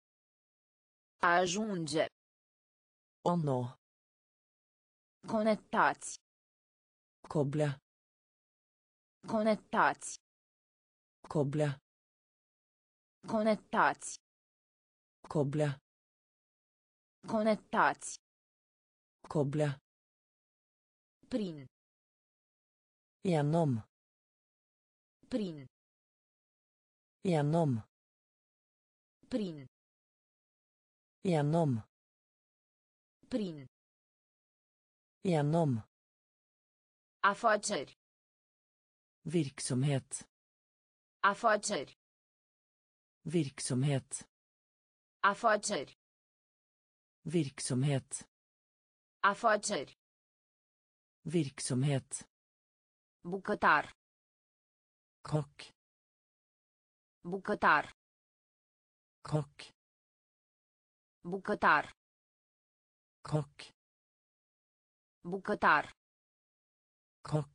[SPEAKER 1] Ajunge.
[SPEAKER 2] Å nå.
[SPEAKER 1] Conectați.
[SPEAKER 2] Koble.
[SPEAKER 1] Conectați.
[SPEAKER 2] Koble.
[SPEAKER 1] Conectați.
[SPEAKER 2] Koble.
[SPEAKER 1] Conectați.
[SPEAKER 2] Koble.
[SPEAKER 1] Prin.
[SPEAKER 2] Gjennom.
[SPEAKER 1] Prin.
[SPEAKER 2] Gjennom.
[SPEAKER 1] Prin.
[SPEAKER 2] Gjennom.
[SPEAKER 1] Prin.
[SPEAKER 2] Gjennom.
[SPEAKER 1] Afaceri.
[SPEAKER 2] Virksomhet.
[SPEAKER 1] Afaceri.
[SPEAKER 2] Virksomhet.
[SPEAKER 1] Afaceri.
[SPEAKER 2] Virksomhet.
[SPEAKER 1] Afaceri.
[SPEAKER 2] Virksomhet.
[SPEAKER 1] Bucătar.
[SPEAKER 2] Kokk.
[SPEAKER 1] Bucătar.
[SPEAKER 2] Kokk.
[SPEAKER 1] Bucătar.
[SPEAKER 2] Kokk.
[SPEAKER 1] Bucătar.
[SPEAKER 2] Kokk.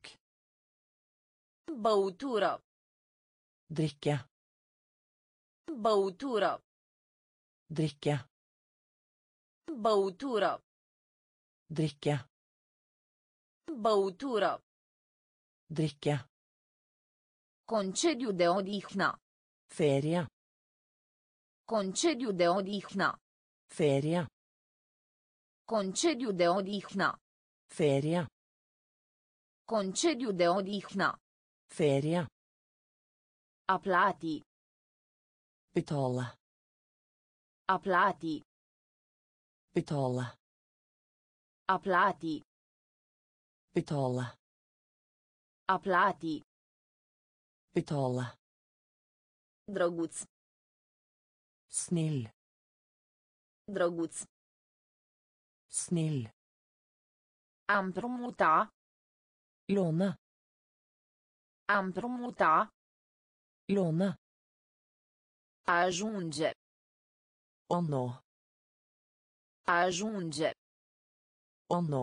[SPEAKER 1] Băutură.
[SPEAKER 2] Drikke.
[SPEAKER 1] Băutură.
[SPEAKER 2] Drikke.
[SPEAKER 1] Băutură.
[SPEAKER 2] Drikke.
[SPEAKER 1] Băutură.
[SPEAKER 2] Drikke.
[SPEAKER 1] Concediu de odihnă.
[SPEAKER 2] Ferie.
[SPEAKER 1] Concediu de odihnă.
[SPEAKER 2] Ferie.
[SPEAKER 1] Concediu de odihnă.
[SPEAKER 2] Ferie.
[SPEAKER 1] Concediu de odihnă.
[SPEAKER 2] Ferie.
[SPEAKER 1] A plati.
[SPEAKER 2] Betale.
[SPEAKER 1] A plati.
[SPEAKER 2] Betale.
[SPEAKER 1] A plati.
[SPEAKER 2] Betale.
[SPEAKER 1] A plati.
[SPEAKER 2] Betale.
[SPEAKER 1] Drăguț.
[SPEAKER 2] Snill.
[SPEAKER 1] Drăguț.
[SPEAKER 2] Snill.
[SPEAKER 1] Am împrumuta.
[SPEAKER 2] Låne.
[SPEAKER 1] Am împrumuta.
[SPEAKER 2] Låne.
[SPEAKER 1] Ajunge.
[SPEAKER 2] Å nå.
[SPEAKER 1] Ajunge.
[SPEAKER 2] Å nå.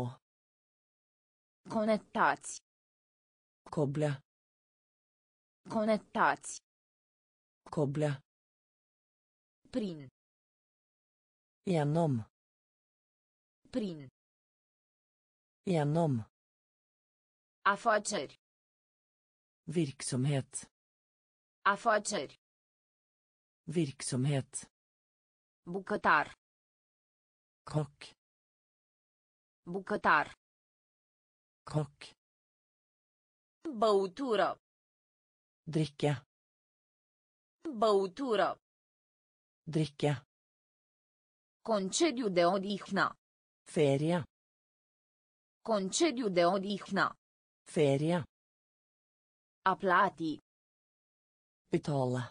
[SPEAKER 1] Conectați.
[SPEAKER 2] Koble.
[SPEAKER 1] Conectați.
[SPEAKER 2] Koble.
[SPEAKER 1] Prin.
[SPEAKER 2] Gjennom.
[SPEAKER 1] Prin.
[SPEAKER 2] Gjennom.
[SPEAKER 1] Afaceri.
[SPEAKER 2] Virksomhet.
[SPEAKER 1] Afaceri.
[SPEAKER 2] Virksomhet.
[SPEAKER 1] Bucătar.
[SPEAKER 2] Kokk.
[SPEAKER 1] Bucătar.
[SPEAKER 2] Kokk.
[SPEAKER 1] Băutură.
[SPEAKER 2] Drikke.
[SPEAKER 1] Băutură.
[SPEAKER 2] Drikke.
[SPEAKER 1] Concediu de odihnă.
[SPEAKER 2] Ferie.
[SPEAKER 1] Concediu de odihnă.
[SPEAKER 2] Ferie.
[SPEAKER 1] A plati.
[SPEAKER 2] Betale.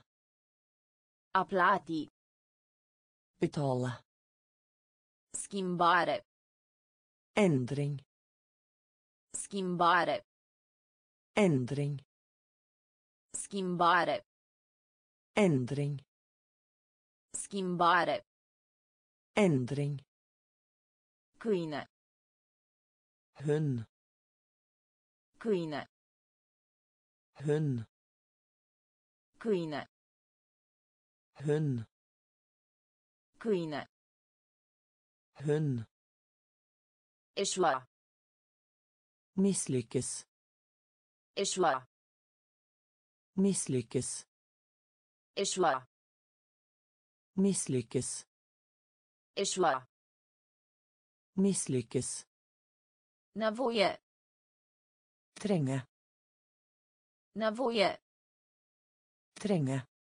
[SPEAKER 1] A plati.
[SPEAKER 2] Betale.
[SPEAKER 1] Schimbare.
[SPEAKER 2] Endring.
[SPEAKER 1] Schimbare.
[SPEAKER 2] Endring.
[SPEAKER 1] Schimbare.
[SPEAKER 2] Endring.
[SPEAKER 1] Schimbare.
[SPEAKER 2] Endring.
[SPEAKER 1] Câine.
[SPEAKER 2] Hund.
[SPEAKER 1] Câine.
[SPEAKER 2] Hund.
[SPEAKER 1] Câine.
[SPEAKER 2] Hund.
[SPEAKER 1] Câine.
[SPEAKER 2] Hund.
[SPEAKER 1] Eșua.
[SPEAKER 2] Misslyckes.
[SPEAKER 1] Eșua.
[SPEAKER 2] Misslyckes.
[SPEAKER 1] Eșua.
[SPEAKER 2] Misslyckes.
[SPEAKER 1] Eșua.
[SPEAKER 2] Misslyckes.
[SPEAKER 1] Nevoie.
[SPEAKER 2] Trenge.
[SPEAKER 1] Nevoie.
[SPEAKER 2] Trenge.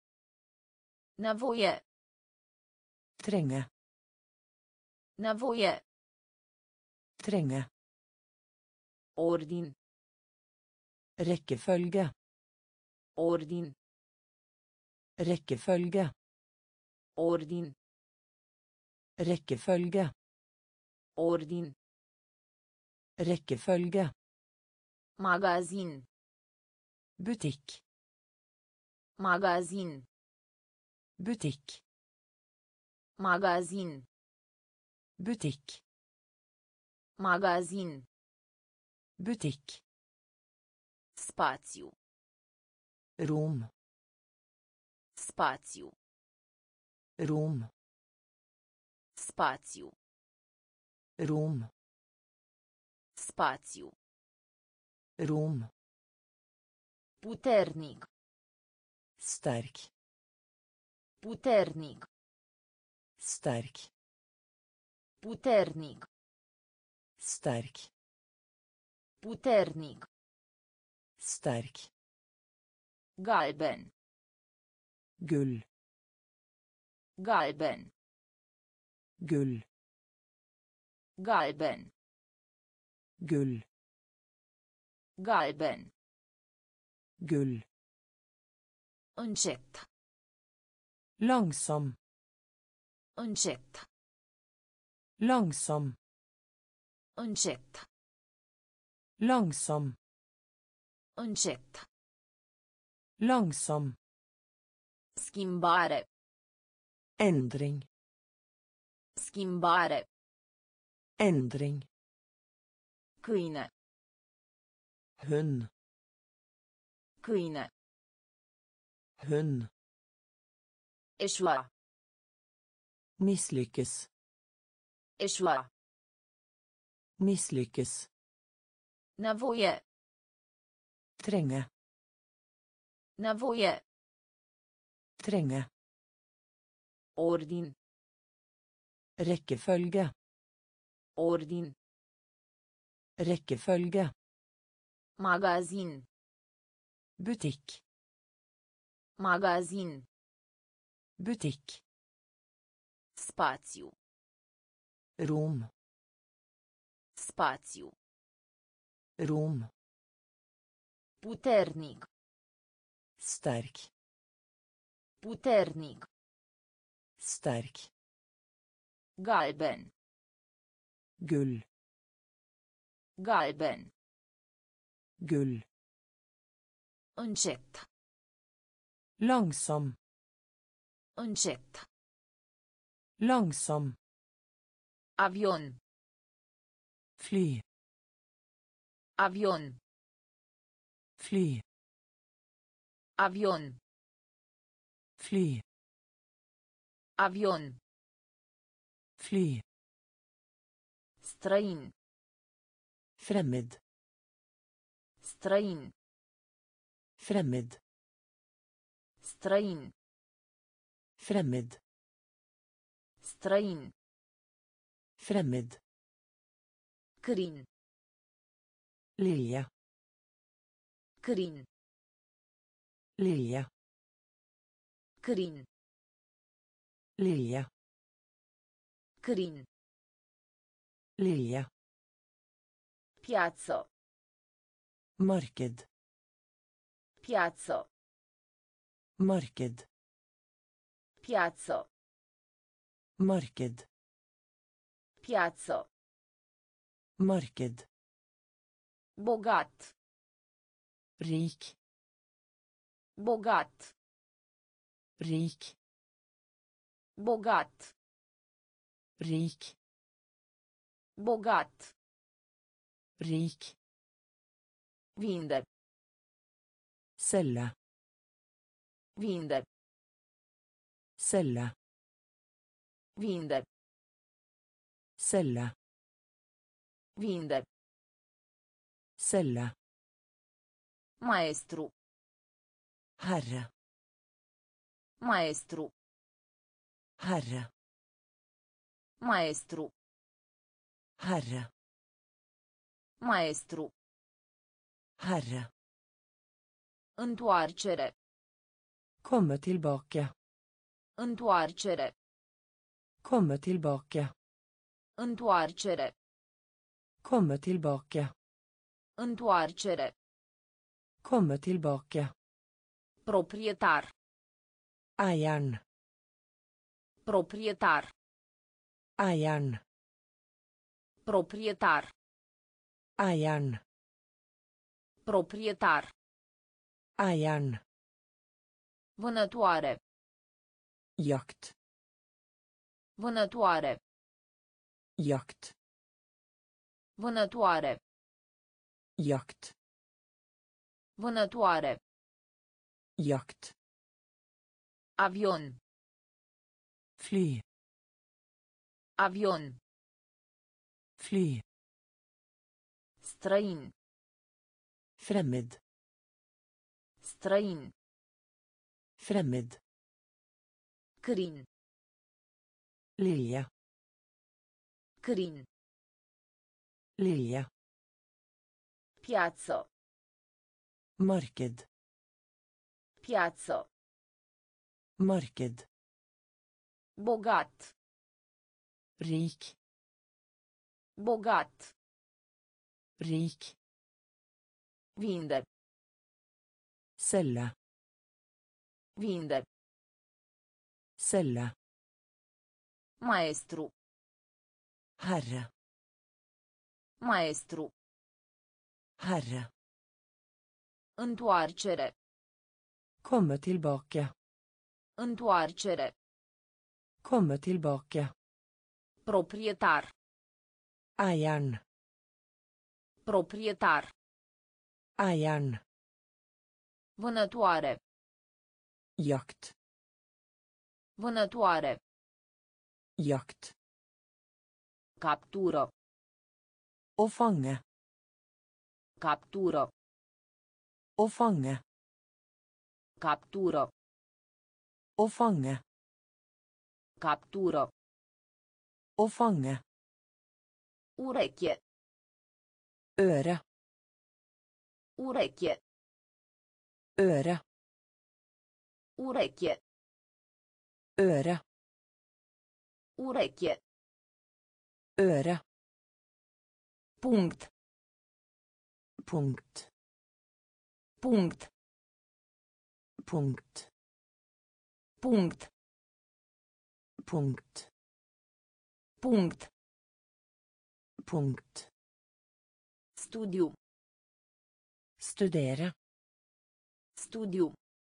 [SPEAKER 1] Nevoie.
[SPEAKER 2] Trenge.
[SPEAKER 1] Nevoie.
[SPEAKER 2] Trenge.
[SPEAKER 1] Ordin.
[SPEAKER 2] Rekkefølge.
[SPEAKER 1] Ordin.
[SPEAKER 2] Rekkefølge.
[SPEAKER 1] Ordin.
[SPEAKER 2] Rekkefølge.
[SPEAKER 1] Ordin.
[SPEAKER 2] Rekkefølge.
[SPEAKER 1] Magazin.
[SPEAKER 2] Butikk.
[SPEAKER 1] Magazin.
[SPEAKER 2] Butikk.
[SPEAKER 1] Magazin.
[SPEAKER 2] Butikk.
[SPEAKER 1] Magazin.
[SPEAKER 2] Butikk.
[SPEAKER 1] Spațiu.
[SPEAKER 2] Rom.
[SPEAKER 1] Spațiu.
[SPEAKER 2] Rom.
[SPEAKER 1] Spațiu.
[SPEAKER 2] Rom.
[SPEAKER 1] Spațiu.
[SPEAKER 2] Rom.
[SPEAKER 1] Puternic.
[SPEAKER 2] Sterk.
[SPEAKER 1] Puternic.
[SPEAKER 2] Sterk.
[SPEAKER 1] Puternic.
[SPEAKER 2] Sterk.
[SPEAKER 1] Puternic.
[SPEAKER 2] Sterk.
[SPEAKER 1] Galben.
[SPEAKER 2] Gull.
[SPEAKER 1] Galben.
[SPEAKER 2] Gull.
[SPEAKER 1] Galben.
[SPEAKER 2] Gull.
[SPEAKER 1] Galben.
[SPEAKER 2] Gull.
[SPEAKER 1] Încet.
[SPEAKER 2] Langsom.
[SPEAKER 1] Încet.
[SPEAKER 2] Langsom.
[SPEAKER 1] Încet.
[SPEAKER 2] Langsom.
[SPEAKER 1] Încet.
[SPEAKER 2] Langsom.
[SPEAKER 1] Schimbare.
[SPEAKER 2] Endring.
[SPEAKER 1] Schimbare.
[SPEAKER 2] Endring.
[SPEAKER 1] Câine.
[SPEAKER 2] Hund.
[SPEAKER 1] Câine.
[SPEAKER 2] Hund.
[SPEAKER 1] Eșua.
[SPEAKER 2] Misslyckes.
[SPEAKER 1] Eșua.
[SPEAKER 2] Misslyckes.
[SPEAKER 1] Nevoie.
[SPEAKER 2] Trenge.
[SPEAKER 1] Nevoie.
[SPEAKER 2] Trenge.
[SPEAKER 1] Ordin.
[SPEAKER 2] Rekkefølge.
[SPEAKER 1] Ordin.
[SPEAKER 2] Rekkefølge.
[SPEAKER 1] Magazin.
[SPEAKER 2] Butikk.
[SPEAKER 1] Magazin.
[SPEAKER 2] Butikk.
[SPEAKER 1] Spațiu.
[SPEAKER 2] Rom.
[SPEAKER 1] Spațiu.
[SPEAKER 2] Rom.
[SPEAKER 1] Puternic.
[SPEAKER 2] Sterk.
[SPEAKER 1] Puternic.
[SPEAKER 2] Sterk.
[SPEAKER 1] Galben.
[SPEAKER 2] Gull.
[SPEAKER 1] Galben.
[SPEAKER 2] Gull.
[SPEAKER 1] Încet.
[SPEAKER 2] Langsom.
[SPEAKER 1] Încet.
[SPEAKER 2] Langsom.
[SPEAKER 1] Avion.
[SPEAKER 2] Fly.
[SPEAKER 1] Avion.
[SPEAKER 2] Fly.
[SPEAKER 1] Avion.
[SPEAKER 2] Fly.
[SPEAKER 1] Avion.
[SPEAKER 2] Fly.
[SPEAKER 1] Străin.
[SPEAKER 2] Fremmed.
[SPEAKER 1] Străin.
[SPEAKER 2] Fremmed.
[SPEAKER 1] Străin.
[SPEAKER 2] Fremmed.
[SPEAKER 1] Străin.
[SPEAKER 2] Fremmed.
[SPEAKER 1] Crin.
[SPEAKER 2] Lilja.
[SPEAKER 1] Crin.
[SPEAKER 2] Lilja.
[SPEAKER 1] Crin.
[SPEAKER 2] Lilja.
[SPEAKER 1] Crin.
[SPEAKER 2] Lilja.
[SPEAKER 1] Piazzo.
[SPEAKER 2] Marked.
[SPEAKER 1] Piazzo.
[SPEAKER 2] Marked.
[SPEAKER 1] Piazzo.
[SPEAKER 2] Marked.
[SPEAKER 1] Piazzo.
[SPEAKER 2] Marked.
[SPEAKER 1] Bogat.
[SPEAKER 2] Rik.
[SPEAKER 1] Bogat.
[SPEAKER 2] Rik.
[SPEAKER 1] Bogat.
[SPEAKER 2] Rik.
[SPEAKER 1] Bogat.
[SPEAKER 2] Rik.
[SPEAKER 1] Vinde.
[SPEAKER 2] Selge.
[SPEAKER 1] Vinde.
[SPEAKER 2] Selge.
[SPEAKER 1] Vinde.
[SPEAKER 2] Selge.
[SPEAKER 1] Vinde.
[SPEAKER 2] Selge.
[SPEAKER 1] Maestru.
[SPEAKER 2] Herre.
[SPEAKER 1] Maestru.
[SPEAKER 2] Herre.
[SPEAKER 1] Maestru.
[SPEAKER 2] Herre.
[SPEAKER 1] Maestru.
[SPEAKER 2] Herre.
[SPEAKER 1] Întoarcere.
[SPEAKER 2] Komme tilbake.
[SPEAKER 1] Întoarcere.
[SPEAKER 2] Komme tilbake.
[SPEAKER 1] Întoarcere.
[SPEAKER 2] Komme tilbake.
[SPEAKER 1] Întoarcere.
[SPEAKER 2] Komme tilbake.
[SPEAKER 1] Proprietar.
[SPEAKER 2] Eieren.
[SPEAKER 1] Proprietar.
[SPEAKER 2] Eieren.
[SPEAKER 1] Proprietar.
[SPEAKER 2] Eieren.
[SPEAKER 1] Proprietar.
[SPEAKER 2] Eieren.
[SPEAKER 1] Vânătoare.
[SPEAKER 2] Jakt.
[SPEAKER 1] Vânătoare.
[SPEAKER 2] Jakt.
[SPEAKER 1] Vânătoare.
[SPEAKER 2] Jakt.
[SPEAKER 1] Vânătoare.
[SPEAKER 2] Jakt.
[SPEAKER 1] Avion.
[SPEAKER 2] Fly.
[SPEAKER 1] Avion.
[SPEAKER 2] Fly.
[SPEAKER 1] Străin.
[SPEAKER 2] Fremmed.
[SPEAKER 1] Străin.
[SPEAKER 2] Fremmed.
[SPEAKER 1] Crin.
[SPEAKER 2] Lilja.
[SPEAKER 1] Crin.
[SPEAKER 2] Lilja.
[SPEAKER 1] Piazzo.
[SPEAKER 2] Marked.
[SPEAKER 1] Piazzo.
[SPEAKER 2] Marked.
[SPEAKER 1] Bogat.
[SPEAKER 2] Rik.
[SPEAKER 1] Bogat.
[SPEAKER 2] Rik.
[SPEAKER 1] Vinde.
[SPEAKER 2] Selge.
[SPEAKER 1] Vinde.
[SPEAKER 2] Selge.
[SPEAKER 1] Maestru.
[SPEAKER 2] Herre.
[SPEAKER 1] Maestru.
[SPEAKER 2] Herre.
[SPEAKER 1] Întoarcere.
[SPEAKER 2] Komme tilbake.
[SPEAKER 1] Întoarcere.
[SPEAKER 2] Komme tilbake.
[SPEAKER 1] Proprietar.
[SPEAKER 2] Eieren.
[SPEAKER 1] Proprietar.
[SPEAKER 2] Eieren.
[SPEAKER 1] Vânătoare.
[SPEAKER 2] Jakt.
[SPEAKER 1] Vânătoare.
[SPEAKER 2] Jakt.
[SPEAKER 1] Captură.
[SPEAKER 2] Å fange.
[SPEAKER 1] Captură.
[SPEAKER 2] Å fange.
[SPEAKER 1] Captură.
[SPEAKER 2] Å fange.
[SPEAKER 1] Captură.
[SPEAKER 2] Å fange.
[SPEAKER 1] Ureche.
[SPEAKER 2] Øre.
[SPEAKER 1] Ureche.
[SPEAKER 2] Øre.
[SPEAKER 1] Ureche.
[SPEAKER 2] Øre.
[SPEAKER 1] Ureche.
[SPEAKER 2] Øre.
[SPEAKER 1] Punct.
[SPEAKER 2] Punkt.
[SPEAKER 1] Punct.
[SPEAKER 2] Punkt.
[SPEAKER 1] Punct.
[SPEAKER 2] Punkt.
[SPEAKER 1] Punct.
[SPEAKER 2] Punkt.
[SPEAKER 1] Studiu.
[SPEAKER 2] Studere.
[SPEAKER 1] Studiu.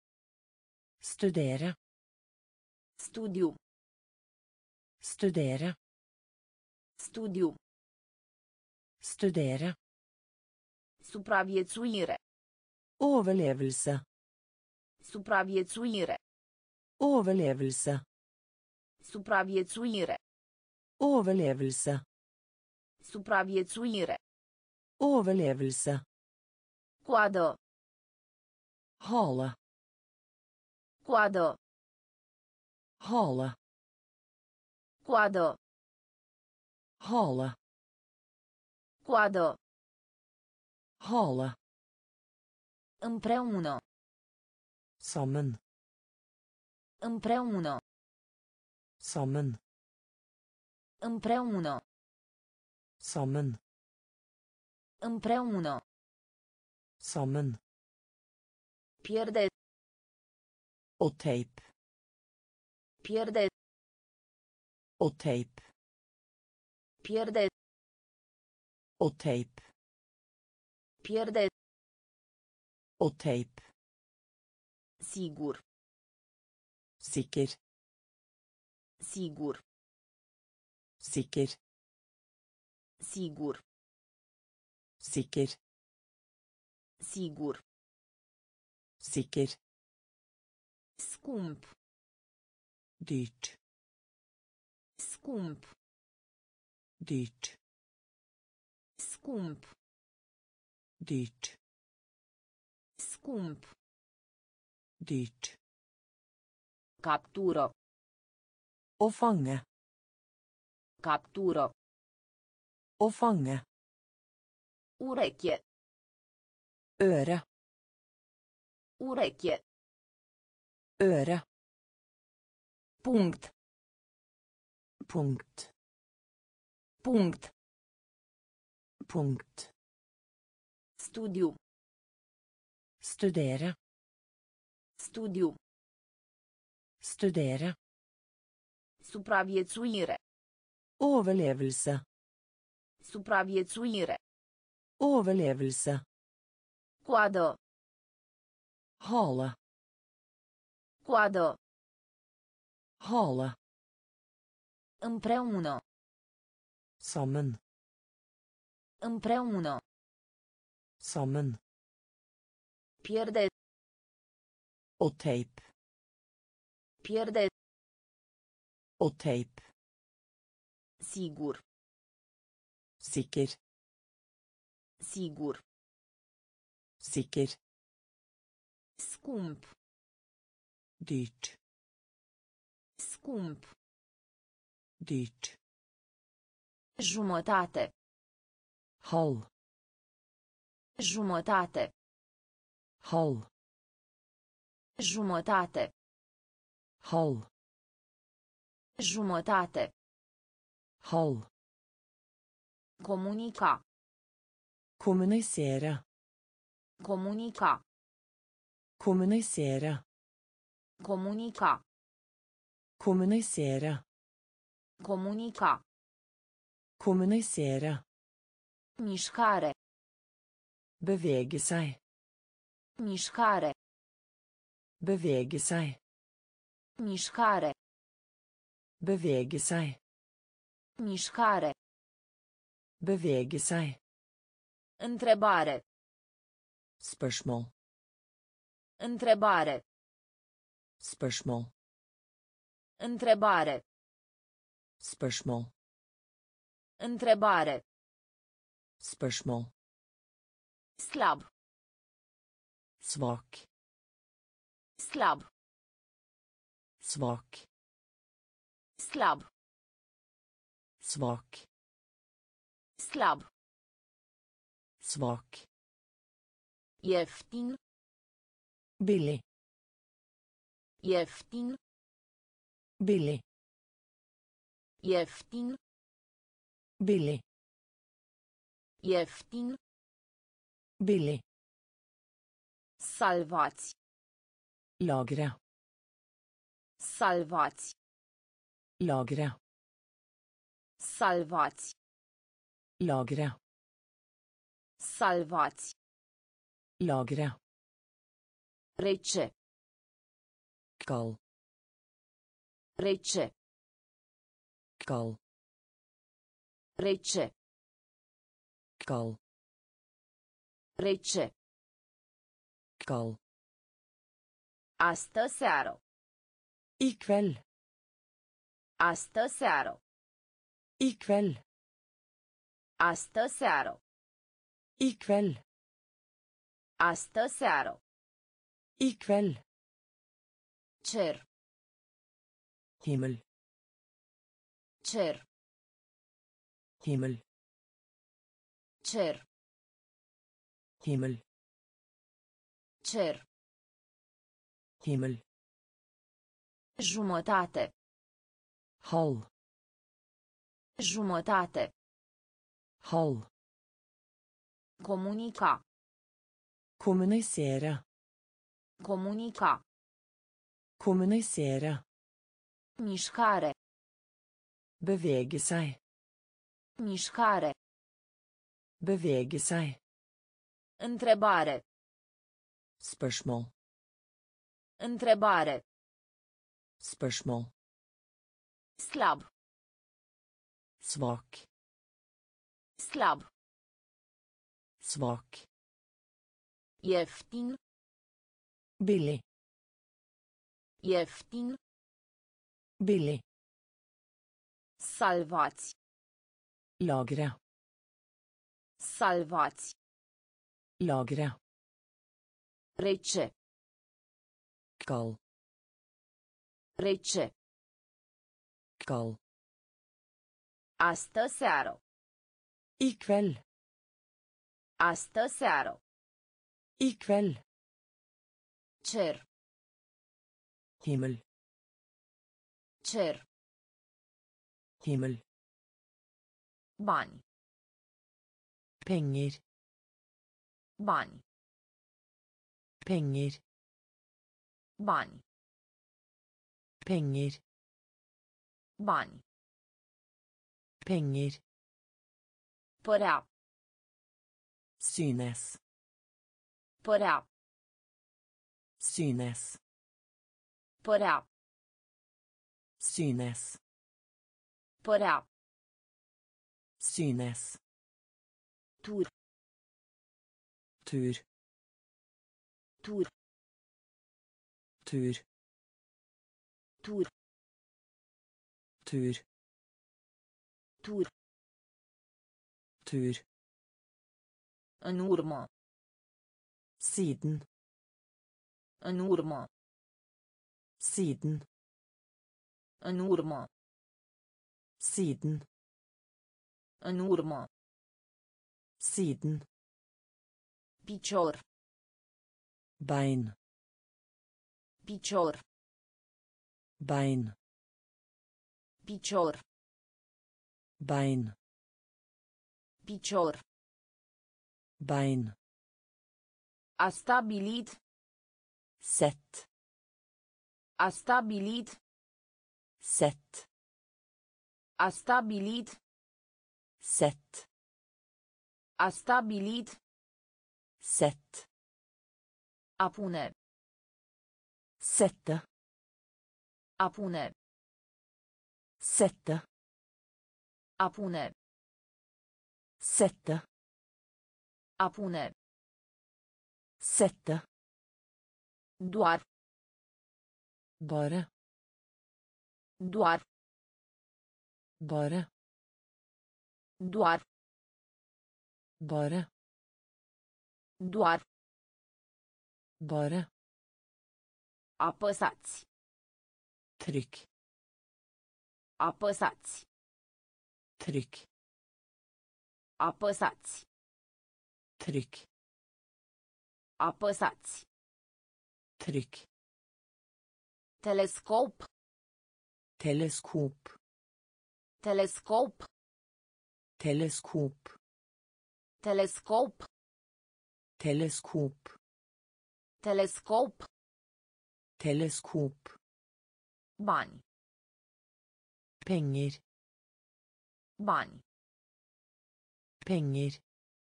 [SPEAKER 2] Studere.
[SPEAKER 1] Studiu.
[SPEAKER 2] Studere.
[SPEAKER 1] Studiu.
[SPEAKER 2] Studere.
[SPEAKER 1] Supraviețuire.
[SPEAKER 2] Overlevelse.
[SPEAKER 1] Supraviețuire.
[SPEAKER 2] Overlevelse.
[SPEAKER 1] Supraviețuire.
[SPEAKER 2] Overlevelse.
[SPEAKER 1] Supraviețuire.
[SPEAKER 2] Overlevelse.
[SPEAKER 1] Coadă.
[SPEAKER 2] Hale.
[SPEAKER 1] Coadă.
[SPEAKER 2] Hale.
[SPEAKER 1] Coadă.
[SPEAKER 2] Hale.
[SPEAKER 1] Coadă.
[SPEAKER 2] Hale.
[SPEAKER 1] Împreună.
[SPEAKER 2] Sammen.
[SPEAKER 1] Împreună.
[SPEAKER 2] Sammen.
[SPEAKER 1] Împreună.
[SPEAKER 2] Sammen.
[SPEAKER 1] Împreună.
[SPEAKER 2] Sammen.
[SPEAKER 1] Pierde.
[SPEAKER 2] Og tape.
[SPEAKER 1] Pierde.
[SPEAKER 2] Og tape.
[SPEAKER 1] Pierde.
[SPEAKER 2] Og tape.
[SPEAKER 1] Pierde.
[SPEAKER 2] Og tape.
[SPEAKER 1] Sigur.
[SPEAKER 2] Sikker.
[SPEAKER 1] Sigur.
[SPEAKER 2] Sikker.
[SPEAKER 1] Sigur.
[SPEAKER 2] Sikker.
[SPEAKER 1] Sigur.
[SPEAKER 2] Sikker.
[SPEAKER 1] Scump.
[SPEAKER 2] Dyrt.
[SPEAKER 1] Scump.
[SPEAKER 2] Dyrt.
[SPEAKER 1] Scump.
[SPEAKER 2] Dyrt.
[SPEAKER 1] Scump.
[SPEAKER 2] Dyrt.
[SPEAKER 1] Captură.
[SPEAKER 2] Å fange.
[SPEAKER 1] Captură.
[SPEAKER 2] Å fange.
[SPEAKER 1] Ureche.
[SPEAKER 2] Øre.
[SPEAKER 1] Ureche.
[SPEAKER 2] Øre.
[SPEAKER 1] Punct.
[SPEAKER 2] Punkt.
[SPEAKER 1] Punct.
[SPEAKER 2] Punkt.
[SPEAKER 1] Studiu.
[SPEAKER 2] Studere.
[SPEAKER 1] Studiu.
[SPEAKER 2] Studere.
[SPEAKER 1] Supraviețuire.
[SPEAKER 2] Overlevelse.
[SPEAKER 1] Supraviețuire.
[SPEAKER 2] Overlevelse.
[SPEAKER 1] Coadă.
[SPEAKER 2] Hale.
[SPEAKER 1] Coadă.
[SPEAKER 2] Hale.
[SPEAKER 1] Împreună.
[SPEAKER 2] Sammen.
[SPEAKER 1] Împreună.
[SPEAKER 2] Sammen.
[SPEAKER 1] Pierde.
[SPEAKER 2] Og tape.
[SPEAKER 1] Pierde.
[SPEAKER 2] Og tape.
[SPEAKER 1] Sigur.
[SPEAKER 2] Sikker.
[SPEAKER 1] Sigur.
[SPEAKER 2] Sikker.
[SPEAKER 1] Scump.
[SPEAKER 2] Dyrt.
[SPEAKER 1] Scump.
[SPEAKER 2] Dyrt.
[SPEAKER 1] Jumătate.
[SPEAKER 2] Halv.
[SPEAKER 1] Jumătate.
[SPEAKER 2] Halv.
[SPEAKER 1] Jumătate.
[SPEAKER 2] Halv.
[SPEAKER 1] Jumătate.
[SPEAKER 2] Halv.
[SPEAKER 1] Comunica.
[SPEAKER 2] Kommunisere.
[SPEAKER 1] Comunica.
[SPEAKER 2] Kommunisere.
[SPEAKER 1] Comunica.
[SPEAKER 2] Kommunisere.
[SPEAKER 1] Comunica.
[SPEAKER 2] Kommunisere.
[SPEAKER 1] Mișcare.
[SPEAKER 2] Bevege seg.
[SPEAKER 1] Mișcare.
[SPEAKER 2] Bevege seg.
[SPEAKER 1] Mișcare.
[SPEAKER 2] Bevege seg.
[SPEAKER 1] Mișcare.
[SPEAKER 2] Bevege seg.
[SPEAKER 1] Întrebare.
[SPEAKER 2] Spørsmål.
[SPEAKER 1] Întrebare.
[SPEAKER 2] Spørsmål.
[SPEAKER 1] Întrebare.
[SPEAKER 2] Spørsmål.
[SPEAKER 1] Întrebare.
[SPEAKER 2] Spørsmål.
[SPEAKER 1] Slab.
[SPEAKER 2] Svak.
[SPEAKER 1] Slab.
[SPEAKER 2] Svak.
[SPEAKER 1] Slab.
[SPEAKER 2] Svak.
[SPEAKER 1] Slab.
[SPEAKER 2] Svak.
[SPEAKER 1] Ieftin.
[SPEAKER 2] Billig.
[SPEAKER 1] Ieftin.
[SPEAKER 2] Billig.
[SPEAKER 1] Ieftin.
[SPEAKER 2] Billig.
[SPEAKER 1] Ieftin.
[SPEAKER 2] Billig.
[SPEAKER 1] Salvați.
[SPEAKER 2] Lagre.
[SPEAKER 1] Salvați.
[SPEAKER 2] Lagre.
[SPEAKER 1] Salvați.
[SPEAKER 2] Lagre.
[SPEAKER 1] Salvați.
[SPEAKER 2] Lagre.
[SPEAKER 1] Rece.
[SPEAKER 2] Kald.
[SPEAKER 1] Rece.
[SPEAKER 2] Kald.
[SPEAKER 1] Rece.
[SPEAKER 2] Kald.
[SPEAKER 1] Rece.
[SPEAKER 2] Kald.
[SPEAKER 1] Astă seară.
[SPEAKER 2] I kveld.
[SPEAKER 1] Astă seară.
[SPEAKER 2] I kveld.
[SPEAKER 1] Astă seară.
[SPEAKER 2] I kveld.
[SPEAKER 1] Astă seară.
[SPEAKER 2] I kveld.
[SPEAKER 1] Cer.
[SPEAKER 2] Himmel.
[SPEAKER 1] Cer.
[SPEAKER 2] Himmel.
[SPEAKER 1] Cer.
[SPEAKER 2] Himmel.
[SPEAKER 1] Cer.
[SPEAKER 2] Himmel.
[SPEAKER 1] Jumătate.
[SPEAKER 2] Halv.
[SPEAKER 1] Jumătate.
[SPEAKER 2] Halv.
[SPEAKER 1] Comunica.
[SPEAKER 2] Kommunisere.
[SPEAKER 1] Comunica.
[SPEAKER 2] Kommunisere.
[SPEAKER 1] Mișcare.
[SPEAKER 2] Bevege seg.
[SPEAKER 1] Mișcare.
[SPEAKER 2] Bevege seg.
[SPEAKER 1] Întrebare.
[SPEAKER 2] Spørsmål.
[SPEAKER 1] Întrebare.
[SPEAKER 2] Spørsmål.
[SPEAKER 1] Slab.
[SPEAKER 2] Svak.
[SPEAKER 1] Slab.
[SPEAKER 2] Svak.
[SPEAKER 1] Ieftin.
[SPEAKER 2] Billig.
[SPEAKER 1] Ieftin.
[SPEAKER 2] Billig.
[SPEAKER 1] Salvați.
[SPEAKER 2] Lagre.
[SPEAKER 1] Salvați.
[SPEAKER 2] Lagre.
[SPEAKER 1] Rece.
[SPEAKER 2] Kald.
[SPEAKER 1] Rece.
[SPEAKER 2] Kald.
[SPEAKER 1] Astă seară.
[SPEAKER 2] I kveld.
[SPEAKER 1] Astă seară.
[SPEAKER 2] I kveld.
[SPEAKER 1] Cer.
[SPEAKER 2] Himmel.
[SPEAKER 1] Cer.
[SPEAKER 2] Himmel.
[SPEAKER 1] Bani.
[SPEAKER 2] Penger.
[SPEAKER 1] Bani.
[SPEAKER 2] Penger.
[SPEAKER 1] Bani.
[SPEAKER 2] Penger.
[SPEAKER 1] Bani.
[SPEAKER 2] Penger.
[SPEAKER 1] Părea.
[SPEAKER 2] Synes.
[SPEAKER 1] Părea.
[SPEAKER 2] Synes.
[SPEAKER 1] Părea.
[SPEAKER 2] Synes.
[SPEAKER 1] Părea.
[SPEAKER 2] Synes.
[SPEAKER 1] Tur.
[SPEAKER 2] Tur.
[SPEAKER 1] Tur.
[SPEAKER 2] Tur.
[SPEAKER 1] Tur.
[SPEAKER 2] Tur.
[SPEAKER 1] Tur.
[SPEAKER 2] Tur.
[SPEAKER 1] În urmă.
[SPEAKER 2] Siden.
[SPEAKER 1] În urmă.
[SPEAKER 2] Siden.
[SPEAKER 1] În urmă.
[SPEAKER 2] Siden.
[SPEAKER 1] În urmă.
[SPEAKER 2] Siden.
[SPEAKER 1] Picior.
[SPEAKER 2] Bein.
[SPEAKER 1] Picior.
[SPEAKER 2] Bein.
[SPEAKER 1] Picior.
[SPEAKER 2] Bein.
[SPEAKER 1] Picior.
[SPEAKER 2] Bein.
[SPEAKER 1] A stabilit.
[SPEAKER 2] Sett.
[SPEAKER 1] A stabilit.
[SPEAKER 2] Sett.
[SPEAKER 1] A stabilit.
[SPEAKER 2] Sett.
[SPEAKER 1] A stabilit.
[SPEAKER 2] Sett.
[SPEAKER 1] A pune.
[SPEAKER 2] Sette.
[SPEAKER 1] A pune.
[SPEAKER 2] Sette.
[SPEAKER 1] A pune.
[SPEAKER 2] Sette.
[SPEAKER 1] A pune.
[SPEAKER 2] Sette.
[SPEAKER 1] Doar.
[SPEAKER 2] Bare.
[SPEAKER 1] Doar.
[SPEAKER 2] Bare.
[SPEAKER 1] Doar.
[SPEAKER 2] Bare.
[SPEAKER 1] Doar.
[SPEAKER 2] Bare.
[SPEAKER 1] Apăsați.
[SPEAKER 2] Trykk.
[SPEAKER 1] Apăsați.
[SPEAKER 2] Trykk.
[SPEAKER 1] Apăsați.
[SPEAKER 2] Trykk.
[SPEAKER 1] Apăsați.
[SPEAKER 2] Trykk.
[SPEAKER 1] Telescop.
[SPEAKER 2] Teleskop.
[SPEAKER 1] Telescop.
[SPEAKER 2] Teleskop.
[SPEAKER 1] Telescop.
[SPEAKER 2] Teleskop.
[SPEAKER 1] Telescop.
[SPEAKER 2] Teleskop.
[SPEAKER 1] Bani.
[SPEAKER 2] Penger.
[SPEAKER 1] Bani.
[SPEAKER 2] Penger.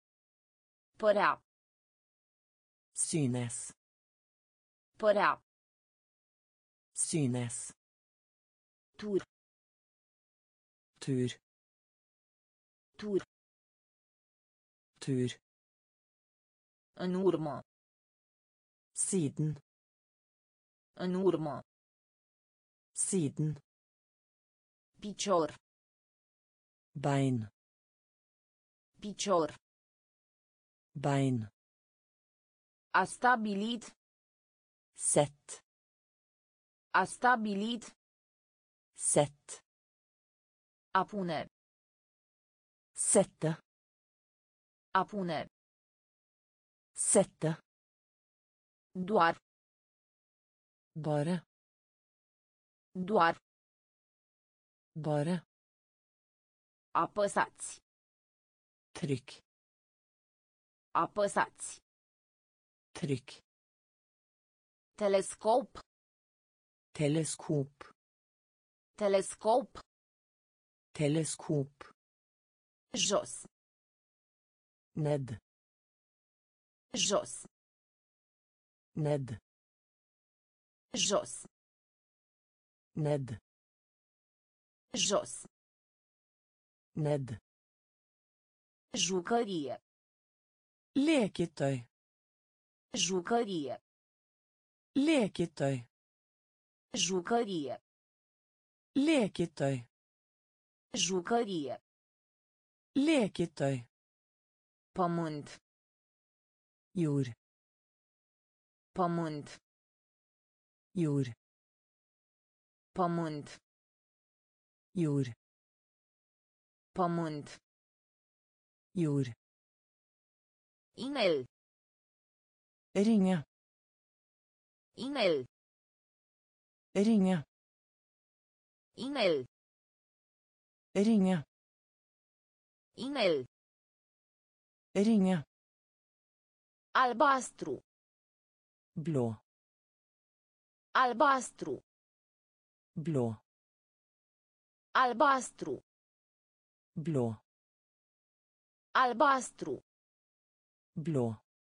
[SPEAKER 1] Părea.
[SPEAKER 2] Synes.
[SPEAKER 1] Părea.
[SPEAKER 2] Synes.
[SPEAKER 1] Tur.
[SPEAKER 2] Tur.
[SPEAKER 1] Tur.
[SPEAKER 2] Tur.
[SPEAKER 1] În urmă.
[SPEAKER 2] Siden.
[SPEAKER 1] În urmă.
[SPEAKER 2] Siden.
[SPEAKER 1] Picior.
[SPEAKER 2] Bein.
[SPEAKER 1] Picior.
[SPEAKER 2] Bein.
[SPEAKER 1] A stabilit.
[SPEAKER 2] Sett.
[SPEAKER 1] A stabilit.
[SPEAKER 2] Sett.
[SPEAKER 1] A pune.
[SPEAKER 2] Sette.
[SPEAKER 1] A pune.
[SPEAKER 2] Sette.
[SPEAKER 1] Doar.
[SPEAKER 2] Bare.
[SPEAKER 1] Doar.
[SPEAKER 2] Bare.
[SPEAKER 1] Apăsați.
[SPEAKER 2] Trykk.
[SPEAKER 1] Apăsați.
[SPEAKER 2] Trykk.
[SPEAKER 1] Telescop.
[SPEAKER 2] Teleskop.
[SPEAKER 1] Telescop.
[SPEAKER 2] Teleskop.
[SPEAKER 1] Jos.
[SPEAKER 2] Ned.
[SPEAKER 1] Jos.
[SPEAKER 2] Ned.
[SPEAKER 1] Jos.
[SPEAKER 2] Ned.
[SPEAKER 1] Jos.
[SPEAKER 2] Ned.
[SPEAKER 1] Jucărie.
[SPEAKER 2] Leketøy.
[SPEAKER 1] Jucărie.
[SPEAKER 2] Leketøy.
[SPEAKER 1] Jucărie.
[SPEAKER 2] Leketøy.
[SPEAKER 1] Jucărie.
[SPEAKER 2] Leketøy.
[SPEAKER 1] Pământ.
[SPEAKER 2] Jord.
[SPEAKER 1] Pământ.
[SPEAKER 2] Jord.
[SPEAKER 1] Pământ.
[SPEAKER 2] Jord.
[SPEAKER 1] Pământ.
[SPEAKER 2] Jord.
[SPEAKER 1] E-mail.
[SPEAKER 2] Ringe.
[SPEAKER 1] E-mail.
[SPEAKER 2] Ringe.
[SPEAKER 1] E-mail.
[SPEAKER 2] Ringe.
[SPEAKER 1] E-mail.
[SPEAKER 2] Ringe.
[SPEAKER 1] Albastru.
[SPEAKER 2] Blå.
[SPEAKER 1] Albastru.
[SPEAKER 2] Blå.
[SPEAKER 1] Albastru.
[SPEAKER 2] Blå.
[SPEAKER 1] Albastru.
[SPEAKER 2] Blå.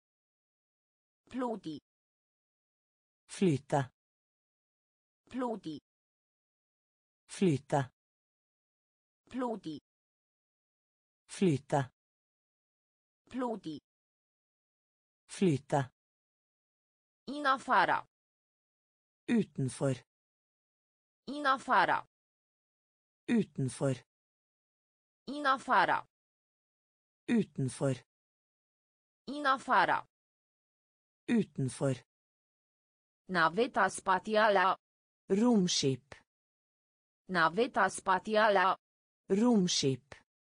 [SPEAKER 1] Pluti.
[SPEAKER 2] Flyte.
[SPEAKER 1] Pluti.
[SPEAKER 2] Flyte.
[SPEAKER 1] Pluti.
[SPEAKER 2] Flyte.
[SPEAKER 1] Pluti.
[SPEAKER 2] Flyte.
[SPEAKER 1] In afara.
[SPEAKER 2] Utenfor.
[SPEAKER 1] In afara.
[SPEAKER 2] Utenfor.
[SPEAKER 1] In afara.
[SPEAKER 2] Utenfor.
[SPEAKER 1] In afara.
[SPEAKER 2] Utenfor.
[SPEAKER 1] Naveta spațială.
[SPEAKER 2] Romskip.
[SPEAKER 1] Naveta spațială.
[SPEAKER 2] Romskip.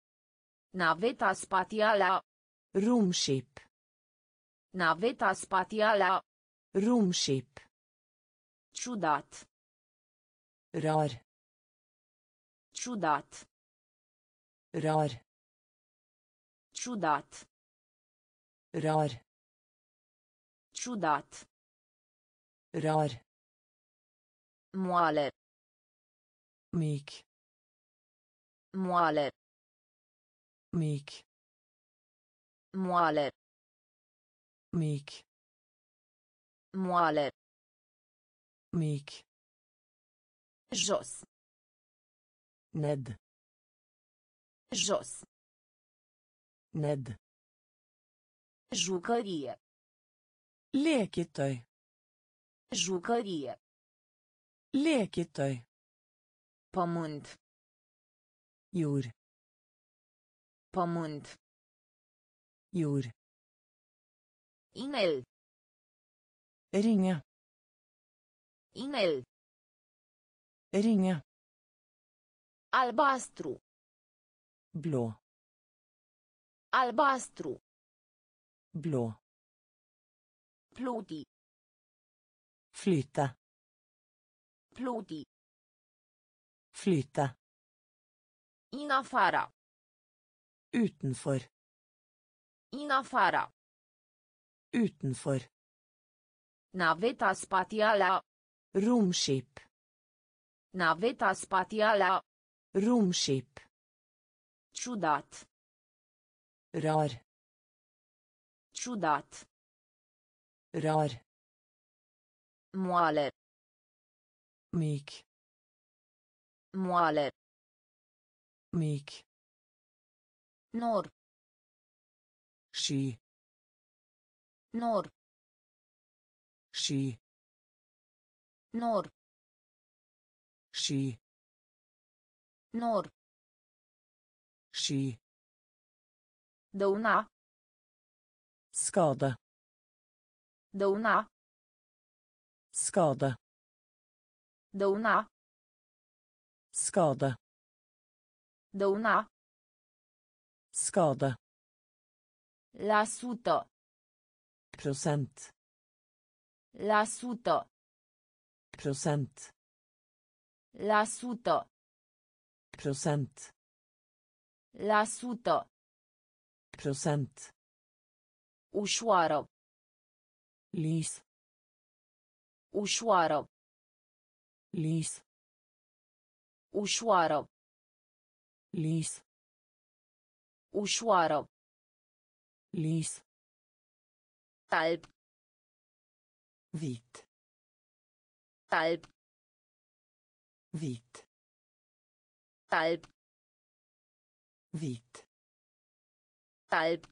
[SPEAKER 1] Naveta spațială.
[SPEAKER 2] Romskip.
[SPEAKER 1] Naveta spațială.
[SPEAKER 2] Romskip.
[SPEAKER 1] Ciudat.
[SPEAKER 2] Rar.
[SPEAKER 1] Ciudat.
[SPEAKER 2] Rar.
[SPEAKER 1] Ciudat.
[SPEAKER 2] Rar.
[SPEAKER 1] Ciudat.
[SPEAKER 2] Rar.
[SPEAKER 1] Moale.
[SPEAKER 2] Myk.
[SPEAKER 1] Moale.
[SPEAKER 2] Myk.
[SPEAKER 1] Moale.
[SPEAKER 2] Myk.
[SPEAKER 1] Moale.
[SPEAKER 2] Myk.
[SPEAKER 1] Jos.
[SPEAKER 2] Ned.
[SPEAKER 1] Jos.
[SPEAKER 2] Ned.
[SPEAKER 1] Jucărie.
[SPEAKER 2] Leketøy.
[SPEAKER 1] Jucărie.
[SPEAKER 2] Leketøy.
[SPEAKER 1] Pământ.
[SPEAKER 2] Jord.
[SPEAKER 1] Pământ.
[SPEAKER 2] Jord.
[SPEAKER 1] E-mail.
[SPEAKER 2] Ringe.
[SPEAKER 1] E-mail.
[SPEAKER 2] Ringe.
[SPEAKER 1] Albastru.
[SPEAKER 2] Blå.
[SPEAKER 1] Albastru.
[SPEAKER 2] Blå.
[SPEAKER 1] Pluti.
[SPEAKER 2] Flyte.
[SPEAKER 1] Pluti.
[SPEAKER 2] Flyte.
[SPEAKER 1] In afara.
[SPEAKER 2] Utenfor.
[SPEAKER 1] In afara.
[SPEAKER 2] Utenfor.
[SPEAKER 1] Naveta spațială.
[SPEAKER 2] Romskip.
[SPEAKER 1] Naveta spațială.
[SPEAKER 2] Romskip.
[SPEAKER 1] Ciudat.
[SPEAKER 2] Rar.
[SPEAKER 1] Ciudat.
[SPEAKER 2] Rar.
[SPEAKER 1] Moale.
[SPEAKER 2] Myk.
[SPEAKER 1] Moale.
[SPEAKER 2] Myk.
[SPEAKER 1] Nor.
[SPEAKER 2] Sky.
[SPEAKER 1] Nor.
[SPEAKER 2] Sky.
[SPEAKER 1] Nor.
[SPEAKER 2] Sky.
[SPEAKER 1] Nor.
[SPEAKER 2] Sky.
[SPEAKER 1] Dăuna.
[SPEAKER 2] Skade.
[SPEAKER 1] Dăuna.
[SPEAKER 2] Skade.
[SPEAKER 1] Dăuna.
[SPEAKER 2] Skade.
[SPEAKER 1] Dăuna.
[SPEAKER 2] Skade.
[SPEAKER 1] La sută.
[SPEAKER 2] Prosent.
[SPEAKER 1] La sută.
[SPEAKER 2] Prosent.
[SPEAKER 1] La sută.
[SPEAKER 2] Prosent.
[SPEAKER 1] La sută.
[SPEAKER 2] Prosent.
[SPEAKER 1] Ușoară.
[SPEAKER 2] Lys.
[SPEAKER 1] Ușoară.
[SPEAKER 2] Lys.
[SPEAKER 1] Ușoară.
[SPEAKER 2] Lys.
[SPEAKER 1] Ușoară.
[SPEAKER 2] Lys.
[SPEAKER 1] Talp.
[SPEAKER 2] Hvit.
[SPEAKER 1] Talp.
[SPEAKER 2] Hvit.
[SPEAKER 1] Talp.
[SPEAKER 2] Hvit.
[SPEAKER 1] Talp.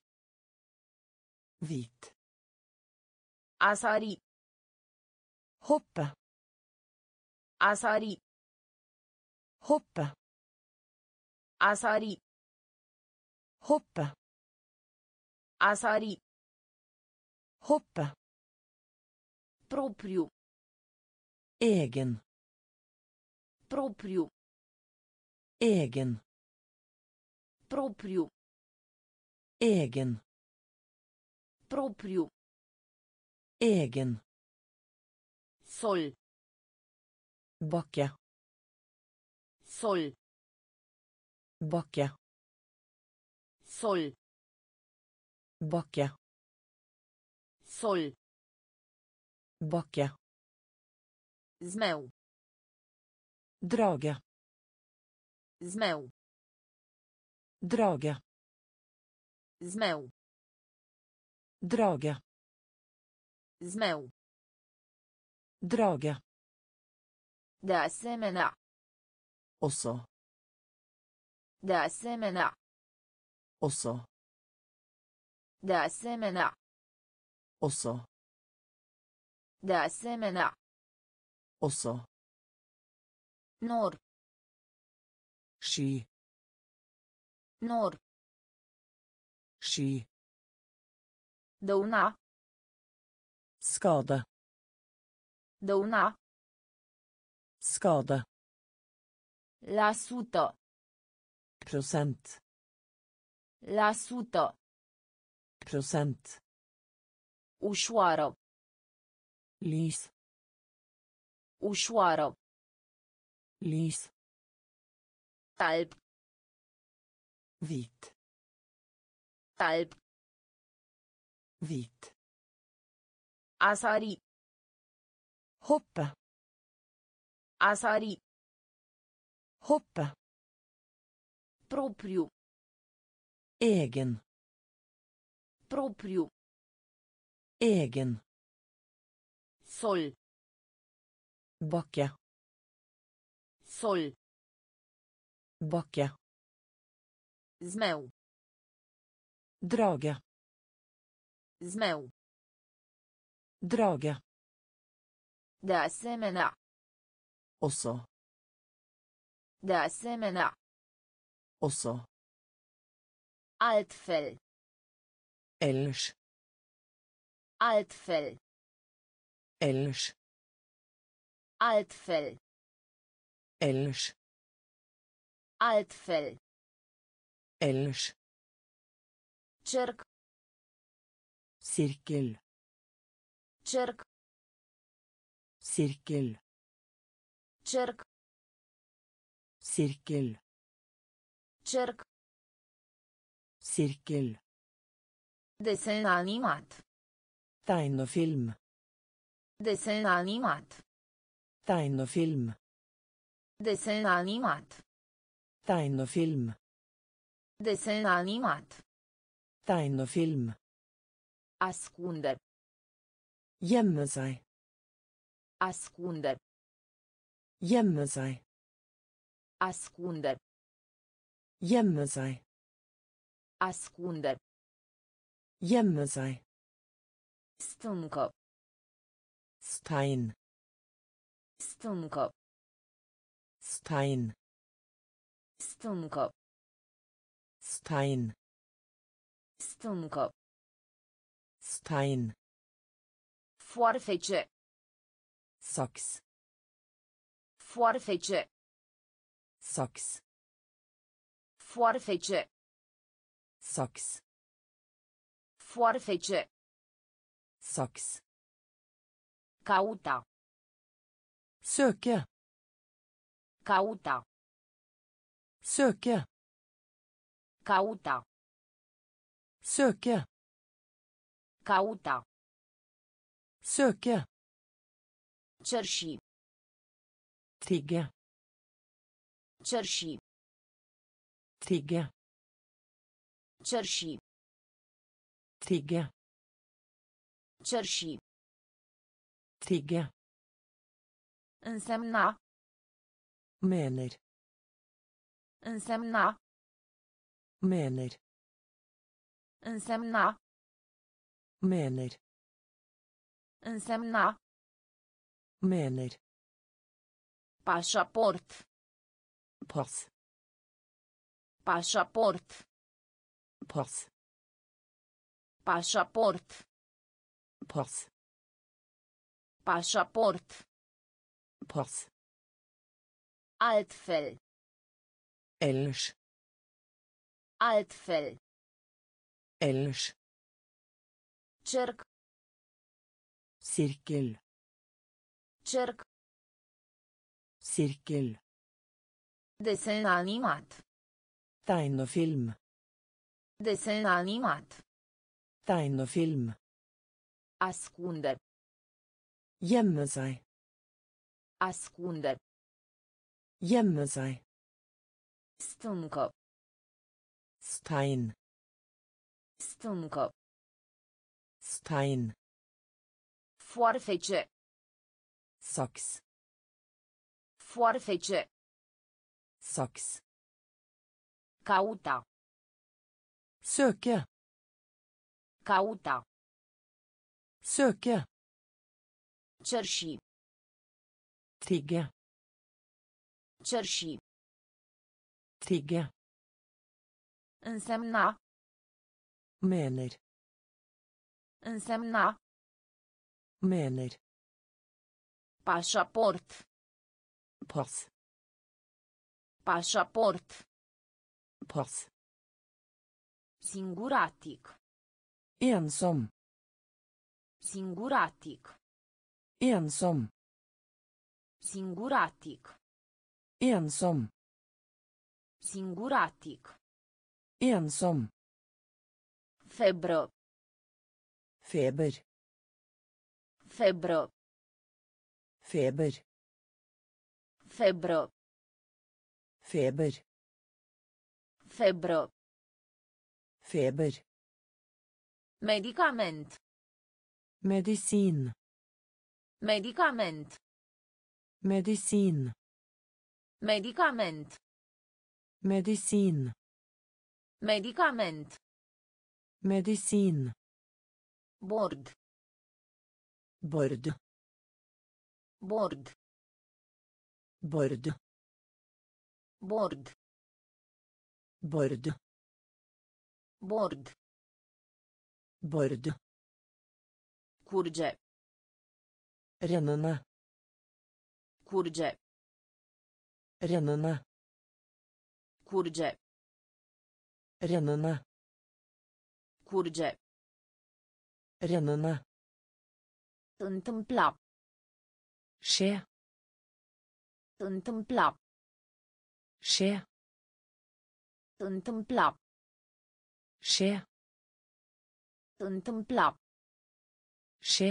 [SPEAKER 2] Hvit.
[SPEAKER 1] A sari.
[SPEAKER 2] Hoppe.
[SPEAKER 1] A sari.
[SPEAKER 2] Hoppe.
[SPEAKER 1] A sari.
[SPEAKER 2] Hoppe.
[SPEAKER 1] A sari.
[SPEAKER 2] Hoppe.
[SPEAKER 1] Propriu.
[SPEAKER 2] Egen.
[SPEAKER 1] Propriu.
[SPEAKER 2] Egen.
[SPEAKER 1] Propriu.
[SPEAKER 2] Egen.
[SPEAKER 1] Propriu.
[SPEAKER 2] Egen.
[SPEAKER 1] Sol.
[SPEAKER 2] Bakke.
[SPEAKER 1] Sol.
[SPEAKER 2] Bakke.
[SPEAKER 1] Sol.
[SPEAKER 2] Bakke.
[SPEAKER 1] Sol.
[SPEAKER 2] Bakke.
[SPEAKER 1] Zmeu.
[SPEAKER 2] Drage.
[SPEAKER 1] Zmeu.
[SPEAKER 2] Drage.
[SPEAKER 1] Zmeu.
[SPEAKER 2] Drage.
[SPEAKER 1] Zmeu.
[SPEAKER 2] Drage.
[SPEAKER 1] De asemenea.
[SPEAKER 2] Også.
[SPEAKER 1] De asemenea.
[SPEAKER 2] Også.
[SPEAKER 1] De asemenea.
[SPEAKER 2] Også.
[SPEAKER 1] De asemenea.
[SPEAKER 2] Også.
[SPEAKER 1] Nor.
[SPEAKER 2] Sky.
[SPEAKER 1] Nor.
[SPEAKER 2] Sky.
[SPEAKER 1] Dăuna.
[SPEAKER 2] Skade.
[SPEAKER 1] Dăuna.
[SPEAKER 2] Skade.
[SPEAKER 1] La sută.
[SPEAKER 2] Prosent.
[SPEAKER 1] La sută.
[SPEAKER 2] Prosent.
[SPEAKER 1] Ușoară.
[SPEAKER 2] Lys.
[SPEAKER 1] Ușoară.
[SPEAKER 2] Lys.
[SPEAKER 1] Talp.
[SPEAKER 2] Hvit.
[SPEAKER 1] Talp.
[SPEAKER 2] Hvit.
[SPEAKER 1] A sari.
[SPEAKER 2] Hoppe.
[SPEAKER 1] A sari.
[SPEAKER 2] Hoppe.
[SPEAKER 1] Propriu.
[SPEAKER 2] Egen.
[SPEAKER 1] Propriu.
[SPEAKER 2] Egen.
[SPEAKER 1] Sol.
[SPEAKER 2] Bakke.
[SPEAKER 1] Sol.
[SPEAKER 2] Bakke.
[SPEAKER 1] Zmeu.
[SPEAKER 2] Drage.
[SPEAKER 1] Zmeu.
[SPEAKER 2] Drage.
[SPEAKER 1] De asemenea.
[SPEAKER 2] Også.
[SPEAKER 1] De asemenea.
[SPEAKER 2] Også.
[SPEAKER 1] Altfel.
[SPEAKER 2] Ellers.
[SPEAKER 1] Altfel.
[SPEAKER 2] Ellers.
[SPEAKER 1] Altfel.
[SPEAKER 2] Ellers.
[SPEAKER 1] Altfel.
[SPEAKER 2] Ellers.
[SPEAKER 1] Cerc.
[SPEAKER 2] Sirkel.
[SPEAKER 1] Cerc.
[SPEAKER 2] Sirkel.
[SPEAKER 1] Cerc.
[SPEAKER 2] Sirkel.
[SPEAKER 1] Cerc.
[SPEAKER 2] Sirkel.
[SPEAKER 1] Desen animat.
[SPEAKER 2] Tegnefilm.
[SPEAKER 1] Desen animat.
[SPEAKER 2] Tegnefilm.
[SPEAKER 1] Desen animat.
[SPEAKER 2] Tegnefilm.
[SPEAKER 1] Desen animat.
[SPEAKER 2] Tegnefilm.
[SPEAKER 1] Ascunde.
[SPEAKER 2] Gjemme seg.
[SPEAKER 1] Ascunde.
[SPEAKER 2] Gjemme seg.
[SPEAKER 1] Ascunde.
[SPEAKER 2] Gjemme seg.
[SPEAKER 1] Ascunde.
[SPEAKER 2] Gjemme seg.
[SPEAKER 1] Stâncă.
[SPEAKER 2] Stein.
[SPEAKER 1] Stâncă.
[SPEAKER 2] Stein.
[SPEAKER 1] Stâncă.
[SPEAKER 2] Stein.
[SPEAKER 1] Stâncă.
[SPEAKER 2] Stein.
[SPEAKER 1] Foarfece.
[SPEAKER 2] Saks.
[SPEAKER 1] Foarfece.
[SPEAKER 2] Saks.
[SPEAKER 1] Foarfece.
[SPEAKER 2] Saks.
[SPEAKER 1] Foarfece.
[SPEAKER 2] Saks.
[SPEAKER 1] Cauta.
[SPEAKER 2] Søke.
[SPEAKER 1] Cauta.
[SPEAKER 2] Søke.
[SPEAKER 1] Cauta.
[SPEAKER 2] Søke.
[SPEAKER 1] Cauta.
[SPEAKER 2] Søke.
[SPEAKER 1] Cerși.
[SPEAKER 2] Tigge.
[SPEAKER 1] Cerși.
[SPEAKER 2] Tigge.
[SPEAKER 1] Cerși.
[SPEAKER 2] Tigge.
[SPEAKER 1] Cerși.
[SPEAKER 2] Tigge.
[SPEAKER 1] Însemna.
[SPEAKER 2] Mener.
[SPEAKER 1] Însemna.
[SPEAKER 2] Mener.
[SPEAKER 1] Însemna.
[SPEAKER 2] Mener.
[SPEAKER 1] Însemna.
[SPEAKER 2] Mener.
[SPEAKER 1] Pașaport.
[SPEAKER 2] Pass.
[SPEAKER 1] Pașaport.
[SPEAKER 2] Pass.
[SPEAKER 1] Pașaport.
[SPEAKER 2] Pass.
[SPEAKER 1] Pașaport.
[SPEAKER 2] Pass.
[SPEAKER 1] Altfel.
[SPEAKER 2] Ellers.
[SPEAKER 1] Altfel.
[SPEAKER 2] Ellers.
[SPEAKER 1] Cerc.
[SPEAKER 2] Sirkel.
[SPEAKER 1] Cerc.
[SPEAKER 2] Sirkel.
[SPEAKER 1] Desen animat.
[SPEAKER 2] Tegnefilm.
[SPEAKER 1] Desen animat.
[SPEAKER 2] Tegnefilm.
[SPEAKER 1] Ascunde.
[SPEAKER 2] Gjemme seg.
[SPEAKER 1] Ascunde.
[SPEAKER 2] Gjemme seg.
[SPEAKER 1] Stâncă.
[SPEAKER 2] Stein.
[SPEAKER 1] Stâncă.
[SPEAKER 2] Stein.
[SPEAKER 1] Foarfece.
[SPEAKER 2] Saks.
[SPEAKER 1] Foarfece.
[SPEAKER 2] Saks.
[SPEAKER 1] Cauta.
[SPEAKER 2] Søke.
[SPEAKER 1] Cauta.
[SPEAKER 2] Søke.
[SPEAKER 1] Cerși.
[SPEAKER 2] Tigge.
[SPEAKER 1] Cerși.
[SPEAKER 2] Tigge.
[SPEAKER 1] Însemna.
[SPEAKER 2] Mener.
[SPEAKER 1] Însemna.
[SPEAKER 2] Mener.
[SPEAKER 1] Pașaport.
[SPEAKER 2] Pass.
[SPEAKER 1] Pașaport.
[SPEAKER 2] Pass.
[SPEAKER 1] Singuratic.
[SPEAKER 2] Ensom.
[SPEAKER 1] Singuratic.
[SPEAKER 2] Ensom.
[SPEAKER 1] Singuratic.
[SPEAKER 2] Ensom.
[SPEAKER 1] Singuratic.
[SPEAKER 2] Ensom.
[SPEAKER 1] Febră.
[SPEAKER 2] Feber.
[SPEAKER 1] Febră.
[SPEAKER 2] Feber.
[SPEAKER 1] Febră.
[SPEAKER 2] Feber.
[SPEAKER 1] Febră.
[SPEAKER 2] Feber.
[SPEAKER 1] Medicament.
[SPEAKER 2] Medisin.
[SPEAKER 1] Medicament.
[SPEAKER 2] Medisin.
[SPEAKER 1] Medicament.
[SPEAKER 2] Medisin.
[SPEAKER 1] Medicament.
[SPEAKER 2] Medisin.
[SPEAKER 1] Bord.
[SPEAKER 2] Bord.
[SPEAKER 1] Bord.
[SPEAKER 2] Bord.
[SPEAKER 1] Bord.
[SPEAKER 2] Bord.
[SPEAKER 1] Bord.
[SPEAKER 2] Bord.
[SPEAKER 1] Curge.
[SPEAKER 2] Rennende.
[SPEAKER 1] Curge.
[SPEAKER 2] Rennende.
[SPEAKER 1] Curge.
[SPEAKER 2] Rennende.
[SPEAKER 1] Curge.
[SPEAKER 2] Rennende.
[SPEAKER 1] Întâmpla.
[SPEAKER 2] Skje.
[SPEAKER 1] Întâmpla.
[SPEAKER 2] Skje.
[SPEAKER 1] Întâmpla.
[SPEAKER 2] Skje.
[SPEAKER 1] Întâmpla.
[SPEAKER 2] Skje.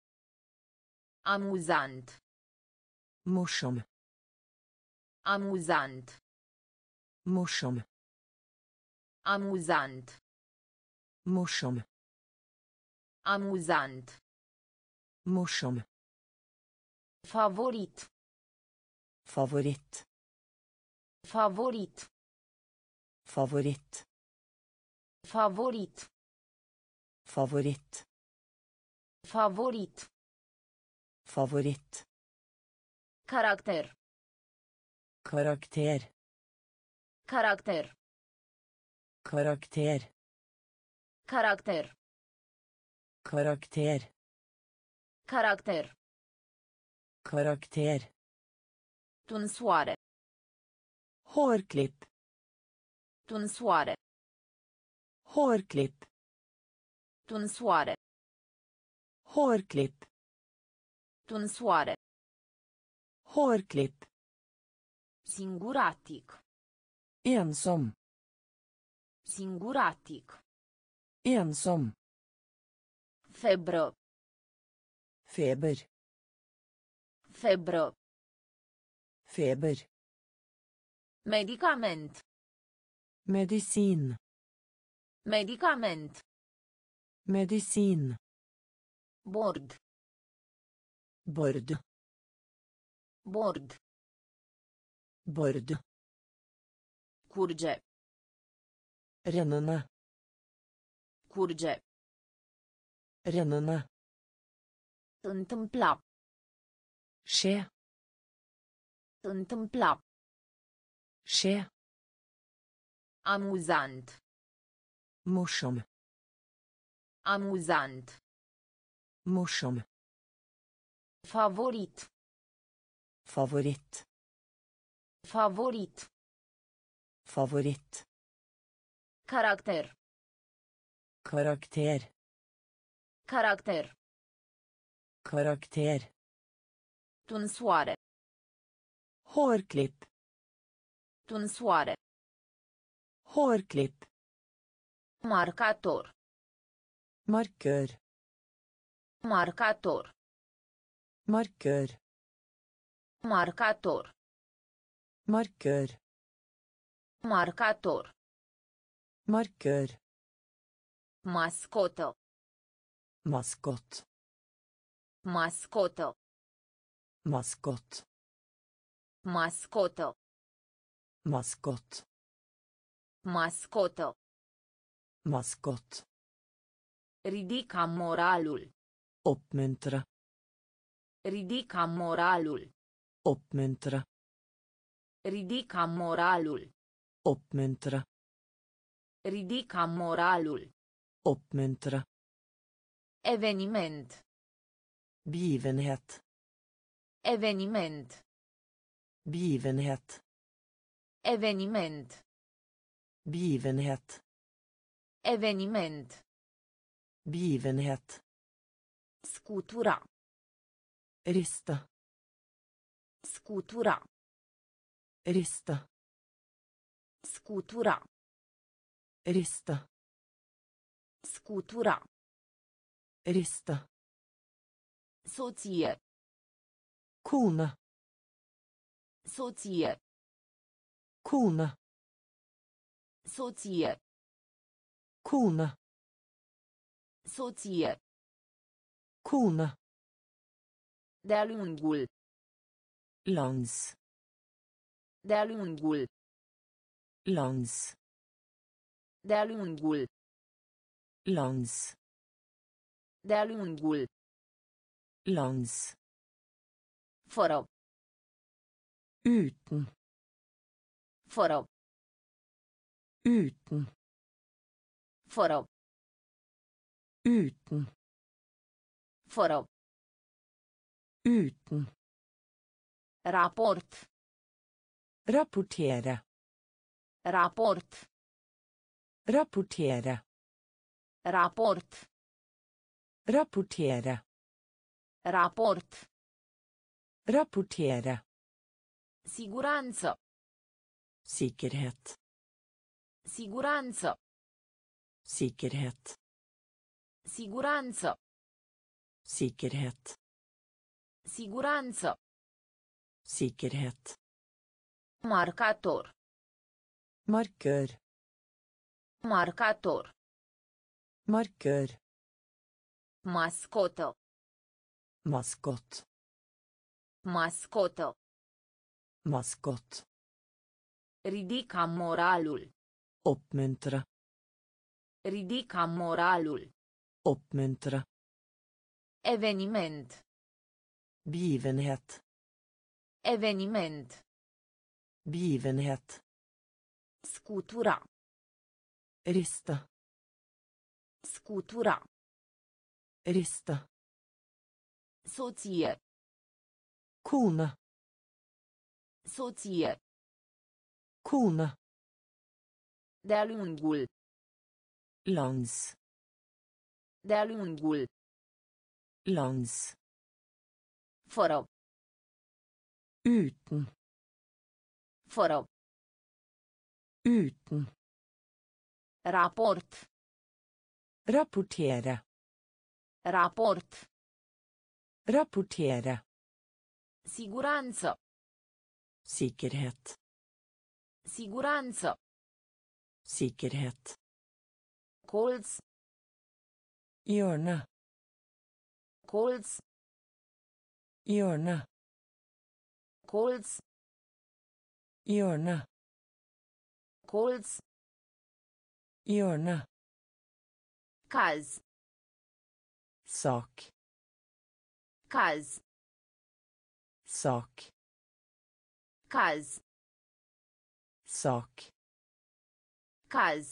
[SPEAKER 1] Amuzant.
[SPEAKER 2] Morsom.
[SPEAKER 1] Amuzant.
[SPEAKER 2] Morsom.
[SPEAKER 1] Amuzant.
[SPEAKER 2] Morsom.
[SPEAKER 1] Amuzant.
[SPEAKER 2] Morsom.
[SPEAKER 1] Favorit.
[SPEAKER 2] Favoritt.
[SPEAKER 1] Favorit.
[SPEAKER 2] Favoritt.
[SPEAKER 1] Favorit.
[SPEAKER 2] Favoritt.
[SPEAKER 1] Favorit.
[SPEAKER 2] Favoritt.
[SPEAKER 1] Caracter.
[SPEAKER 2] Karakter.
[SPEAKER 1] Caracter.
[SPEAKER 2] Karakter.
[SPEAKER 1] Caracter.
[SPEAKER 2] Karakter.
[SPEAKER 1] Caracter.
[SPEAKER 2] Karakter.
[SPEAKER 1] Tunsoare.
[SPEAKER 2] Hårklipp.
[SPEAKER 1] Tunsoare.
[SPEAKER 2] Hårklipp.
[SPEAKER 1] Tunsoare.
[SPEAKER 2] Hårklipp.
[SPEAKER 1] Tunsoare.
[SPEAKER 2] Hårklipp.
[SPEAKER 1] Singuratic.
[SPEAKER 2] Ensom.
[SPEAKER 1] Singuratic.
[SPEAKER 2] Ensom.
[SPEAKER 1] Febră.
[SPEAKER 2] Feber.
[SPEAKER 1] Febră.
[SPEAKER 2] Feber.
[SPEAKER 1] Medicament.
[SPEAKER 2] Medisin.
[SPEAKER 1] Medicament.
[SPEAKER 2] Medisin.
[SPEAKER 1] Bord.
[SPEAKER 2] Bord.
[SPEAKER 1] Bord.
[SPEAKER 2] Bord.
[SPEAKER 1] Curge.
[SPEAKER 2] Rennende.
[SPEAKER 1] Curge.
[SPEAKER 2] Rennende.
[SPEAKER 1] Întâmpla.
[SPEAKER 2] Skje.
[SPEAKER 1] Întâmpla.
[SPEAKER 2] Skje.
[SPEAKER 1] Amuzant.
[SPEAKER 2] Morsom.
[SPEAKER 1] Amuzant.
[SPEAKER 2] Morsom.
[SPEAKER 1] Favorit.
[SPEAKER 2] Favoritt.
[SPEAKER 1] Favorit.
[SPEAKER 2] Favoritt.
[SPEAKER 1] Caracter.
[SPEAKER 2] Karakter.
[SPEAKER 1] Caracter.
[SPEAKER 2] Karakter.
[SPEAKER 1] Tunsoare.
[SPEAKER 2] Hårklipp.
[SPEAKER 1] Tunsoare.
[SPEAKER 2] Hårklipp.
[SPEAKER 1] Marcator.
[SPEAKER 2] Markør.
[SPEAKER 1] Marcator.
[SPEAKER 2] Markør.
[SPEAKER 1] Marcator.
[SPEAKER 2] Markør.
[SPEAKER 1] Marcator.
[SPEAKER 2] Markør.
[SPEAKER 1] Mascotă.
[SPEAKER 2] Maskott.
[SPEAKER 1] Mascotă.
[SPEAKER 2] Maskott.
[SPEAKER 1] Mascotă.
[SPEAKER 2] Maskott.
[SPEAKER 1] Mascotă.
[SPEAKER 2] Maskott.
[SPEAKER 1] Ridica moralul.
[SPEAKER 2] Oppmuntre.
[SPEAKER 1] Ridica moralul.
[SPEAKER 2] Oppmuntre.
[SPEAKER 1] Ridica moralul.
[SPEAKER 2] Oppmuntre.
[SPEAKER 1] Ridica moralul.
[SPEAKER 2] Oppmuntre.
[SPEAKER 1] Eveniment.
[SPEAKER 2] Begivenhet.
[SPEAKER 1] Eveniment.
[SPEAKER 2] Begivenhet.
[SPEAKER 1] Eveniment.
[SPEAKER 2] Begivenhet.
[SPEAKER 1] Eveniment.
[SPEAKER 2] Begivenhet.
[SPEAKER 1] Scutura.
[SPEAKER 2] Rista.
[SPEAKER 1] Scutura.
[SPEAKER 2] Rista.
[SPEAKER 1] Scutura.
[SPEAKER 2] Rista.
[SPEAKER 1] Scutura.
[SPEAKER 2] Rista.
[SPEAKER 1] Soție.
[SPEAKER 2] Kone.
[SPEAKER 1] Soție.
[SPEAKER 2] Kone.
[SPEAKER 1] Soție.
[SPEAKER 2] Kone.
[SPEAKER 1] Soție.
[SPEAKER 2] Kone.
[SPEAKER 1] De-a lungul.
[SPEAKER 2] Langs.
[SPEAKER 1] De-a lungul.
[SPEAKER 2] Langs.
[SPEAKER 1] De-a lungul.
[SPEAKER 2] Langs.
[SPEAKER 1] De-a lungul.
[SPEAKER 2] Langs.
[SPEAKER 1] Fără.
[SPEAKER 2] Uten.
[SPEAKER 1] Fără.
[SPEAKER 2] Uten.
[SPEAKER 1] Fără.
[SPEAKER 2] Uten.
[SPEAKER 1] Fără.
[SPEAKER 2] Uten.
[SPEAKER 1] Raport.
[SPEAKER 2] Rapportera.
[SPEAKER 1] Raport.
[SPEAKER 2] Rapportera.
[SPEAKER 1] Raport.
[SPEAKER 2] Rapportera.
[SPEAKER 1] Raport.
[SPEAKER 2] Rapportera.
[SPEAKER 1] Siguranță.
[SPEAKER 2] Sikkerhet.
[SPEAKER 1] Siguranță.
[SPEAKER 2] Sikkerhet.
[SPEAKER 1] Siguranță.
[SPEAKER 2] Sikkerhet.
[SPEAKER 1] Siguranță.
[SPEAKER 2] Sikkerhet.
[SPEAKER 1] Marcator.
[SPEAKER 2] Markør.
[SPEAKER 1] Marcator.
[SPEAKER 2] Markør.
[SPEAKER 1] Mascotă.
[SPEAKER 2] Maskott.
[SPEAKER 1] Mascotă.
[SPEAKER 2] Maskott.
[SPEAKER 1] Ridica moralul.
[SPEAKER 2] Oppmuntre.
[SPEAKER 1] Ridica moralul.
[SPEAKER 2] Oppmuntre.
[SPEAKER 1] Eveniment.
[SPEAKER 2] Begivenhet.
[SPEAKER 1] Eveniment.
[SPEAKER 2] Begivenhet.
[SPEAKER 1] Scutura.
[SPEAKER 2] Rista.
[SPEAKER 1] Scutura.
[SPEAKER 2] Rista.
[SPEAKER 1] Soție.
[SPEAKER 2] Kone.
[SPEAKER 1] Soție.
[SPEAKER 2] Kone.
[SPEAKER 1] De-a lungul.
[SPEAKER 2] Langs.
[SPEAKER 1] De-a lungul.
[SPEAKER 2] Langs.
[SPEAKER 1] Fără.
[SPEAKER 2] Uten.
[SPEAKER 1] Fără.
[SPEAKER 2] Uten.
[SPEAKER 1] Raport.
[SPEAKER 2] Rapportere.
[SPEAKER 1] Raport.
[SPEAKER 2] Rapportere.
[SPEAKER 1] Siguranță.
[SPEAKER 2] Sikkerhet.
[SPEAKER 1] Siguranță.
[SPEAKER 2] Sikkerhet.
[SPEAKER 1] Colț.
[SPEAKER 2] Hjørne.
[SPEAKER 1] Colț.
[SPEAKER 2] Hjørne.
[SPEAKER 1] Colț.
[SPEAKER 2] Hjørne.
[SPEAKER 1] Colț.
[SPEAKER 2] Hjørne.
[SPEAKER 1] Caz.
[SPEAKER 2] Sak.
[SPEAKER 1] Caz.
[SPEAKER 2] Sak.
[SPEAKER 1] Caz.
[SPEAKER 2] Sak.
[SPEAKER 1] Caz.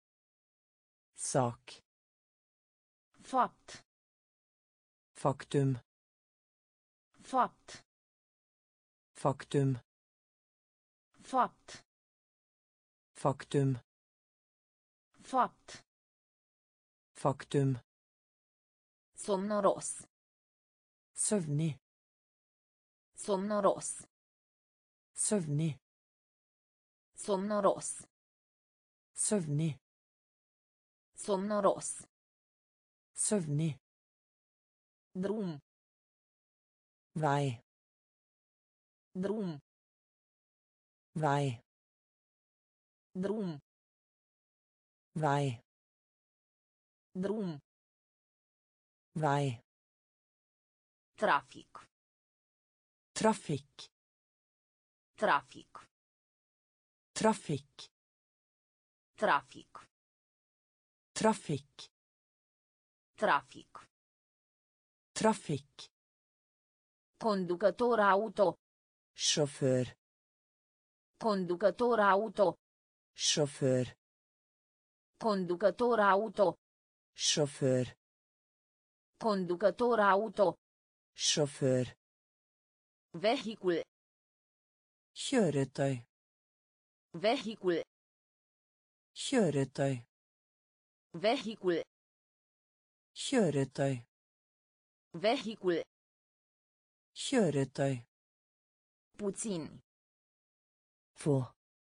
[SPEAKER 2] Sak.
[SPEAKER 1] Fapt.
[SPEAKER 2] Faktum.
[SPEAKER 1] Fapt.
[SPEAKER 2] Faktum.
[SPEAKER 1] Fapt.
[SPEAKER 2] Faktum.
[SPEAKER 1] Fapt.
[SPEAKER 2] Faktum.
[SPEAKER 1] Somnoros.
[SPEAKER 2] Søvnig.
[SPEAKER 1] Somnoros.
[SPEAKER 2] Søvnig.
[SPEAKER 1] Somnoros.
[SPEAKER 2] Søvnig.
[SPEAKER 1] Somnoros.
[SPEAKER 2] Søvnig.
[SPEAKER 1] Drum.
[SPEAKER 2] Vei.
[SPEAKER 1] Drum.
[SPEAKER 2] Vei.
[SPEAKER 1] Drum.
[SPEAKER 2] Vei.
[SPEAKER 1] Drum.
[SPEAKER 2] Vei.
[SPEAKER 1] Trafic.
[SPEAKER 2] Trafikk.
[SPEAKER 1] Trafic.
[SPEAKER 2] Trafikk.
[SPEAKER 1] Trafic.
[SPEAKER 2] Trafikk.
[SPEAKER 1] Trafic.
[SPEAKER 2] Trafikk.
[SPEAKER 1] Conducător auto.
[SPEAKER 2] Sjåfør.
[SPEAKER 1] Conducător auto.
[SPEAKER 2] Sjåfør.
[SPEAKER 1] Conducător auto.
[SPEAKER 2] Sjåfør.
[SPEAKER 1] Conducător auto.
[SPEAKER 2] Sjåfør.
[SPEAKER 1] Vehicul.
[SPEAKER 2] Kjøretøy.
[SPEAKER 1] Vehicul.
[SPEAKER 2] Kjøretøy.
[SPEAKER 1] Vehicul.
[SPEAKER 2] Kjøretøy.
[SPEAKER 1] Vehicul.
[SPEAKER 2] Kjøretøy.
[SPEAKER 1] Puțin.
[SPEAKER 2] Få.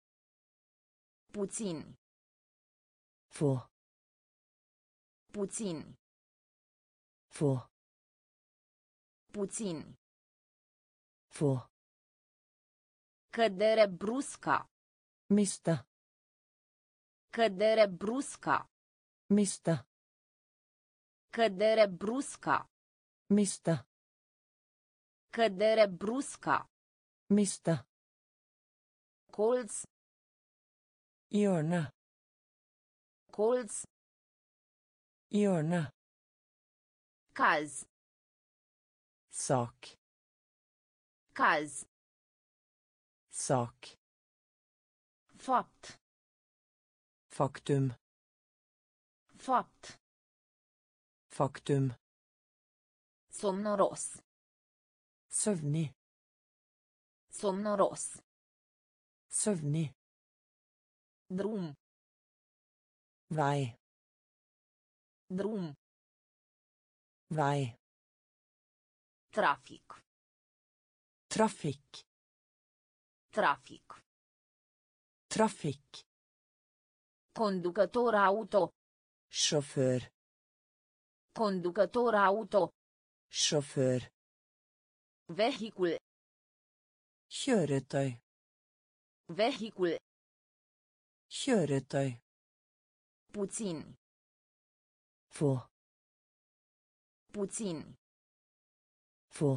[SPEAKER 1] Puțin.
[SPEAKER 2] Få.
[SPEAKER 1] Puțin.
[SPEAKER 2] Få.
[SPEAKER 1] Puțin.
[SPEAKER 2] Få.
[SPEAKER 1] Cădere brusca.
[SPEAKER 2] Miste.
[SPEAKER 1] Cădere brusca.
[SPEAKER 2] Miste.
[SPEAKER 1] Cădere brusca.
[SPEAKER 2] Miste.
[SPEAKER 1] Cădere brusca.
[SPEAKER 2] Miste.
[SPEAKER 1] Colț.
[SPEAKER 2] Hjørne.
[SPEAKER 1] Colț.
[SPEAKER 2] Hjørne.
[SPEAKER 1] Caz.
[SPEAKER 2] Sak.
[SPEAKER 1] Caz.
[SPEAKER 2] Sak.
[SPEAKER 1] Fapt.
[SPEAKER 2] Faktum.
[SPEAKER 1] Fapt.
[SPEAKER 2] Faktum.
[SPEAKER 1] Somnoros.
[SPEAKER 2] Søvnig.
[SPEAKER 1] Somnoros.
[SPEAKER 2] Søvnig.
[SPEAKER 1] Drum.
[SPEAKER 2] Vei.
[SPEAKER 1] Drum.
[SPEAKER 2] Vei.
[SPEAKER 1] Trafic.
[SPEAKER 2] Trafikk.
[SPEAKER 1] Trafic.
[SPEAKER 2] Trafikk.
[SPEAKER 1] Conducător auto.
[SPEAKER 2] Sjåfør.
[SPEAKER 1] Conducător auto.
[SPEAKER 2] Sjåfør.
[SPEAKER 1] Vehicul.
[SPEAKER 2] Kjøretøy.
[SPEAKER 1] Vehicul.
[SPEAKER 2] Kjøretøy.
[SPEAKER 1] Puțin.
[SPEAKER 2] Få.
[SPEAKER 1] Puțin.
[SPEAKER 2] Få.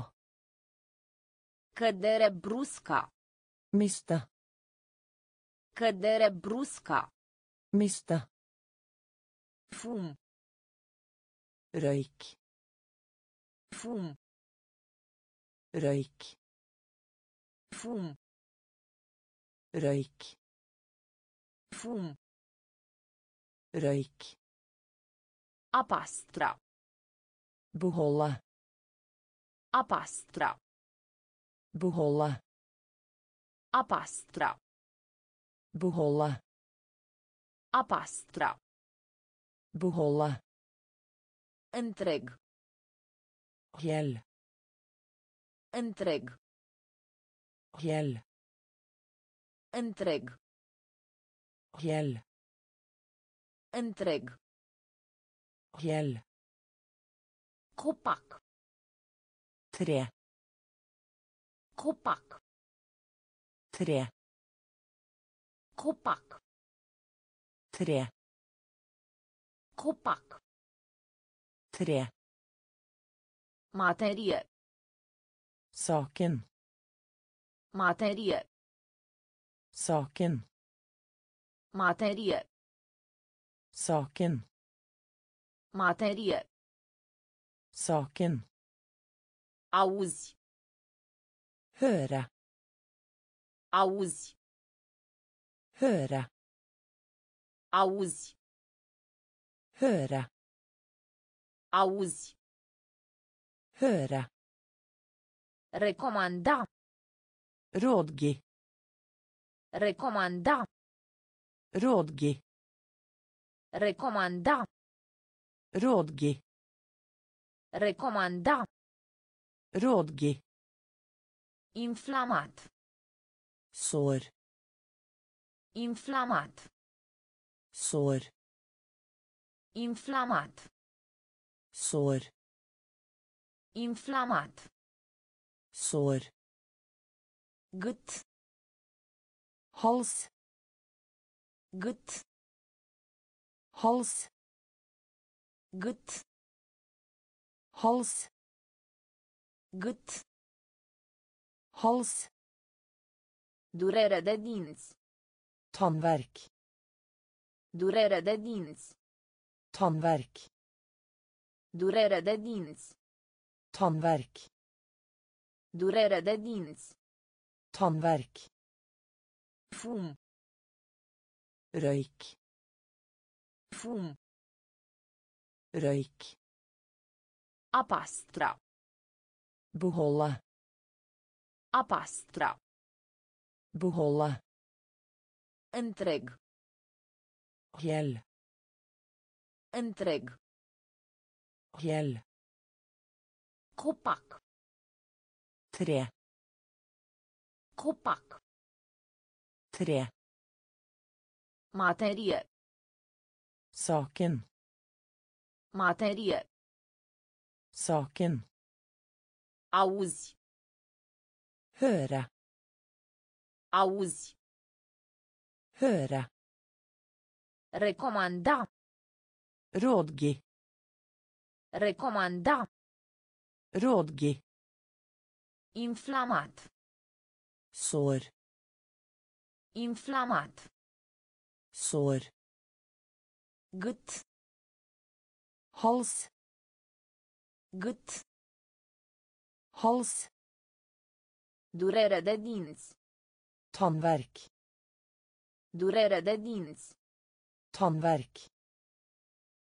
[SPEAKER 1] Cădere brusca.
[SPEAKER 2] Miste.
[SPEAKER 1] Cădere brusca.
[SPEAKER 2] Miste.
[SPEAKER 1] Fum.
[SPEAKER 2] Røyk.
[SPEAKER 1] Fum.
[SPEAKER 2] Røyk.
[SPEAKER 1] Fum.
[SPEAKER 2] Røyk.
[SPEAKER 1] Fum.
[SPEAKER 2] Røyk.
[SPEAKER 1] A pastra.
[SPEAKER 2] Beholde.
[SPEAKER 1] A pastra.
[SPEAKER 2] Beholde.
[SPEAKER 1] A pastra.
[SPEAKER 2] Beholde.
[SPEAKER 1] A pastra.
[SPEAKER 2] Beholde.
[SPEAKER 1] Întreg.
[SPEAKER 2] Hel.
[SPEAKER 1] Întreg.
[SPEAKER 2] Hel.
[SPEAKER 1] Întreg.
[SPEAKER 2] Hel.
[SPEAKER 1] Întreg.
[SPEAKER 2] Hel.
[SPEAKER 1] Copac.
[SPEAKER 2] Tre.
[SPEAKER 1] Copac.
[SPEAKER 2] Tre.
[SPEAKER 1] Copac.
[SPEAKER 2] Tre.
[SPEAKER 1] Copac.
[SPEAKER 2] Tre.
[SPEAKER 1] Materie.
[SPEAKER 2] Saken.
[SPEAKER 1] Materie.
[SPEAKER 2] Saken.
[SPEAKER 1] Materie.
[SPEAKER 2] Saken.
[SPEAKER 1] Materie.
[SPEAKER 2] Saken.
[SPEAKER 1] Auzi.
[SPEAKER 2] Høre.
[SPEAKER 1] Auzi.
[SPEAKER 2] Høre.
[SPEAKER 1] Auzi.
[SPEAKER 2] Høre.
[SPEAKER 1] Auzi.
[SPEAKER 2] Høre.
[SPEAKER 1] Recomanda.
[SPEAKER 2] Rådgi.
[SPEAKER 1] Recomanda.
[SPEAKER 2] Rådgi.
[SPEAKER 1] Recomanda.
[SPEAKER 2] Rådgi.
[SPEAKER 1] Recomanda.
[SPEAKER 2] Rådgi.
[SPEAKER 1] Inflamat.
[SPEAKER 2] Sår.
[SPEAKER 1] Inflamat.
[SPEAKER 2] Sår.
[SPEAKER 1] Inflamat.
[SPEAKER 2] Sår.
[SPEAKER 1] Inflamat.
[SPEAKER 2] Sår.
[SPEAKER 1] Gât.
[SPEAKER 2] Hals.
[SPEAKER 1] Gât.
[SPEAKER 2] Hals.
[SPEAKER 1] Gât.
[SPEAKER 2] Hals.
[SPEAKER 1] Gât.
[SPEAKER 2] Hals.
[SPEAKER 1] Durere de dinți.
[SPEAKER 2] Tannverk.
[SPEAKER 1] Durere de dinți.
[SPEAKER 2] Tannverk.
[SPEAKER 1] Durere de dinți.
[SPEAKER 2] Tannverk.
[SPEAKER 1] Durere de dinți.
[SPEAKER 2] Tannverk.
[SPEAKER 1] Fum.
[SPEAKER 2] Røyk.
[SPEAKER 1] Fum.
[SPEAKER 2] Røyk.
[SPEAKER 1] A pastra.
[SPEAKER 2] Beholde.
[SPEAKER 1] A pastra.
[SPEAKER 2] Beholde.
[SPEAKER 1] Întreg.
[SPEAKER 2] Hel.
[SPEAKER 1] Întreg.
[SPEAKER 2] Hel.
[SPEAKER 1] Copac.
[SPEAKER 2] Tre.
[SPEAKER 1] Copac.
[SPEAKER 2] Tre.
[SPEAKER 1] Materie.
[SPEAKER 2] Saken.
[SPEAKER 1] Materie.
[SPEAKER 2] Saken.
[SPEAKER 1] Auzi.
[SPEAKER 2] Høre.
[SPEAKER 1] Auzi.
[SPEAKER 2] Høre.
[SPEAKER 1] Recomanda.
[SPEAKER 2] Rådgi.
[SPEAKER 1] Recomanda.
[SPEAKER 2] Rådgi.
[SPEAKER 1] Inflamat.
[SPEAKER 2] Sår.
[SPEAKER 1] Inflamat.
[SPEAKER 2] Sår.
[SPEAKER 1] Gât.
[SPEAKER 2] Hals.
[SPEAKER 1] Gât.
[SPEAKER 2] Hals.
[SPEAKER 1] Durere de dinți.
[SPEAKER 2] Tannverk.
[SPEAKER 1] Durere de dinți.
[SPEAKER 2] Tannverk.